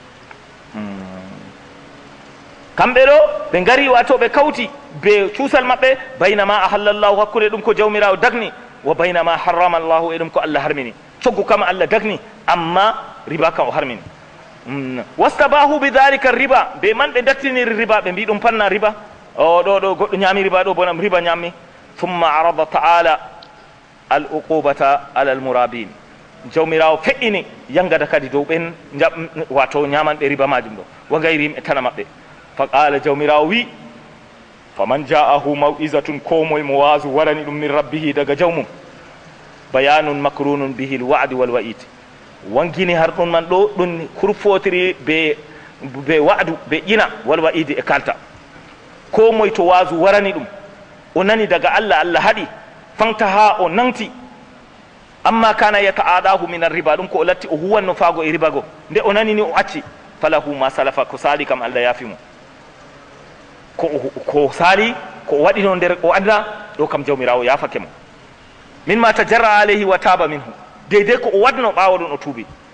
kamɓe ɗo ɓe ngari wato ɓe kawti be cuusal maɓɓe baynama ahallallahu hakkude ɗum ko jawmirawo dagni wa baynama harrama llahu e ɗum ko Allah harmini coggu kam Allah dagni amma riba kam o harmini wastabahu bidhalika riba be man ɓe dattiniri riba ɓe mbi ɗum panna riba o ɗo ɗo goɗɗo ñaami riba ɗo bonam riba ñammi thumma arada ta'ala al uqubata ala al murabin jawmirawo feƴƴini yangada kadi dow ɓen wato ñamanɓe riba majum ɗo wa gayrim e tana maɓɓe fa qala jawmirawo wi faman ja'ahu maw'izatun ko moye mo waasu warani ɗum min rabbihi daga jawmum bayanun makrunun bihi l wa'di wal wa'id wangini har ɗum man ɗo ɗum hurfotiri be be wa'du be ƴina wal wa'idi e kalta ko moye to waasu warani ɗum o nani daga Allah Allah haɗi fanta ha o nanti amma kana yata'adahu min arriba ɗum ko o latti o huwanno faago e riba go nde o nani ni o acci falahu ma salafa ko sali kam Allah yaafimo ko ko sali ko waɗino nder o anda ɗo kam jawmirawo yaafake mo min ma tajarra alayhi wa taba minhu deydey ko o waɗno ɓawo ɗon o tuubi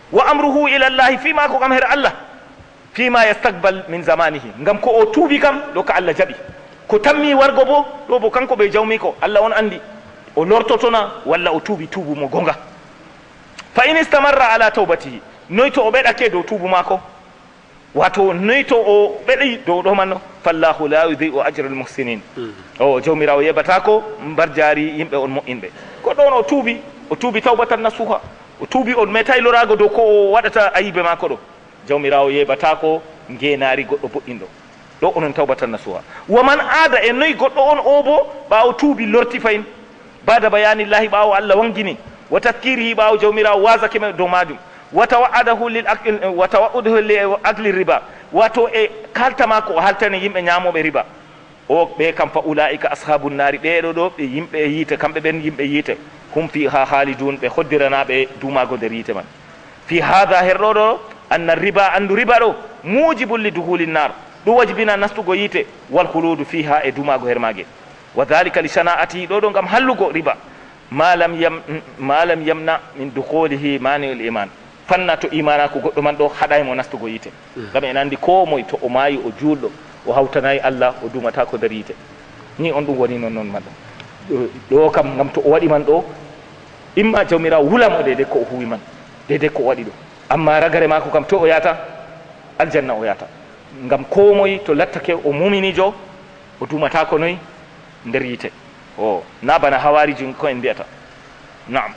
wa amruhu ila llahi fima ko kam her allah fima yastaqbal min zamanihi ngam ko o tuubi kam ɗo ko allah jaɓi ko tammi wargo bo ɗo bo kanko ɓe jawmi ko allah on andi o lortotona walla o tuubi tuubu mo gonga fa in istamarra ala tawbatihi noy to o ɓeɗake dow tuubu mako wato noy to o ɓeɗi dow ɗo manno fallahu la yudhi'u ajra al muhsinin o jawmirawo yeɓata ko mbar jaari yimɓe on moƴƴinɓe goɗɗo on o tuubi o tuubi tawbatan nasuha o tuubi on metai lorago dow ko o waɗata ayibe mako ɗo jawmirawo yeɓata ko ngenari goɗɗo boɗɗinɗo ɗo onon tawbatan nasuha waman aada e noyi goɗɗo on o bo ɓawo tuubi lorti fayin bada bayanillahi ɓawo allah wangini wa tadkirihi ɓawo jawmirawo wasake men dow majum wa tawa'adahu lil wa tawa'uduhu li akli riba wato e kalta mako o haltani yimɓe ñamoɓe riba o ɓe kam fa ulaika ashabun nari ɓeɗo ɗo ɓe yimɓe yiite kamɓe ɓen yimɓe yiite hum fi ha halidun ɓe hoddiranaɓe dumago nder yiite man fi hada herɗo ɗo anna riba andu riba ɗo mujibul li duhulin nar ɗum wajibina nastugo yiite wal huludu fiha e dumago her mage wa dhalika li sana'ati ɗo ɗo gam hallugo riba malam yam malam yamna min duhulihi maniul iman fanna to imana ko goɗɗo man ɗo haɗaymo nastugo yiite gam en andi ko moye to o maayi o juulɗo o hawtanayi allah o dumata ko nder yiite ni on ɗum woni noon noon man ɗo kam gam to o waɗi man ɗo imma jawmirawo wulamo deydey ko o huwi man deydey ko o waɗi ɗo amma ragare mako kam to o yata aljanna o yata gam ko moye to lattake o muminijo o dumata ko noyi nder yiite o na bana hawariji ko en mbiyata naam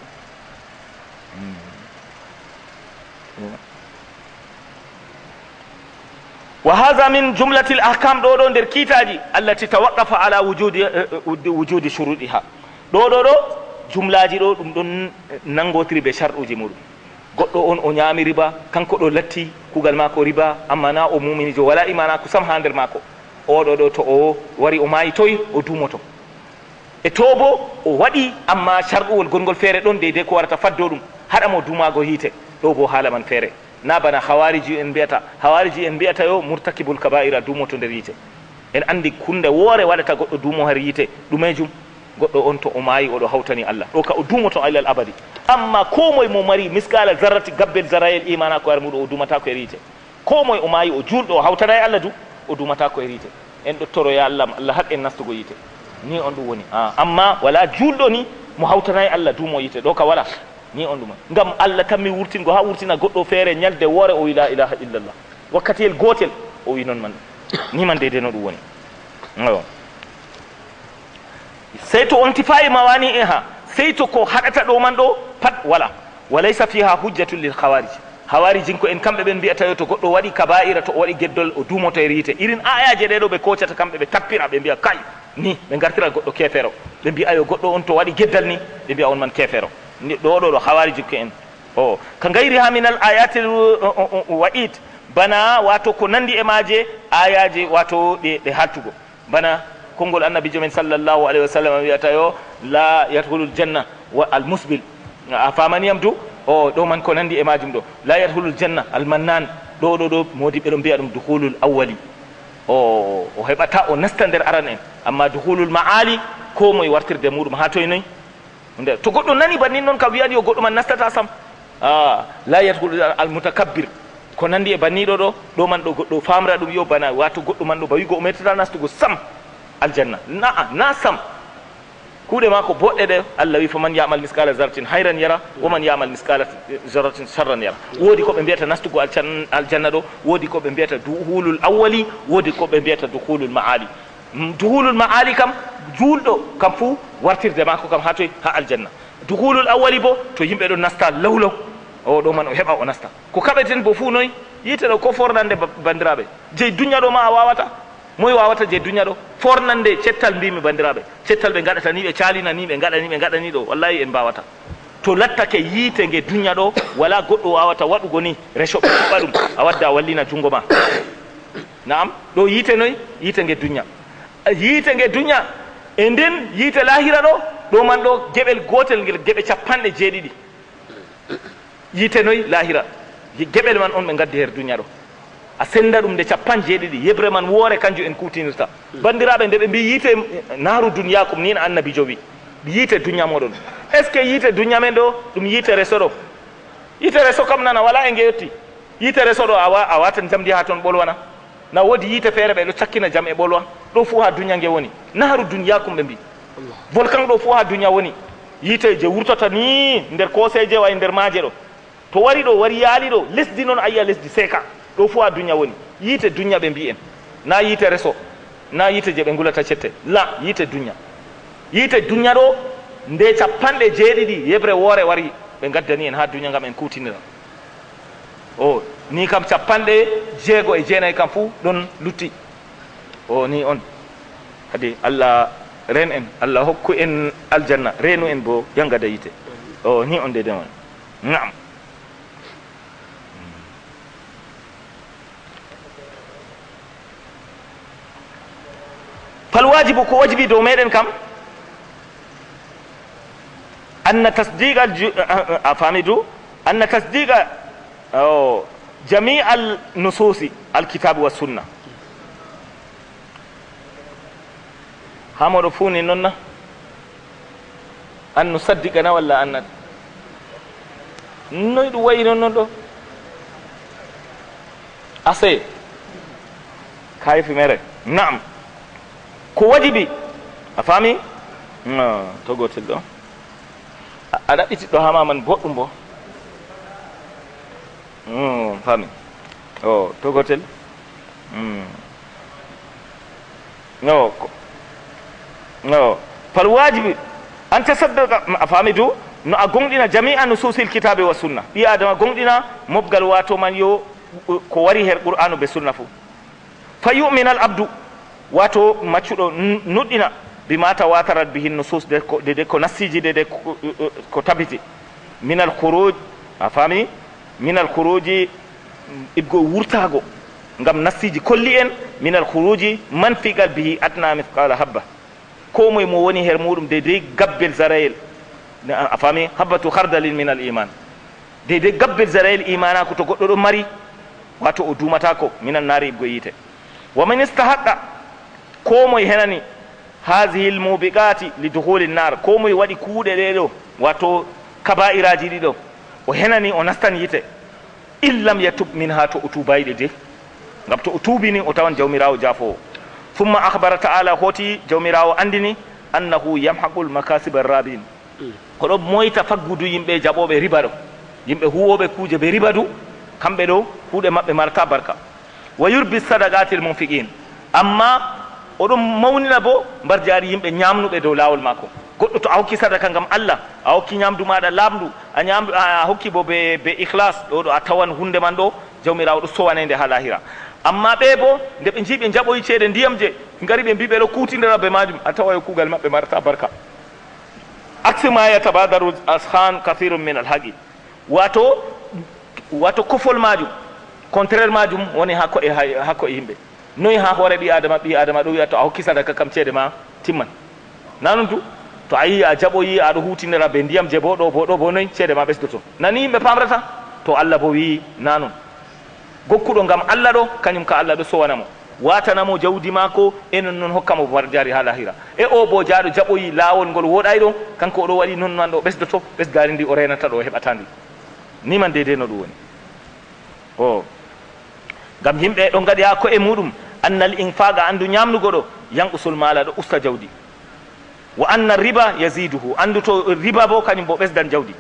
wa hadha min jumlati l ahkam ɗo ɗo nder kiitaji allati tawaqqafa ala wujudi wujudi shuruɗiha ɗo ɗo ɗo jumlaji ɗo ɗum ɗon nangotiri ɓe sharɗuji muɗum goɗɗo on o ñaami riba kanko ɗo latti kugal mako riba amma na o muminijo wala imana ko sam ha nder mako oɗo ɗo to o wari o maayi toyi o dumoto e to bo o waɗi amma sharɗuwol gongol feere ɗon deydey ko warata faddo ɗum haɗamo dumago hiite ɗo bo haala man feere na bana hawariji en mbiyata hawariji en mbiyata yo murtakibul kaba'ira dumoto nder yiite en andi kunde woore waɗata goɗɗo dumo har yiite ɗumejum goɗɗo on to o maayi oɗo hawtani allah ɗo ka o dumoto ilal abadi amma ko moye mo mari miskala zarrati gabbel zarayel imana ko ar muɗum o dumata ko e yiite ko moye o maayi o julɗo o hawtana e allah du o dumata ko e yiite en ɗottoro ya allah allah haqqen nastugo yiite ni on ɗum woni amma wala julɗo ni mo hawtana e allah dumo yiite ɗo ka wala ni on ɗuma ngam allah tammi wurtingo ha wurtina goɗɗo feere ñalde woore o wi la ilaha illallah wakkatiyel gotel o wi noon man ni man deydey no ɗum woni sey to on tifayi mawani e ha sey to ko haɗata ɗo man ɗo pat wala walaysa fiha hujjatun lil hawariji hawarijin ko en kamɓe ɓen mbiyata yo to goɗɗo waɗi kaba'ira to o waɗi geddol o dumoto e yiite irin ayaje ɗe ɗo ɓe kocata kamɓe ɓe tappira ɓe mbiya kay ni ɓe gartira goɗɗo kefero ɓe mbiya yo goɗɗo on to waɗi geddal ni ɓe mbiya on man kefero ɗo ɗo ɗo hawariji ko en o ka gayri ha min al ayatil wa'id bana wato ko nandi e maje ayaji wato ɗe ɗe hattugo bana konngol annabijo men sallllahu alayhi wa sallam wiyata yo la yadhulul janna wa al musbil a famaniyam du o ɗo man ko nandi e majum ɗo la yadhulul janna al mannan ɗo ɗo ɗo modi ɓeɗo mbiya ɗum duhulul awwali o o heɓata o nasta nder aran en amma duhulul ma'ali ko moye wartirde muɗum ha toye noyi nde to goɗɗo nani bannin noon ka wiyani yo goɗɗo man nastata sam a la yadhul al mutakabbir ko nandi e banniɗo ɗo ɗo man ɗo goɗɗo famra ɗum yo bana wato goɗɗo man ɗo ba wigo o metata nastugo sam aljanna naa na sam kuuɗe ma ko boɗɗe ɗe allah wi faman yamal miskala zarratin hayran yara woman yamal miskala zarratin charran yara woodi ko ɓe mbiyata nastugo aljanna ɗo woodi ko ɓe mbiyata duhulul awwali woodi ko ɓe mbiyata duhulul ma'ali duhulul ma'ali kam juulɗo kam fuu wartirde mako kam ha toye ha aljanna duhulul awwali bo to yimɓe ɗo nasta lawlaw o ɗo man o heɓa o nasta ko kaɓeten bo fuu noyi yiite ɗo ko fornande bandiraɓe jeyi duña ɗo ma a wawata moye wawata je duña ɗo fornande cettal mbimi bandiraɓe cettal ɓe gaɗata ni ɓe calina ni ɓe gaɗani ɓe gaɗani ɗo wallahi en mbawata to lattake yiite nge duña ɗo wala goɗɗo wawata waɗugo ni resoɓe kuɓɓa ɗum a wadda wallina jungo ma naam ɗo yiite noyi yiite nge duña yiite nge duña e nden yiite lahira ɗo ɗo man ɗo geɓel gotel ngel geɓe capanɗe jeeɗiɗi yiite noyi lahira geɓel man on ɓe gaddi her duña ɗo a senda ɗum nde capan jeeɗiɗi yebre man woore kanjum en kutinirta bandiraɓe nde ɓe mbi yiite naaru duniyakum ni no annabijo wi yiite duña moɗon est ce que yiite duña men ɗo ɗum yiite reso ɗo yitere so kam nana wala e ngeyotti yitere so ɗo a watan jamdi ha toon ɓolwana na woodi yiite feere ɓe ɗo cakkina jam e ɓolwa ɗo fuu ha duniya nge woni naharu duniya kum ɓe mbi volcan ɗo fuu ha duniya woni yiite je wurtata ni nder koseje wa e nder maaje ɗo to wari ɗo wari yaali ɗo lesdi noon a yiya lesdi seeka ɗo fuu ha duniya woni yiite duniya ɓe mbi en na yiite reso na yiite je ɓe ngulata cette la yiite duniya yiite duniya ɗo nde capanɗe jeeɗiɗi yebre woore wari ɓe gaddani en ha duniya ngam en kutinira o ni kam capanɗe jeego e jeenayi kam fuu ɗon lutti o ni on kadi allah ren en allah hokku en aljanna reenu en bo yangada yite o ni on de deman naam fal wajibu ko wajibi dow meɗen kam anna tasdiqa a famidu anna tasdiqa o jami al nususi alkitabe wa sunna hamoɗo fuu ni noon na an nusaddiqana walla annat noy ɗum wayi noon noon ɗo ase kayfi mere naam ko wajibi a faami to gotel ɗo a ɗaɓɓitiɗɗo hamaman boɗɗum bo faami o to gotel no no fal wajibi an tasaddaqa a faami du no a gonɗina jami'a nususil kitabe wa sunna ɓi adama gonɗina mobgal wato man yo ko wari her qur'anu be sunna fo fa yumina al abdu wato maccuɗo nuɗɗina bima tawatarat bihi nusus dede ko nassiji dede ko tabiti min al khuruj a faami min al khuruji ibgo wurtago ngam nassiji kolli en min al khuruji man figal bihi adna mithqala habba ko moye mo woni her muɗum deydey gabbel zarayel a faami habbatu hardalin min al iman deydey gabbel zarayel imanako to goɗɗo ɗo mari wato o dumatako minan naari ibgo yiite wa man istahaqqa ko moye henani hasihi l mubiqati li duhuli nar ko moye waɗi kuuɗe ɗe ɗo wato kaba'iraji ɗiɗo o henani o nastan yite illam yatub min ha to o tubayɗe de ngam to o tuubini o tawan jawmirawo jaafowo thumma akhbara ta'ala hoti jawmirawo andini annahu yamhaqul makasib arrabin ko ɗo moyta faggudu yimɓe jaɓoɓe riba ɗo yimɓe huwoɓe kuuje ɓe riba du kamɓe ɗo kuuɗe maɓɓe marta barka wa yurbi sadaqatil munfiqin amma oɗon mawnina bo mbar jaari yimɓe ñamnuɓe dow lawol makko goɗɗo to a hokki sadaka ngam allah a hokki ñamdu maɗa laamdu a ñam a hokki bo be be ikhlas ɗo ɗo a tawan hunde man ɗo jawmirawo ɗo sowanede ha lahira amma ɓe bo nde ɓe jiiɓe jaɓoyi ceeɗe ndiyam je ngari ɓe mbi ɓe ɗo kutidira be majum a tawa e kuugal maɓɓe marata barka axe ma yatabadaru ashan kathirum min alhaqi wato wato kofol majum contraire majum woni hakko e hakko e yimɓe noyi ha hoore ɓi adama ɓi adama ɗo wiya to a hokki sadaka kam ceeɗe ma timman nanon tu to a yi a jaɓoyi aɗo hutinira ɓe ndiyam je bo ɗo bo ɗo bo noyi ceeɗe ma ɓesdoto nani yimɓe pamrata to allah bo wi nanon gokkuɗo ngam allah ɗo kañum ka allah ɗo sowanamo watanamo jawdi mako enon noon hokkamo war jaari ha lahira e o bo jaaɗo jaɓoyi laawol ngol woɗay ɗo kanko oɗo waɗi non man ɗo ɓesdoto ɓesdari ndi o renata ɗo o heɓata ndi ni man dede no ɗum woni o ngam yimɓe ɗo gaɗi ha ko e muɗum annal infaga andu ñamnugo ɗo yanqusul mala ɗo usta jawdi wa anna riba yaziduhu andu to riba bo kañum bo ɓesdan jawdi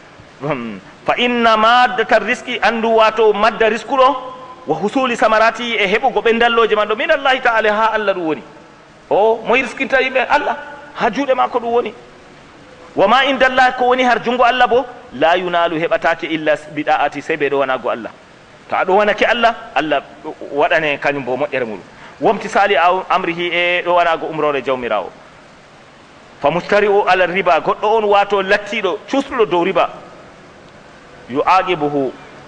fa inna maddata riski andu wato madda risku ɗo wa husuli samarati e heɓugo ɓendalloje man ɗo min allahi taala ha allah ɗum woni o moy riskinta yimɓe allah ha juuɗe ma ko ɗum woni wa ma indallah ko woni har jungo allah bo la yunalu heɓatake illa biɗa'ati sey ɓe ɗo wanago allah to aɗo wanake allah allah waɗane kañum bo moƴƴere muɗum womtisali amrihi e ɗo wanago umrore jawmirawo fa mustari o ala riba goɗɗo on wato lattiɗo cusɗuɗo dow riba yo aqibuhu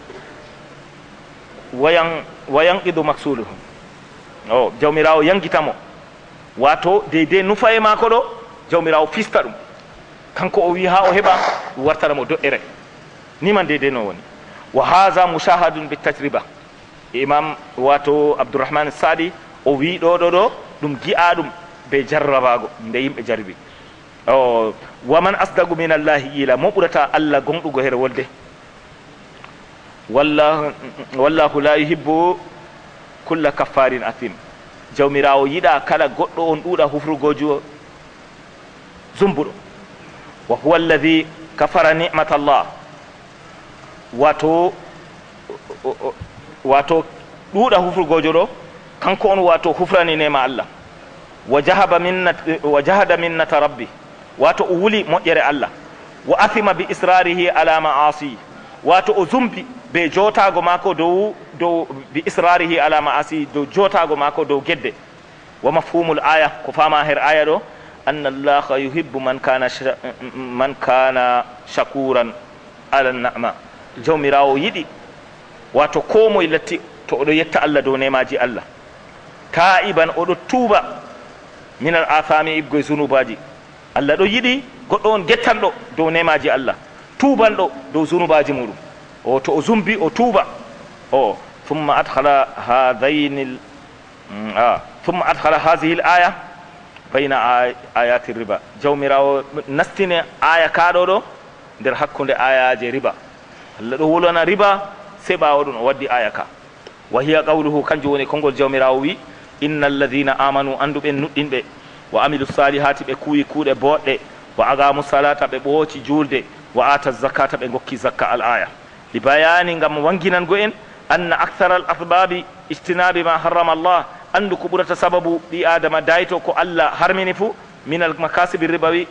wayan wayanqidu maksuluhu o jawmirawo yangitamo wato deydey nufa e mako ɗo jawmirawo fista ɗum kanko o wi ha o heɓa wartanamo doƴƴere ni man deydey no woni wa haha mushahadun bi tajriba imam wato abdourahmane sadi o wi ɗo ɗo ɗo ɗum gi'a ɗum be jarrabago nde yimɓe jarbi o waman asdagu min allahi ila mo ɓurata allah gonɗugo here wolde wallahu wallahu la yuhibbu kulla kaffarin athim jawmirawo yiɗa kala goɗɗo on ɗuuɗa hufrugojo zumbuɗo wa huwa alladhi kafara ni'matallah wato wato ɗuuɗa hufrugojo ɗo kanko on wato hufrani nema Allah wa jahaba minnat wa jahada minnata rabbi wato o wuli moƴƴere Allah wa athima bi israrihi ala ma'asi wato o zumbi be jotago mako dow dow bi israrihi ala ma'asi dow jotago mako dow gedde wa mafhumul aya ko fama her aya ɗo anna allaha yuhibbu man kana man kana shakuran ala na'ma jawmirawo yiɗi wato ko moye latti to oɗo yetta Allah dow nemaji Allah ta'iban oɗo tuuba min al athami ibgoye zunubaji Allah ɗo yiɗi goɗɗo on gettanɗo dow nemaji Allah tuubanɗo dow zunubaji muɗum o to o zumbi o tuuba o thumma adhala hadaini thumma adhala hadihi l aya bayna ayati riba jawmirawo nastine aya kaɗo ɗo nder hakkude ayaji riba Allah ɗo wolwana riba sey ɓawo ɗum o waddi aya ka wa hiya qawluhu kanjum woni konngol jawmirawo wi inna alladina amanu anduɓe nuɗɗinɓe wa amilu salihati ɓe kuuyi kuuɗe boɗɗe wa agamu salata ɓe ɓooci julde wa ata zakata ɓe gokki zakka al aya li bayani ngam wanginango en anna akthara al asbabi ijtinabi ma harrama Allah andu ko ɓurata sababu ɓi adama dayto ko Allah harmini fuu min al makasibi ribawi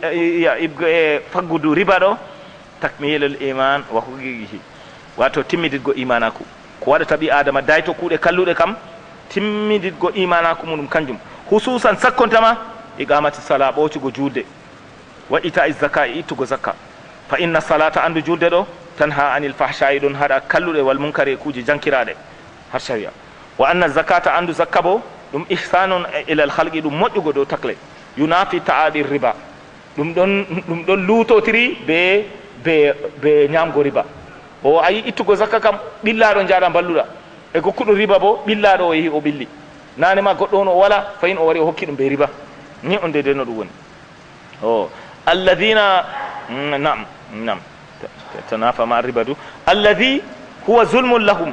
e faggudu riba ɗo takmilul iman wa huqiqihi wato timmididgo imanaku ko waɗata ɓi adama dayto kuuɗe kalluɗe kam timmididgo imanaku muɗum kanjum hususan sakkontama iqamati sala ɓocugo julde wa ita zaka e ittugo zakka fa inna salata andu julde ɗo tanha anil fahsha'i ɗon haɗa kalluɗe wal munkari e kuuji jankiraɗe har sharia wa anna zakata andu zakka bo ɗum ihsanun ilal halqi ɗum moƴƴugo dow takle yunafi ta'adi riba ɗum ɗon ɗum ɗon luutotiri be be be ñamgo riba o ayi ittugo zakka kam ɓillaɗo jaaɗa balluɗa e gokkuɗo riba bo ɓillaɗo o yeehi o ɓilli nanema goɗɗo on o wala fayin o wari o hokki ɗum ɓe riba ni on dede no ɗum woni o alladina nam nam tanafa ma riba du alladi huwa zulmun lahum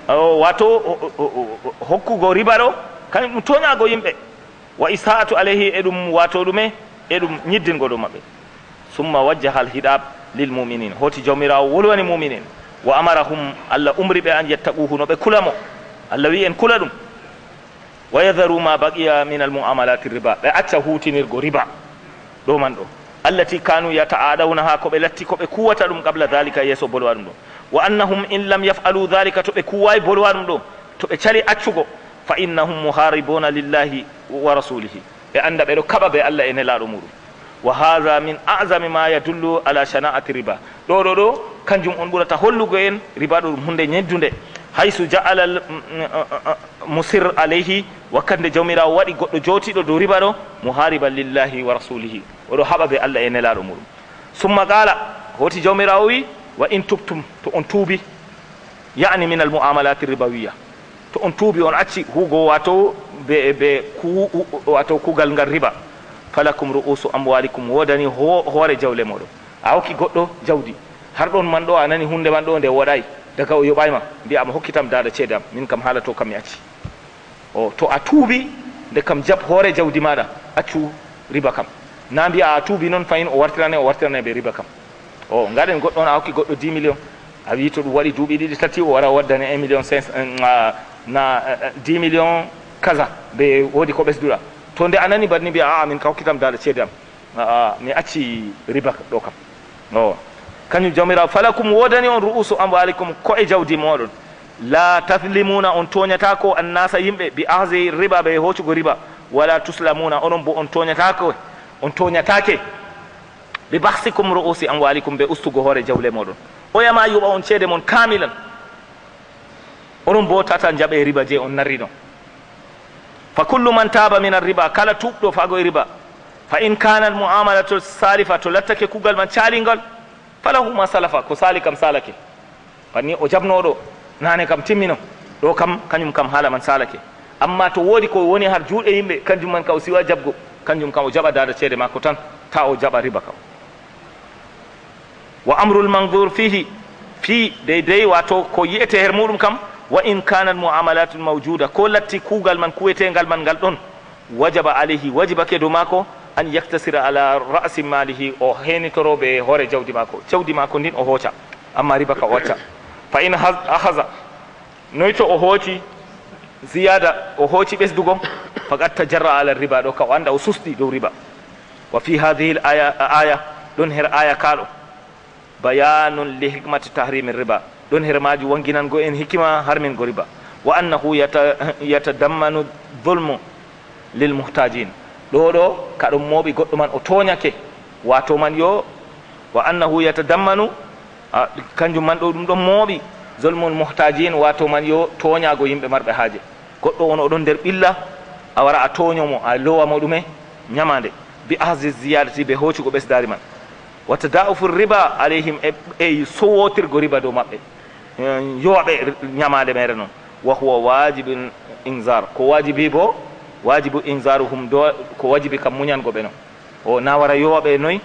wato hokkugo riba ɗo kañum ɗum toñago yimɓe wa isa'atu alayhi e ɗum wato ɗume e ɗum ñiddingo ɗo maɓɓe summa wajjaha al hidab lil muminin hoti jawmirawo wolwani muminin wa amarahum Allah umri ɓe an yettaquhu no ɓe kulamo Allah wi en kula ɗum wa yadharu ma baqiya min al muamalati riba ɓe acca hutinirgo riba ɗo man ɗo allati kanu yata'adawnaha ko ɓe latti ko ɓe kuwata ɗum qabla dhalika yeeso bolwa ɗum ɗo wa annahum in lam yaf'alu dhalika to ɓe kuwayi bolwa ɗum ɗo to ɓe cali accugo fa innahum muharibuna lillahi wa rasulihi ɓe anda ɓeɗo kaɓa ɓe Allah e nelaɗo muɗum wa hadha min a'zami ma yadullu ala shana'ati riba ɗo ɗo ɗo kanjum on ɓurata hollugo en riba ɗo ɗum hunde ñeddude haysu ja'ala al musir alayhi wakkande jawmirawo waɗi goɗɗo jootiɗo dow riba ɗo muhariban lillahi wa rasulihi oɗo haɓa ɓe Allah e nelaɗo muɗum summa qala hoti jawmirawo wi wa in tubtum to on tuubi yani min al muamalati ribawiya to on tuubi on acci hugo wato be be ku wato kugal ngal riba falakum ru'usu amwalikum wodani hoore jawle moɗon a hokki goɗɗo jawdi har ɗon man ɗo a nani hunde man ɗo nde woɗayi daga o yoɓayma mbiyama hokkitam dada ceede am min kam haala to kam mi acci o to a tuubi nde kam jab hoore jawdi maɗa accu riba kam na mbiya a tuubi noon fayin o wartirane o wartirane ɓe riba kam o gaɗen goɗɗo on a hokki goɗɗo dix million a wi to ɗum waɗi duuɓi ɗiɗi tati o wara waddane un million cinq na dix million kaza ɓe woodi ko ɓesduɗa to nde a nani banni mbiya aa min ka hokkitam dada ceede am aa mi acci riba ɗo kam o kañum jawmirawo falakum wodani on ru'usu amwalikum ko e jawdi moɗon la taslimuna on toñatako annasa yimɓe bi ahdi riba ɓe hoccugo riba wala tuslamuna onon bo on toñatako on toñatake bi bahsikum ru'usi amwalikum ɓe ustugo hoore jawle moɗon o yama yuɓa on ceede mon kamilan onon bo tata jaɓe riba je on narrino fa kullu man taba min arriba kala tuɓɗo fago e riba fa in kanat muamalatu salifa to lattake kugal man calingal falahu ma salafa ko sali kam salake fanni o jabnoɗo nane kam timmino ɗo kam kañum kam haala man salake amma to woodi ko woni har juuɗe yimɓe kanjum man ka o siwa jabgo kanjum kam o jaɓa dada ceede makko tan ta o jaɓa riba kam wa amrul mandur fihi fi deydey wato ko yiyete her muɗum kam wa in kanat muamalatun mawjuda ko latti kuugal man kuwetengal man ngal ɗon wajaba alayhi wajibake dow maako an yaktasira ala ra'si malihi o henitoroɓe hoore jawdi maako jawdi maako ndin o hooca amma riba ka o wacca fa in ahaza noy to o hooci ziyada o hooci ɓesdugo faqad tajarra ala riba ɗo ka o anda o susɗi dow riba wa fi hadihi l aya aya ɗon her aya kaɗo bayanun li hikmati tahrimi riba ɗon her maji wonginango en hikima harmingo riba wa annahu yatadammanu dhulmu lil muhtajin ɗo ɗo kaɗum mooɓi goɗɗo man o toñake wato man yo wa annahu yatadammanu kanjum man ɗo ɗum ɗon mooɓi zulmul muhtajin wato man yo toñago yimɓe marɓe haaje goɗɗo on oɗon nder ɓilla a wara a toñomo a lowamo ɗume ñamande bi ahdi ziyadati ɓe hoccugo ɓesdari man wa tada'ufu riba alayhim e sowotirgo riba dow maɓɓe yoɓe ñamade mere noon wa huwa wajibun inzar ko wajibi bo wajibu inzaruhum do ko wajibi kam muñango ɓe noon o na wara yoɓe noyi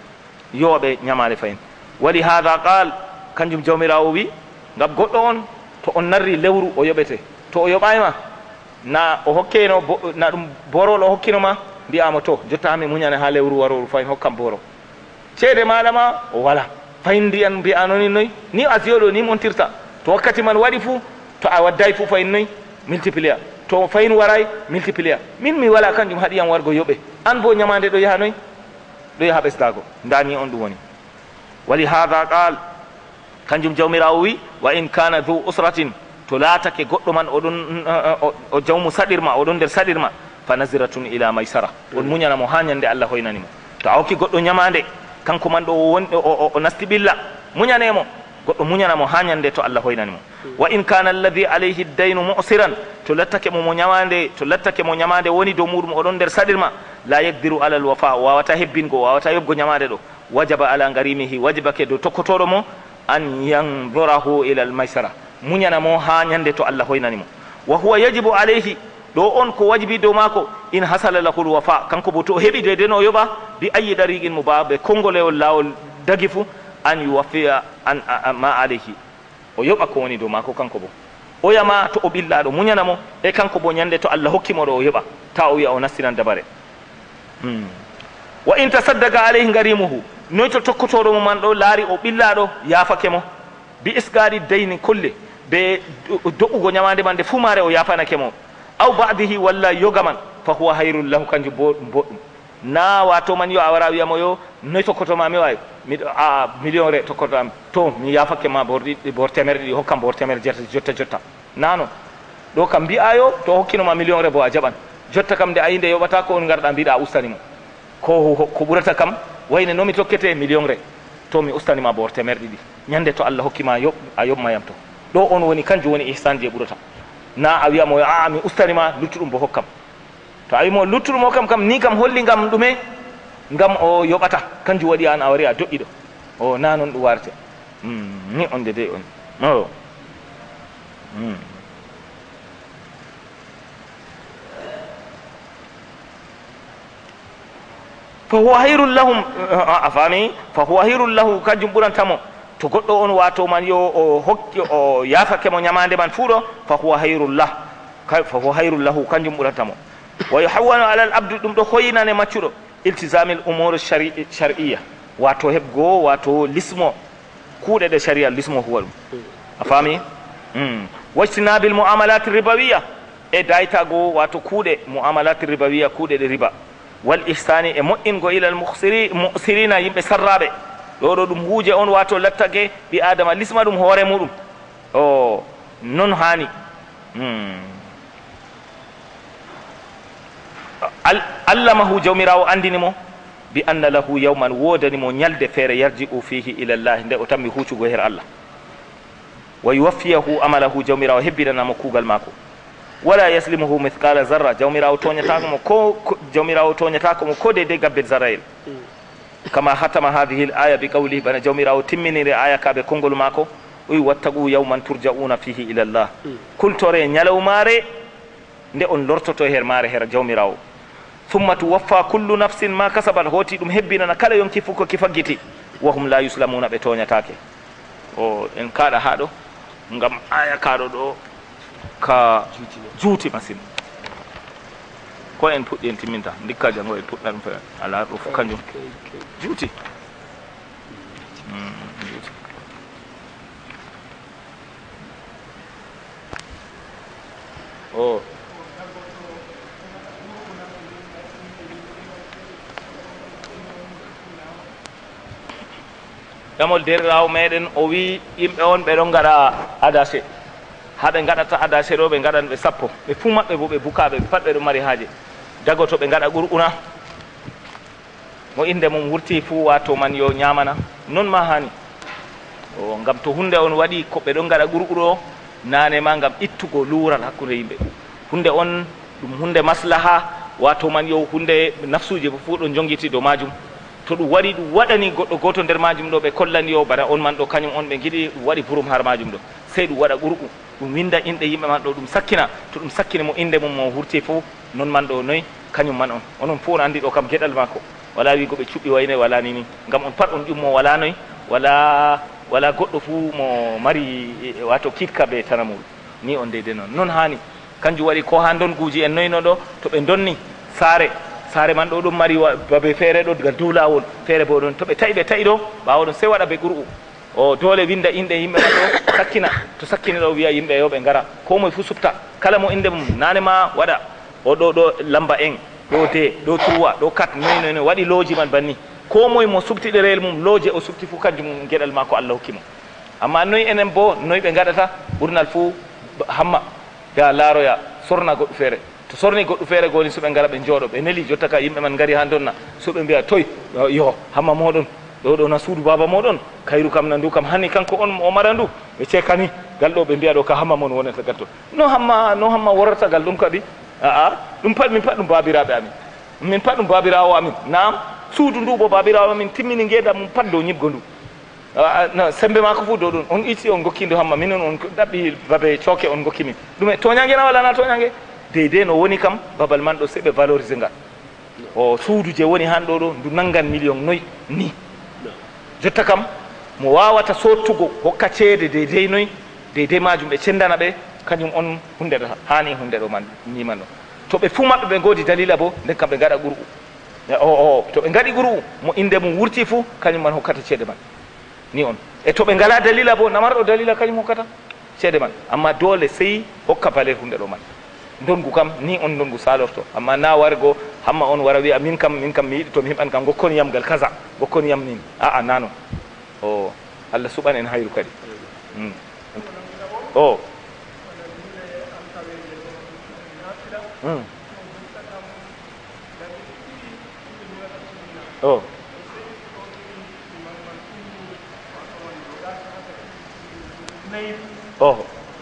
yoɓe ñamade fayin waɗi hada qal kanjum jawmirawo wi ngam goɗɗo on to on narri lewru o yoɓete to o yoɓayma na o hokkeno na ɗum borol o hokkinoma mbiyama to jottami muñane ha lewru waroru fayin hokkam boro ceede maɗama o wala fayin ndiyan mbiyanoni noyi ni asiyoɗo ni montirta to wakkati man waɗi fuu to a wadday fuu fayin noyi multiplier to fayin waray multiplier min mi wala kanjum haɗiyam wargo yoɓe an bo ñamande ɗo yaha noyi ɗo yaha ɓesdago ndani on ɗum woni wali hada qal kanjum jawmirawo wi wa in kana dhu usratin to laatake goɗɗo man oɗon o jawmu saɗirma oɗon nder saɗirma fa naziratun ila maysara on muñanamo ha ñande Allah hoynanimo to a hokki goɗɗo ñamande kanko man ɗo wonɗo o nasti ɓilla muñanemo goɗɗo muñanamo ha ñande to Allah hoynanimo wa in kana alladhi alayhi daynu mu'siran to lattake mo mo ñamande to lattake mo ñamande woni dow muɗum oɗon nder saɗirma la yaqdiru ala al wafa o wawata hebbingo o wawata yoɓgo ñamade ɗo wajaba ala garimihi wajibake dow tokkotoɗo mo an yandurahu ila al maysara muñanamo ha ñande to Allah hoynanimo wa huwa yajibu alayhi ɗo on ko wajibi dow maako in hasala lahul wafa kanko bo to heɓi de den o yoɓa bi ayi ɗariqin mo ba ɓe kongolewol lawol dagi fuu an yuwaffiya an ma alayhi o yoɓa ko woni dow maako kanko bo o yama to o ɓillaɗo muñanamo e kanko bo ñande to Allah hokkimo ɗo o yoɓa ta o wiya o nastinan dabare wa in tasaddaga alayhi garimuhu noy to tokkotoɗo mo man ɗo laari o ɓillaɗo yafake mo bi isgari dayni kulle be doɓugo ñamande man nde fuu mare o yafanake mo aw badihi walla yoga man fa huwa hayrul lahu kanjum bo ɗum boɗɗum na wato man yo a wara wiyamo yo noy tokkotoma mi wawi miɗo a million re tokkototami to mi yafake ma bor ɗiɗi bor temere ɗiɗi hokkam bor temere jeeta jotta jotta nano ɗo kam mbiyayo to hokkinoma million re bo a jaɓan jotta kam nde ayi nde yoɓata ko on garɗa mbiɗa a ustanimo ko ko ɓurata kam wayne nomi tokkete million re to mi ustanima bor temere ɗiɗi ñande to Allah hokkima yoɓ a yoɓmayam to ɗo on woni kanjum woni ihsan je ɓurata na a wiyamo a mi ustanima luttuɗum bo hokkam to a wimo luttuɗum hokkam kam ni kam holli ngam ɗume ngam o yoɓata kanjum waɗi an a wari a doƴƴiɗo o na noon ɗum warte ni on de de on o fa huwa hayrun lahum a faami fa huwa hayrun lahu kanjum ɓurantamo to goɗɗo on wato man yo o hokki o yafake mo ñamande man fuu ɗo fa huwa hayrullah fa huwa hayrul lahu kanjum ɓuratamo wa yuhawwanu ala al abdu ɗum ɗo hoyinane maccuɗo iltisami l umur shar'iyya wato heɓgo wato lismo kuuɗe ɗe sharia lismo huwa ɗum a faami wajtinabi l muamalat ribawiya e daytago wato kuuɗe muamalat ribawiya kuuɗe ɗe riba wal ihsani e moƴƴingo ila l musirina yimɓe sarraɓe ɗo ɗo ɗum huuje on wato lattage ɓi adama lisma ɗum hoore muɗum o non hani allamahu jawmirawo andinimo bi anna lahu yawman wodanimo ñalde feere yarji u fihi ila llahi nde o tammi huccugo her Allah wa yuwaffiyahu amalahu jawmirawo hebbinanamo kuugal maako wala yaslimuhu mithqala zarra jawmirawo toñatakomo ko jawmirawo toñatakomo ko de de gabbel zarayel kama hatama hadihi l aya bi qawlihi bana jawmirawo timminiri aya kaɓe konngol maako uy wattagu yawman turja'una fihi ila llah kultore ñalawmare nde on lortoto her maare her jawmirawo thumma tuwaffa kullu nafsin ma kasabat hooti ɗum hebbinana kala yonki fof ko ki faggiti wa hum la yuslamuna ɓe toñatake o en kaɗa ha ɗo ngam aya kaɗo ɗo ka juuti masine ko en puɗɗi en timminta dikka jango en puɗɗa ɗum fe ala ɗo fof kanjum juuti juuti o ɗamol derirawo meɗen o wi yimɓe on ɓe ɗon gaɗa adase haɓe gaɗata adase ɗo ɓe gaɗan ɓe sappo ɓe fuu maɓɓe bo ɓe bukaɓe pat ɓe ɗo mari haaje dagoto ɓe gaɗa ɓur'una mo inde mum wurti fuu wato man yo ñamana non ma hani o ngam to hunde on waɗi ko ɓe ɗon gaɗa ɓur'uɗo nane ma ngam ittugo luural hakkude yimɓe hunde on ɗum hunde maslaha wato man yo hunde nafsuji bo fuu ɗo jongiti dow majum to ɗum waɗi ɗum waɗani goɗɗo goto nder majum ɗo ɓe kollani yo bana on man ɗo kañum on ɓe giɗi ɗum waɗi burum har majum ɗo sey ɗum waɗa ɓur'u ɗum winda inɗe yimɓe man ɗo ɗum sakkina to ɗum sakkini mo inde mum mo hurti fof non man ɗo noyi kañum man on onon fof on andi ɗo kam geɗal makko wala wigo ɓe cuɓɓi wayne wala nini ngam on pat on ƴummo wala noyi wala wala goɗɗo fuu mo mari wato kitka ɓe tanamol ni on deyde noon noon hani kanjum waɗi ko ha donguji en noyino ɗo to ɓe donni saare saare man ɗo ɗum mari babe feere ɗo daga dow lawol feere bo ɗon to ɓe tawi ɓe tawi ɗo ɓawa ɗon sey waɗa ɓe ɓur'u o dole winda inde yimɓe man ɗo sakkina to sakkini ɗo wiya yimɓe yo ɓe ngara ko moye fuu subta kala mo inde mum nane ma waɗa o ɗo ɗo lamba en ɗo de ɗo trois ɗo quatre noyi noyi noyi waɗi looji man banni ko moye mo subti ɗereyel mum looje o subti fuu kanjum gueɗal ma ko Allah hokki mo amma noyi enen bo noyi ɓe gaɗata ɓurnal fuu hamma ya laaroya sorna goɗɗo feere to sorni goɗɗo feere goni so ɓe ngara ɓe jooɗo ɓe neli jotta ka yimɓe man ngari ha donna so ɓe mbiya toy yo hamma moɗon ɗo ɗo na suudu baba moɗon kayru kam na ndu kam hani kanko on o mara ndu ɓe ceekani gal ɗo ɓe mbiya ɗo ka hamma mon wonata gal to no hamma no hamma worrata gal ɗum kadi aa ɗum pat min pat ɗum babiraɓe amin min pat ɗum babirawo amin nam suudu ndu bo babirawo amin timmini ngeeda mum pat dow ñibgo ndu sembe mako fuu dow ɗum on itti on gokkindo hamma minen on ɗaɓɓi babe cooke on gokki min ɗume toñangue na wala na toñangue deydey no woni kam babal man ɗo seɓe valorisé ngal o suudu je woni han ɗo ɗo ndu nangan million noyi ni jotta kam mo wawata sottugo hokka ceede deydey noyi deydey majum ɓe cendana ɓe kañum on hunde ɗo hani hunde ɗo man niman ɗo to ɓe fuu maɓɓe ɓe godi dalila bo nden kam ɓe gaɗa ɓur'u o o to ɓe gaɗi ɓur'u mo inde mum wurti fuu kañum man hokkata ceede man ni on e to ɓe ngala dalila bo namarɗo dalila kañum hokkata ceede man amma dole sey hokka valeur hunde ɗo man ndongu kam ni on ndongu salorto amma na wargo hamma on wara wiya min kam min kam mi yiɗi to mi heɓan kam gokkoni yam gal kaza gokkoni yam nin aa nanon o Allah suɓan en hayru kadi o o o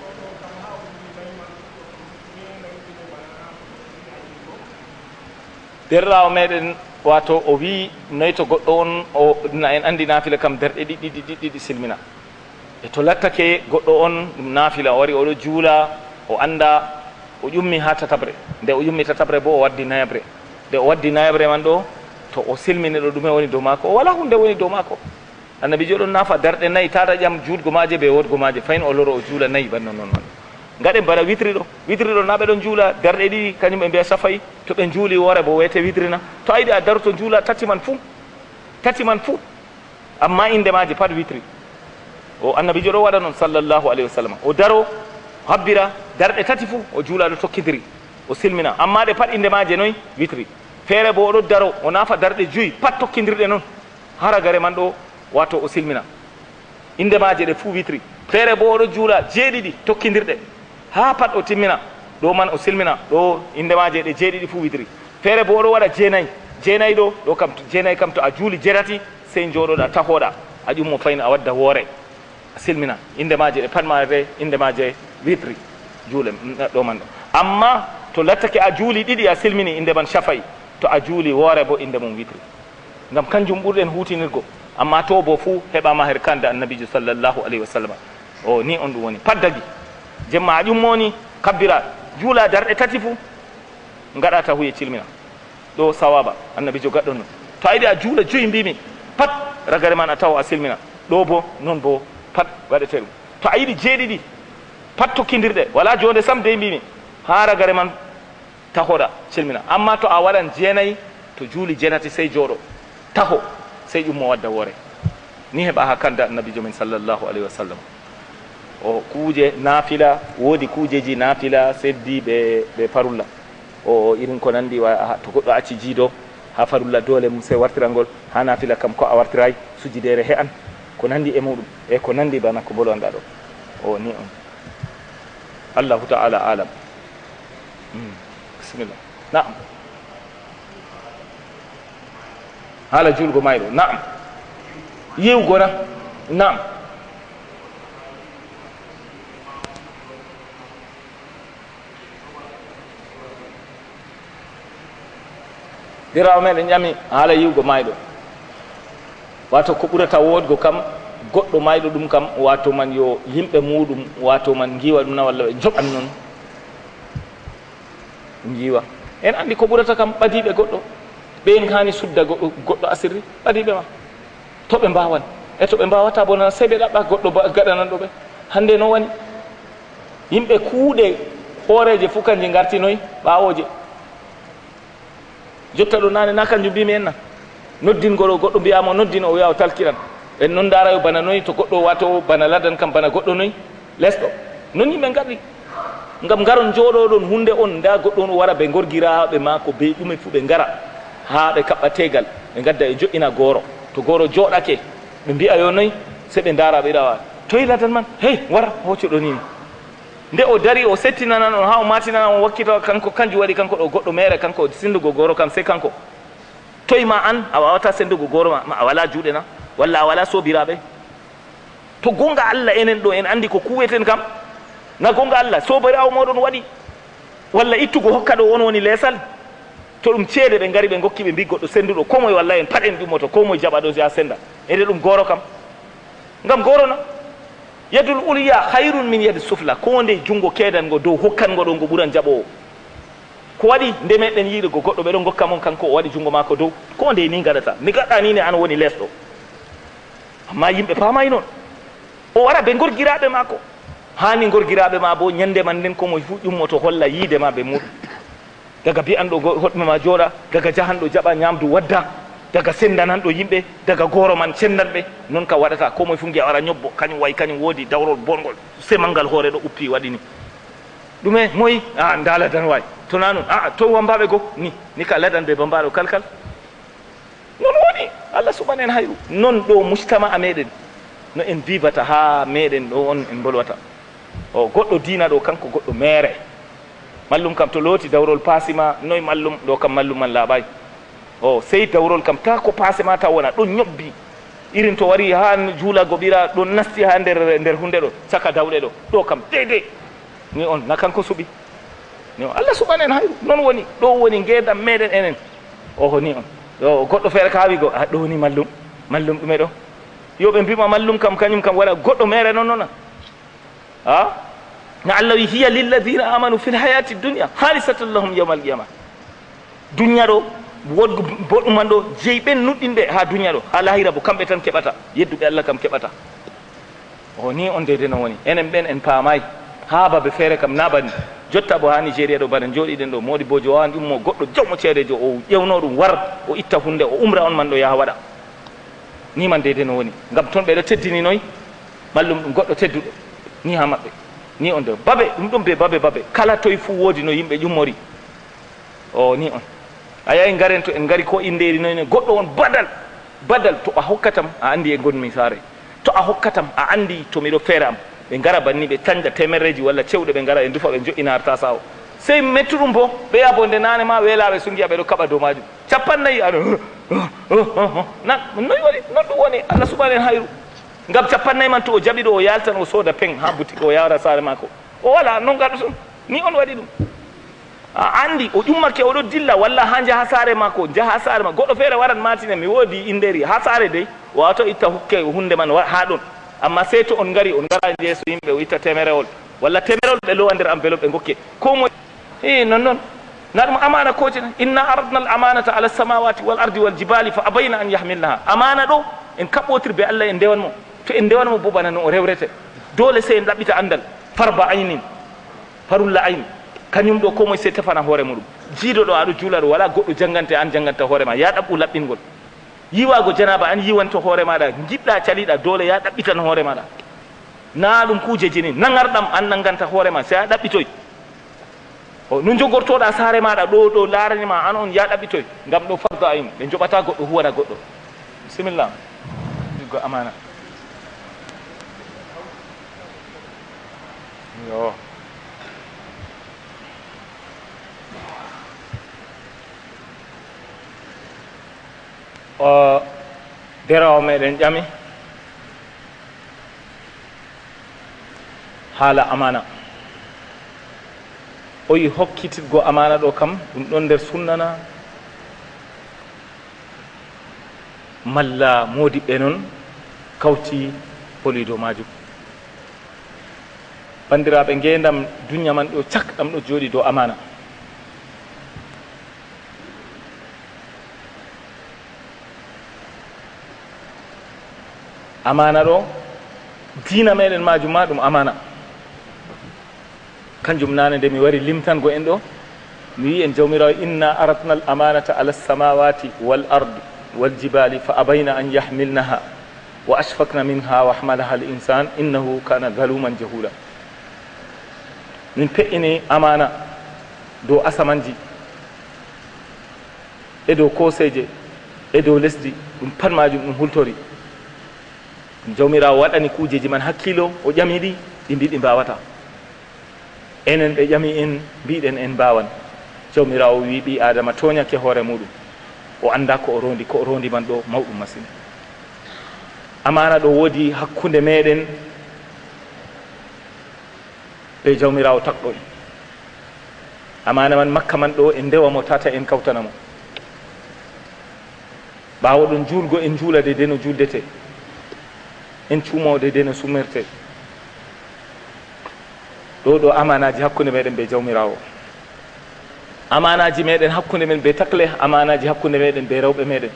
derrawo meɗen wato o wi noyi to goɗɗo on o na en andi naafila kam derɗe ɗiɗi ɗiɗi ɗiɗi silmina e to lattake goɗɗo on ɗum naafila o wari oɗo juula o anda o ƴummi ha tatabre nde o ƴummi tatabre bo o waddi nayabre nde o waddi nayabre man ɗo to o silmini ɗo ɗume woni dow maako o wala hunde woni dow maako annabijo ɗon naafa darɗe nayyi tata ƴam juutgo maje ɓe wodgo maje fayin o loro o juula nayyi banno noon man gaɗen bana witri ɗo witri ɗo na ɓe ɗon juula darɗe ɗiɗi kañum ɓe mbiya safayi to ɓe juuli woore bo wiyete witrina to ayiɗi a daroto juula tati man fuu tati man fuu amma inde maje pat witri o annabijo ɗo waɗa noon sallllahu alayhi wa sallam o daro habbira darɗe tati fuu o juula ɗo tokkidiri o silmina amma ɗe pat inde maje noyi witri feere bo oɗo daro o naafa darɗe joyi pat tokkidirɗe noon hara gare man ɗo wato o silmina inde maje ɗe fuu witri feere bo oɗo juula jeeɗiɗi tokkidirɗe ha pat o timmina ɗo man o silmina ɗo inde maje ɗe jeeɗiɗi fuu witri feere bo oɗo waɗa jeenayyi jeenayyi ɗo ɗo kam jeenayyi kam to a juuli jeetati sey jooɗoɗa tahoɗa a ƴummo fayna a wadda woore a silmina inde maje ɗe pat maje inde maje witri juule ɗo man ɗo amma to lattake a juuli ɗiɗi a silmini inde man shafayi to a juuli woore bo inde mum witri ngam kanjum ɓurɗen hutinirgo amma to bo fuu heɓama her kande annabijo sallllahu alayhi wa sallam o ni on ɗum woni paddagi jemma a ƴummoni kabbira juula darɗe tati fuu gaɗata huye cilmina ɗo sawaba annabijo gaɗɗon non to a yiɗi a juula joyi mbimi pat ragare man a tawa a silmina ɗo bo noon bo pat waɗete ɗum to a yiɗi jeeɗiɗi pat tokkidirɗe wala jonde sam de mbimi ha ragare man tahoɗa cilmina amma to a waɗan jeenayyi to juuli jeenati sey jooɗo taho sey ƴummo wadda woore ni heɓa ha kanda annabijo men sallllahu alayhi wa sallam o kuuje naafila woodi kuujeji naafila seddi ɓe ɓe farulla o irin ko nandi wa to goɗɗo acci jiido ha farulla doole mum sey wartirangol ha naafila kam ko a wartiray sujidere he an ko nandi e muɗum e ko nandi bana ko bolwanɗa ɗo o ni on allahu taala alam bisimillah naam haala julgo mayɗo naam yiwgona naam dirawo meɗen ƴami haala yiwgo mayɗo wato ko ɓurata wodgo kam goɗɗo mayɗo ɗum kam wato man yo yimɓe muɗum wato man giwa ɗum na walla ɓe joɓan noon giwa en andi ko ɓurata kam ɓadiɓe goɗɗo ɓen hani sudda goɗɗo asirri ɓadiɓe ma to ɓe mbawan e to ɓe mbawata bona sey ɓe ɗaɓɓa goɗɗo gaɗananɗo ɓe hande no wani yimɓe kuuɗe hooreje fuu kanji gartinoyi ɓawoje jotta ɗo nane na kanjum mbimi en na noddingol o goɗɗo mbiyama noddino o wiya o talkiran en noon darayo bana noyi to goɗɗo wato bana ladan kam bana goɗɗo noyi lesɗo noon yimɓe garɗi ngam garon jooɗoɗon hunde on nda goɗɗo on wara ɓe gorgiraɓe mako be ɗume fuu ɓe gara ha ɓe kaɓɓa tegal ɓe gadda e joƴƴina gooro to gooro jooɗake ɓe mbiya yo noyi se ɓe dara ɓe ɗawa toyi ladan man hey wara hoccoɗo nini nde o dari o settinanan on ha o matinanan on wakkita kanko kanjum waɗi kanko ɗo goɗɗo mere kanko sendugo gooro kam se kanko toyi ma an a wawata sendugo gooro ma a wala juuɗe na walla a wala sobiraɓe to gonga allah enen ɗo en andi ko kuweten kam na gonga allah sobirawo moɗon waɗi walla ittugo hokka ɗo on woni leesal to ɗum ceede ɓe gari ɓe gokki ɓe mbi goɗɗo senduɗo ko moye walla en pat en ɗummoto ko moye jaɓaɗo ya senda ede ɗum gooro kam ngam gooro na yadul uliya hayrun min yadi sufla ko nde jungo keedango dow hokkango ɗo ngo ɓuran jaɓowo ko waɗi nde meɗen yiiɗugo goɗɗo ɓeɗon gokka mon kanko o waɗi jungo mako dow ko nde ni gaɗata mi gaɗɗa ni ne an woni lesɗo amma yimɓe paamayi noon o wara ɓe gorgiraɓe mako hani gorgiraɓe ma bo ñande man nden komo fu ƴummoto holla yiide ma ɓe muɗum daga mbiyanɗo hoɗɓe ma jooɗa daga jahanɗo jaɓa ñamdu wadda daga sendananɗo yimɓe daga gooro man sendanɓe noon ka waɗata komoye fu giya wara ñobbo kañum wayi kañum woodi dawrol bongol semal ngal hoore ɗo uppi waɗi ni ɗume moyi a nda ladan wayi tona noon a to wambaɓe goo ni ni ka ladan ɓe bambaɗo kalkal noon woni allah suɓan en hayru noon ɗo mujtama a meɗen no en vivata ha meɗen ɗo on en bolwata o goɗɗo diina ɗo kanko goɗɗo mere mallum kam to looti dawrol paasima noyi mallum ɗo kam mallum man laaɓayi o sey dawrol kam ta ko paase ma taw wona ɗon ñobbi irin to wari ha juulago ɓira ɗon nasti ha nder nder hunde ɗo caka dawɗe ɗo ɗo kam deydey ni on na kanko suɓi ni on allah suɓan en hayru noon woni ɗo woni ngeedam meɗen enen oho ni on o goɗɗo feere ka wigo a ɗo ni mallum mallum ɗume ɗo yo ɓe mbima mallum kam kañum kam waɗa goɗɗo mere noon noona a na allah wi hiya lilladina amanu fi lhayati dunia halisatan lahum yawma alqiyama duña ɗo wodgo boɗɗuman ɗo jeyi ɓen nuɗɗinɓe ha duña ɗo ha lahira bo kamɓe tan keɓata yedduɓe allah kam keɓata o ni on deyde no woni enen ɓen en paamayi ha babe feere kam naɓani jotta bo ha nigéria ɗo bana jooɗiɗen ɗo modi bojo wawan ɗummo goɗɗo jawmo ceedejo o ƴewno ɗum war o itta hunde o umra on man ɗo yaha waɗa ni man deyde no woni ngam toon ɓeɗo teddini noyi mallum ɗum goɗɗo tedduɗo ni ha maɓɓe ni on de babe ɗum ɗum be babe babe kala toye fuu woodi no yimɓe ƴummori o ni on a yahi garen to en gari ko inderi noyne goɗɗo on badal badal to a hokkatam a andi e gonmi saare to a hokkatam a andi to miɗo feere am ɓe gara banni ɓe canja temerreji walla cewɗe ɓe gara ɓe dufa ɓe joƴina harta sawo sey mettu ɗum bo ɓe ya bo nde nane ma weelaɓe sungiya ɓeɗo kaɓa dow majum capannayyi aɗo na noyi waɗi non ɗum woni allah suɓan en hayru ngam capannayyi man to o jaɓi ɗo o yaltan o sooda peng ha boutique o yawra saare makko o wala non gaɗo ton ni on waɗi ɗum a andi o ƴummake oɗo dilla walla ha jaha saare makko jaha saare ma goɗɗo feere waran matine mi woodi inderi ha saare dey o wawato itta hukke hunde man ha ɗon amma sey to on gari on gara yeeso yimɓe o itta temerewol walla temerewol ɓe lowa nder enveloppe ɓe gokke ko moye i non noon na ɗum amana kojena inna aradna al amanata ala samawati wal ardi wal jibali fa abayna an yahmilnaha amana ɗo en kaɓɓotir be allah en ndewan mo to en ndewanamo bo bana no o rewrete dole sey en ɗaɓɓita andal farba aynin farulla ayn kañum ɗo ko moye sey tefana hoore muɗum jiiɗo ɗo aɗo juula ɗo wala goɗɗo janggante an jangganta hoore ma ya ɗaɓɓu laɓɓingol yiwago janaba an yiwanto hoore maɗa jiɗɗa caliɗa dole ya ɗaɓɓitan hoore maɗa na ɗum kuujeji ni nangarɗam an nanganta hoore ma sey a ɗaɓɓitoy o no jogortoɗa saare maɗa ɗo ɗo laranima an on ya ɗaɓɓitoy ngam ɗo fardo ayn ɓe joɓata goɗɗo huwana goɗɗo bisimillah go amana yo o derawo meɗen ƴami haala amana o yi hokkititgo amana ɗo kam ɗum ɗon nder sunnana malla modiɓɓe noon kawti holi dow majum bandiraɓe ngendam duña man ɗo cak ɗam ɗo jooɗi dow amana amana ɗo diina meɗen majum ma ɗum amana kanjum nane nde mi wari limtango en ɗo mi wi en jawmirawo inna aratna al amanata ala lsamawati wal ardi wal jibali fa abayna an yahmilnaha wa ashfakna minha wa hamalaha al insan innahu kana zaluman jahula min pe'ini amana dow asamanji e dow koseje e dow lesdi ɗum pat majum ɗum hultori jawmirawo waɗani kuujeji man hakkilo o ƴamiɗi ɗi mbi ɗi mbawata enen ɓe ƴami en mbiɗen en mbawan jawmirawo wi ɓi adama toñake hoore muɗum o anda ko o rondi ko o rondi man ɗo mawɗum masine amana ɗo woodi hakkude meɗen ɓe jawmirawo takɗo en amana man makka man ɗo en ndewamo tata en kawtanamo ɓawo ɗon juulgo en juula de de no juldete en cuumode de no sumirte ɗo ɗo amanaji hakkude meɗen ɓe jawmirawo amanaji meɗen hakkude men ɓe takle amanaji hakkude meɗen ɓe rewɓe meɗen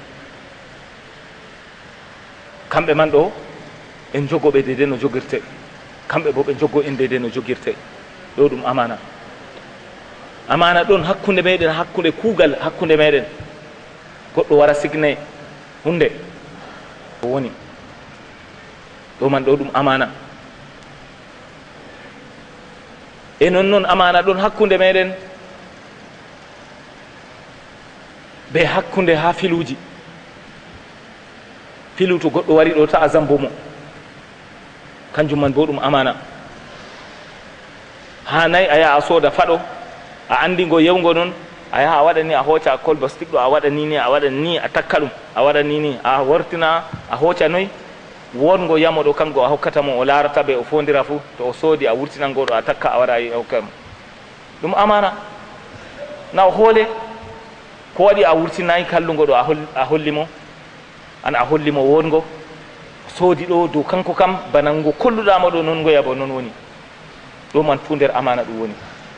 kamɓe man ɗo en jogoɓe de de no jogirte kamɓe bo ɓe joggo en de de no jogirte ɗo ɗum amana amana ɗon hakkude meɗen hakkude kuugal hakkude meɗen goɗɗo wara signe hunde o woni ɗo man ɗo ɗum amana e non noon amana ɗon hakkude meɗen be hakkude ha filuji filu to goɗɗo wari ɗo ta a zambo mo kanjum man bo ɗum amana ha nayi a yaha a sooda faɗo a andingo yewgo noon a yaha a waɗa ni a hooca kolba stick ɗo a waɗa ni ni a waɗa ni a takka ɗum a waɗa ni ni a wortina a hooca noyi wongo yamoɗo kanko a hokkatamo o larata ɓe o fondira fuu to o soodi a wurtinangoɗo a takka a waɗa a hokkamo ɗum amana na o hoole ko waɗi a wurtinayi kallugo ɗo a hollimo an a hollimo wongo soodi ɗo dow kanko kam banango kolluɗamo ɗo noon ngoya bo noon woni ɗo man fu nder amana ɗum woni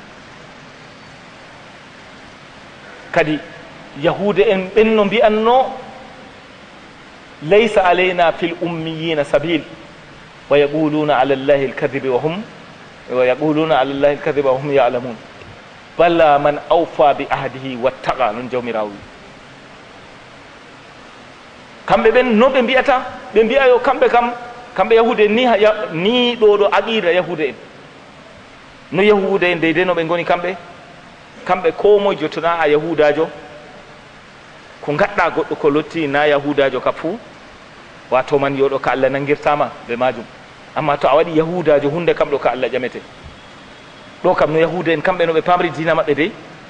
kadi yahude en ɓenno mbiyanno laysa alayna fil ummiyina sabil wa yaquluna ala llahi alkadibe wa hum wa yaquluna ala llahi alkadiba wa hum ya'lamun balla man awfa bi ahdihi wattaqa non jawmirawo kamɓe ɓen no ɓe mbiyata ɓe mbiya yo kamɓe kam kamɓe yahude ni ni ɗo ɗo aqida yahude en no yahude en deyde no ɓe goni kamɓe kamɓe ko moye jottona a yahudajo ko gaɗɗa goɗɗo ko lotti na yahudajo ka fuu wato man yoɗo ko Allah nangirtama ɓe majum amma to a waɗi yahudajo hunde kam ɗo ko Allah ƴamete ɗo kam no yahude en kamɓe no ɓe pamri dina maɓɓe de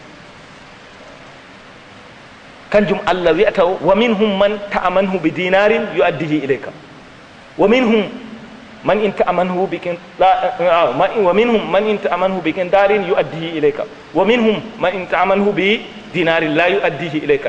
kanjum Allah wi'ata wa minhum man ta'amanhu bi dinarin yu'addihi ilayka wa minhum man in ta'amanhu bi wa minhum man in ta'amanhu bi darin yu'addihi ilayka wa minhum man in ta'amanhu bi dinarin la yu'addihi ilayka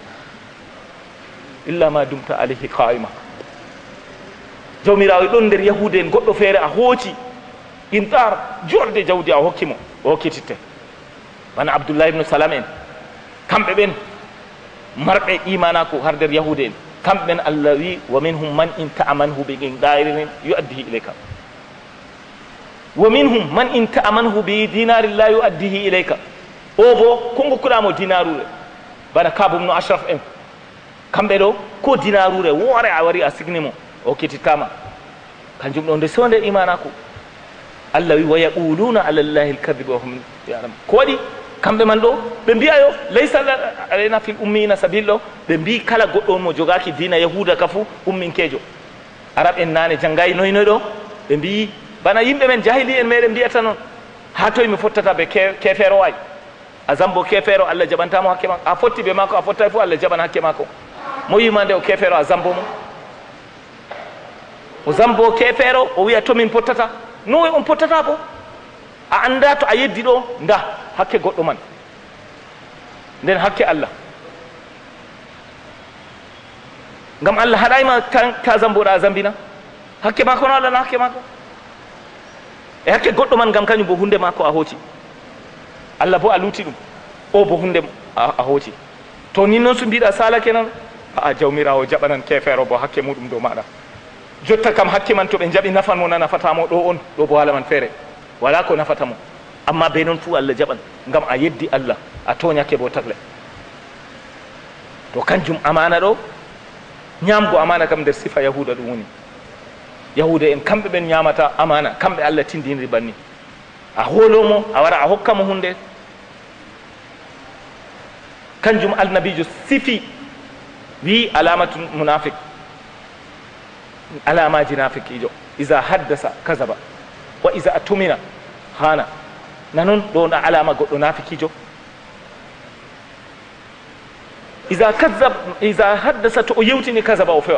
illa ma dumta alayhi qa'ima jawmirawo ɗon nder yahude en goɗɗo feere a hooci intar jorde jawdi a hokkimo o hokkititte bana abdoullah ibnu salam en kamɓe ɓen marɓe imana ko har nder yahude en kamɓen allah wi wa minhum man in ta'amanhu bi qindarin yu'addihi ilayka wa minhum man in ta'amanhu bi dinarin la yu'addihi ilayka o bo ko gokkuɗamo dinarure bana kabum no ashraf en kamɓe ɗo ko dinarure woore a wari a signimo o ketitama kanjum ɗo nde sonde imanako allah wi wa yaquluna ala llahi alkadiba wa hum ya'lamun ko waɗi kamɓe man ɗo ɓe mbiya yo laysa alayna fil ummina sabil ɗo ɓe mbi kala goɗɗo on mo jogaki dina yahuda ka fu umminkejo arab en nane janggayi noy noy ɗo ɓe mbi bana yimɓe men jahili en meɗen mbiyata noon ha toye mi fottata ɓe kefeero way a zambo kefeero allah jaɓantamo hakke mako a fotti ɓe mako a fottay fo allah jaɓan hakke mako mo wima nde o kefeero a zambo mo o zambo kefeero o wiya tomin pottata no on pottata bo a anda to a yeddi ɗo nda hakke goɗɗo man nden hakke allah ngam allah haɗayma ta zamboɗa a zambina hakke mako no allah na hakke mako e hakke goɗɗo man ngam kañum bo hunde mako a hooti allah bo a luuti ɗum o bo hunde a hooti to ni noon so mbiɗa salake nan a jawmirawo jaɓanan kefeero bo hakke muɗum dow maɗa jotta kam hakke man to ɓe jaɓi nafan mo na nafatamo ɗo on ɗo bo haala man feere wala ko nafata mo amma be noon fuu allah jaɓan ngam a yeddi allah a toñake bo tagle to kanjum amana ɗo ñamgo amana kam nder sifa yahuda ɗum woni yahuda en kamɓe ɓen ñamata amana kamɓe allah tindinri banni a hoolomo a wara a hokkamo hunde kanjum alnabijo sifi wi alamatu munafique alamaji nafiqijo isa haddasa kasaba wa isa tumina hana nanon ɗo na alama goɗɗo nafiqijo isa kazab isa haddasa to o yewtini kasaba o fewa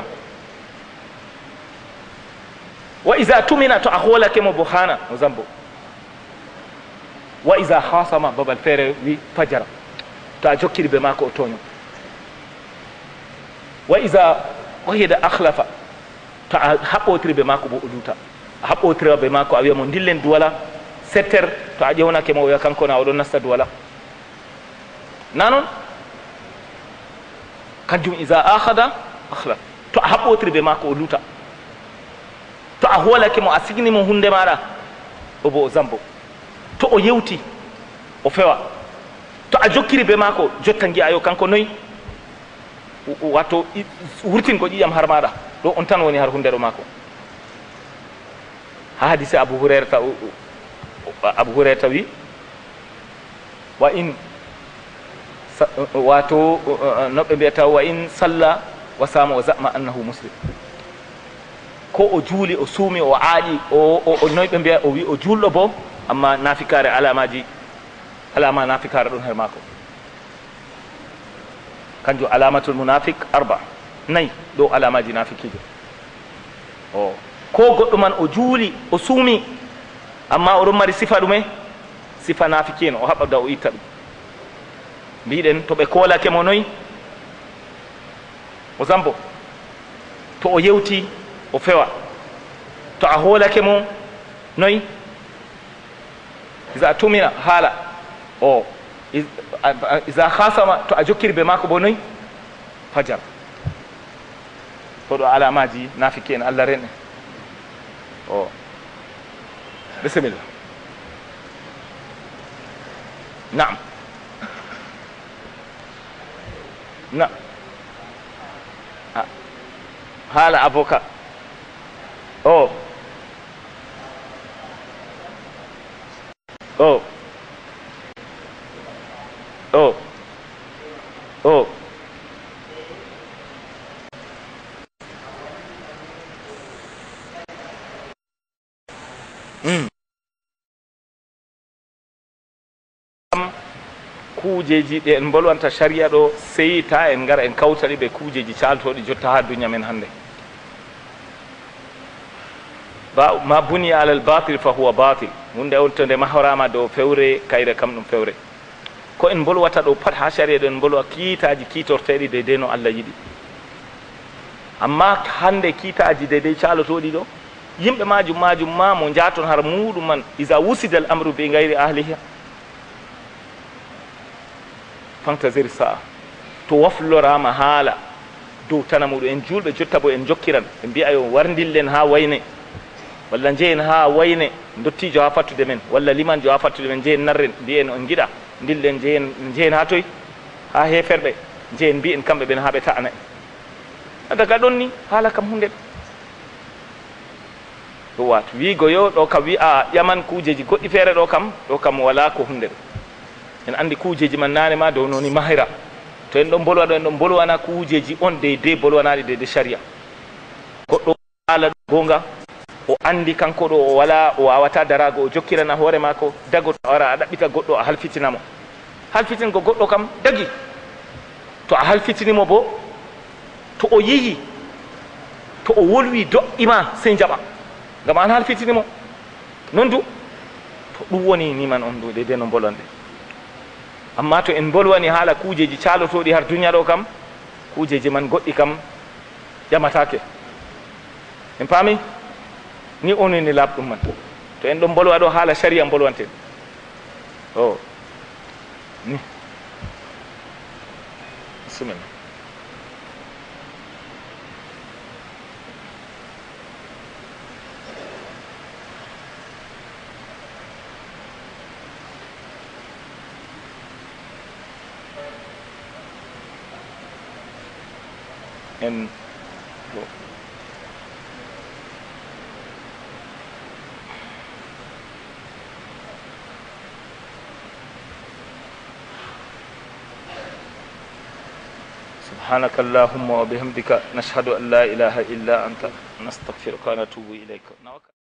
wa isa tumina to a hoolake mo bo hana o zambo wa isa hasama babal feere wi fajara to a jokkiri be mako o toño wa isa wahida akhlafa to a haɓɓotiri be mako bo o luuta a haɓɓotira be mako a wiya mo dillen duwala settere to a ƴewnake mo o wiya kankona oɗon nasta duwala na noon kanjum isa ahada akhlaf to a haɓɓotiri be mako o luuta to a hoolake mo a signimo hunde maɗa o bo o zambo to o yewti o fewa to a jokkiri be mako jotta giya yo kanko noyi wato wurtinko ƴiƴam har maɗa ɗo on tan woni har hunde ɗo mako ha hadise abou hurairata abou hurairata wi wa in wato noɓe mbiyata wa in salla wa sama wa zama annahu muslim ko o juuli o suumi o aaƴi o noyɓe mbiya o wi o julɗo bo amma nafikare alamaji alama nafikare ɗon her mako kanjum alamatul munafique arba nayyi ɗo alamaji nafikijo o ko goɗɗo man o juuli o suumi amma oɗon mari sifa ɗume sifa nafikien o haɓada o itta ɗum mbiɗen to ɓe koolake mo noyi o zambo to o yewti o fewa to a hoolake mo noyi isa tumina haala o isa hasama to a jokkiri be mako bo noyi fajar to ɗo alamaji nafiki en allah ren en o bisimilla naam na haala avocat o o o o mm. kuujeji ɗe en bolwanta sharia ɗo seyita en gara en kawtari ɓe kuujeji caltoɗi jotta ha duniya men hannde ma buniya alal batil fa huwa batil hunde on to nde mahorama dow fewre kayre kam ɗum fewre ko en bolwata ɗo pat ha sharia ɗo en bolwa kiitaji kiitorteɗi deydey no allah yiɗi amma hande kiitaji deydey calotoɗi ɗo yimɓe majum majum ma mo jaton har muɗum man isa wusida l amru be gayri ahliha fantasir sa'a to waflorama haala dow tana muɗum. En julɓe jotta bo en jokkiran ɓe mbiya yo wardillen ha wayne, walla jehen ha wayne dottijo ha fattude men, walla limanjo ha fattude men, jehen narren mbiyen on giɗa dillen jehen jehen ha toy ha heferɓe jehen mbiyen kamɓe ɓen ha ɓe ta'ana en. daga ɗon ni haala kam hunde ɗo watu wiigo yo ɗo kam wi'a ƴaman kujeji goɗɗi feere ɗo kam ɗo kam wala ko hunde ɗo. En andi kujeji man nane ma dow noni mahira, to en ɗon bolwa ɗo en ɗon bolwana kujeji on deydey bolwanaɗi deydey sharia. goɗɗo haala ɗo gonga o andi kanko ɗo o wala o wawata darago o jokkirana hoore mako dago to ara a ɗaɓɓita goɗɗo a halfitinamo. halfitingo goɗɗo kam dagi, to a halfitinimo bo to o yeehi to o wolwi do'ima sey jaɓa ngam an halfitinimo. non du to ɗum woni niman on ɗo deydey no bolwanɗe. amma to en bolwani haala kujeji calotoɗi har duniya ɗo kam kujeji man goɗɗi kam ƴamatake. en paami ni onini laaɓɗum man. to en ɗon bolwa ɗo haala sharia bolwanten o ni bisimilla. en سبحانك اللهم وبحمدك نشهد أن لا إله إلا أنت نستغفرك ونتوب إليك.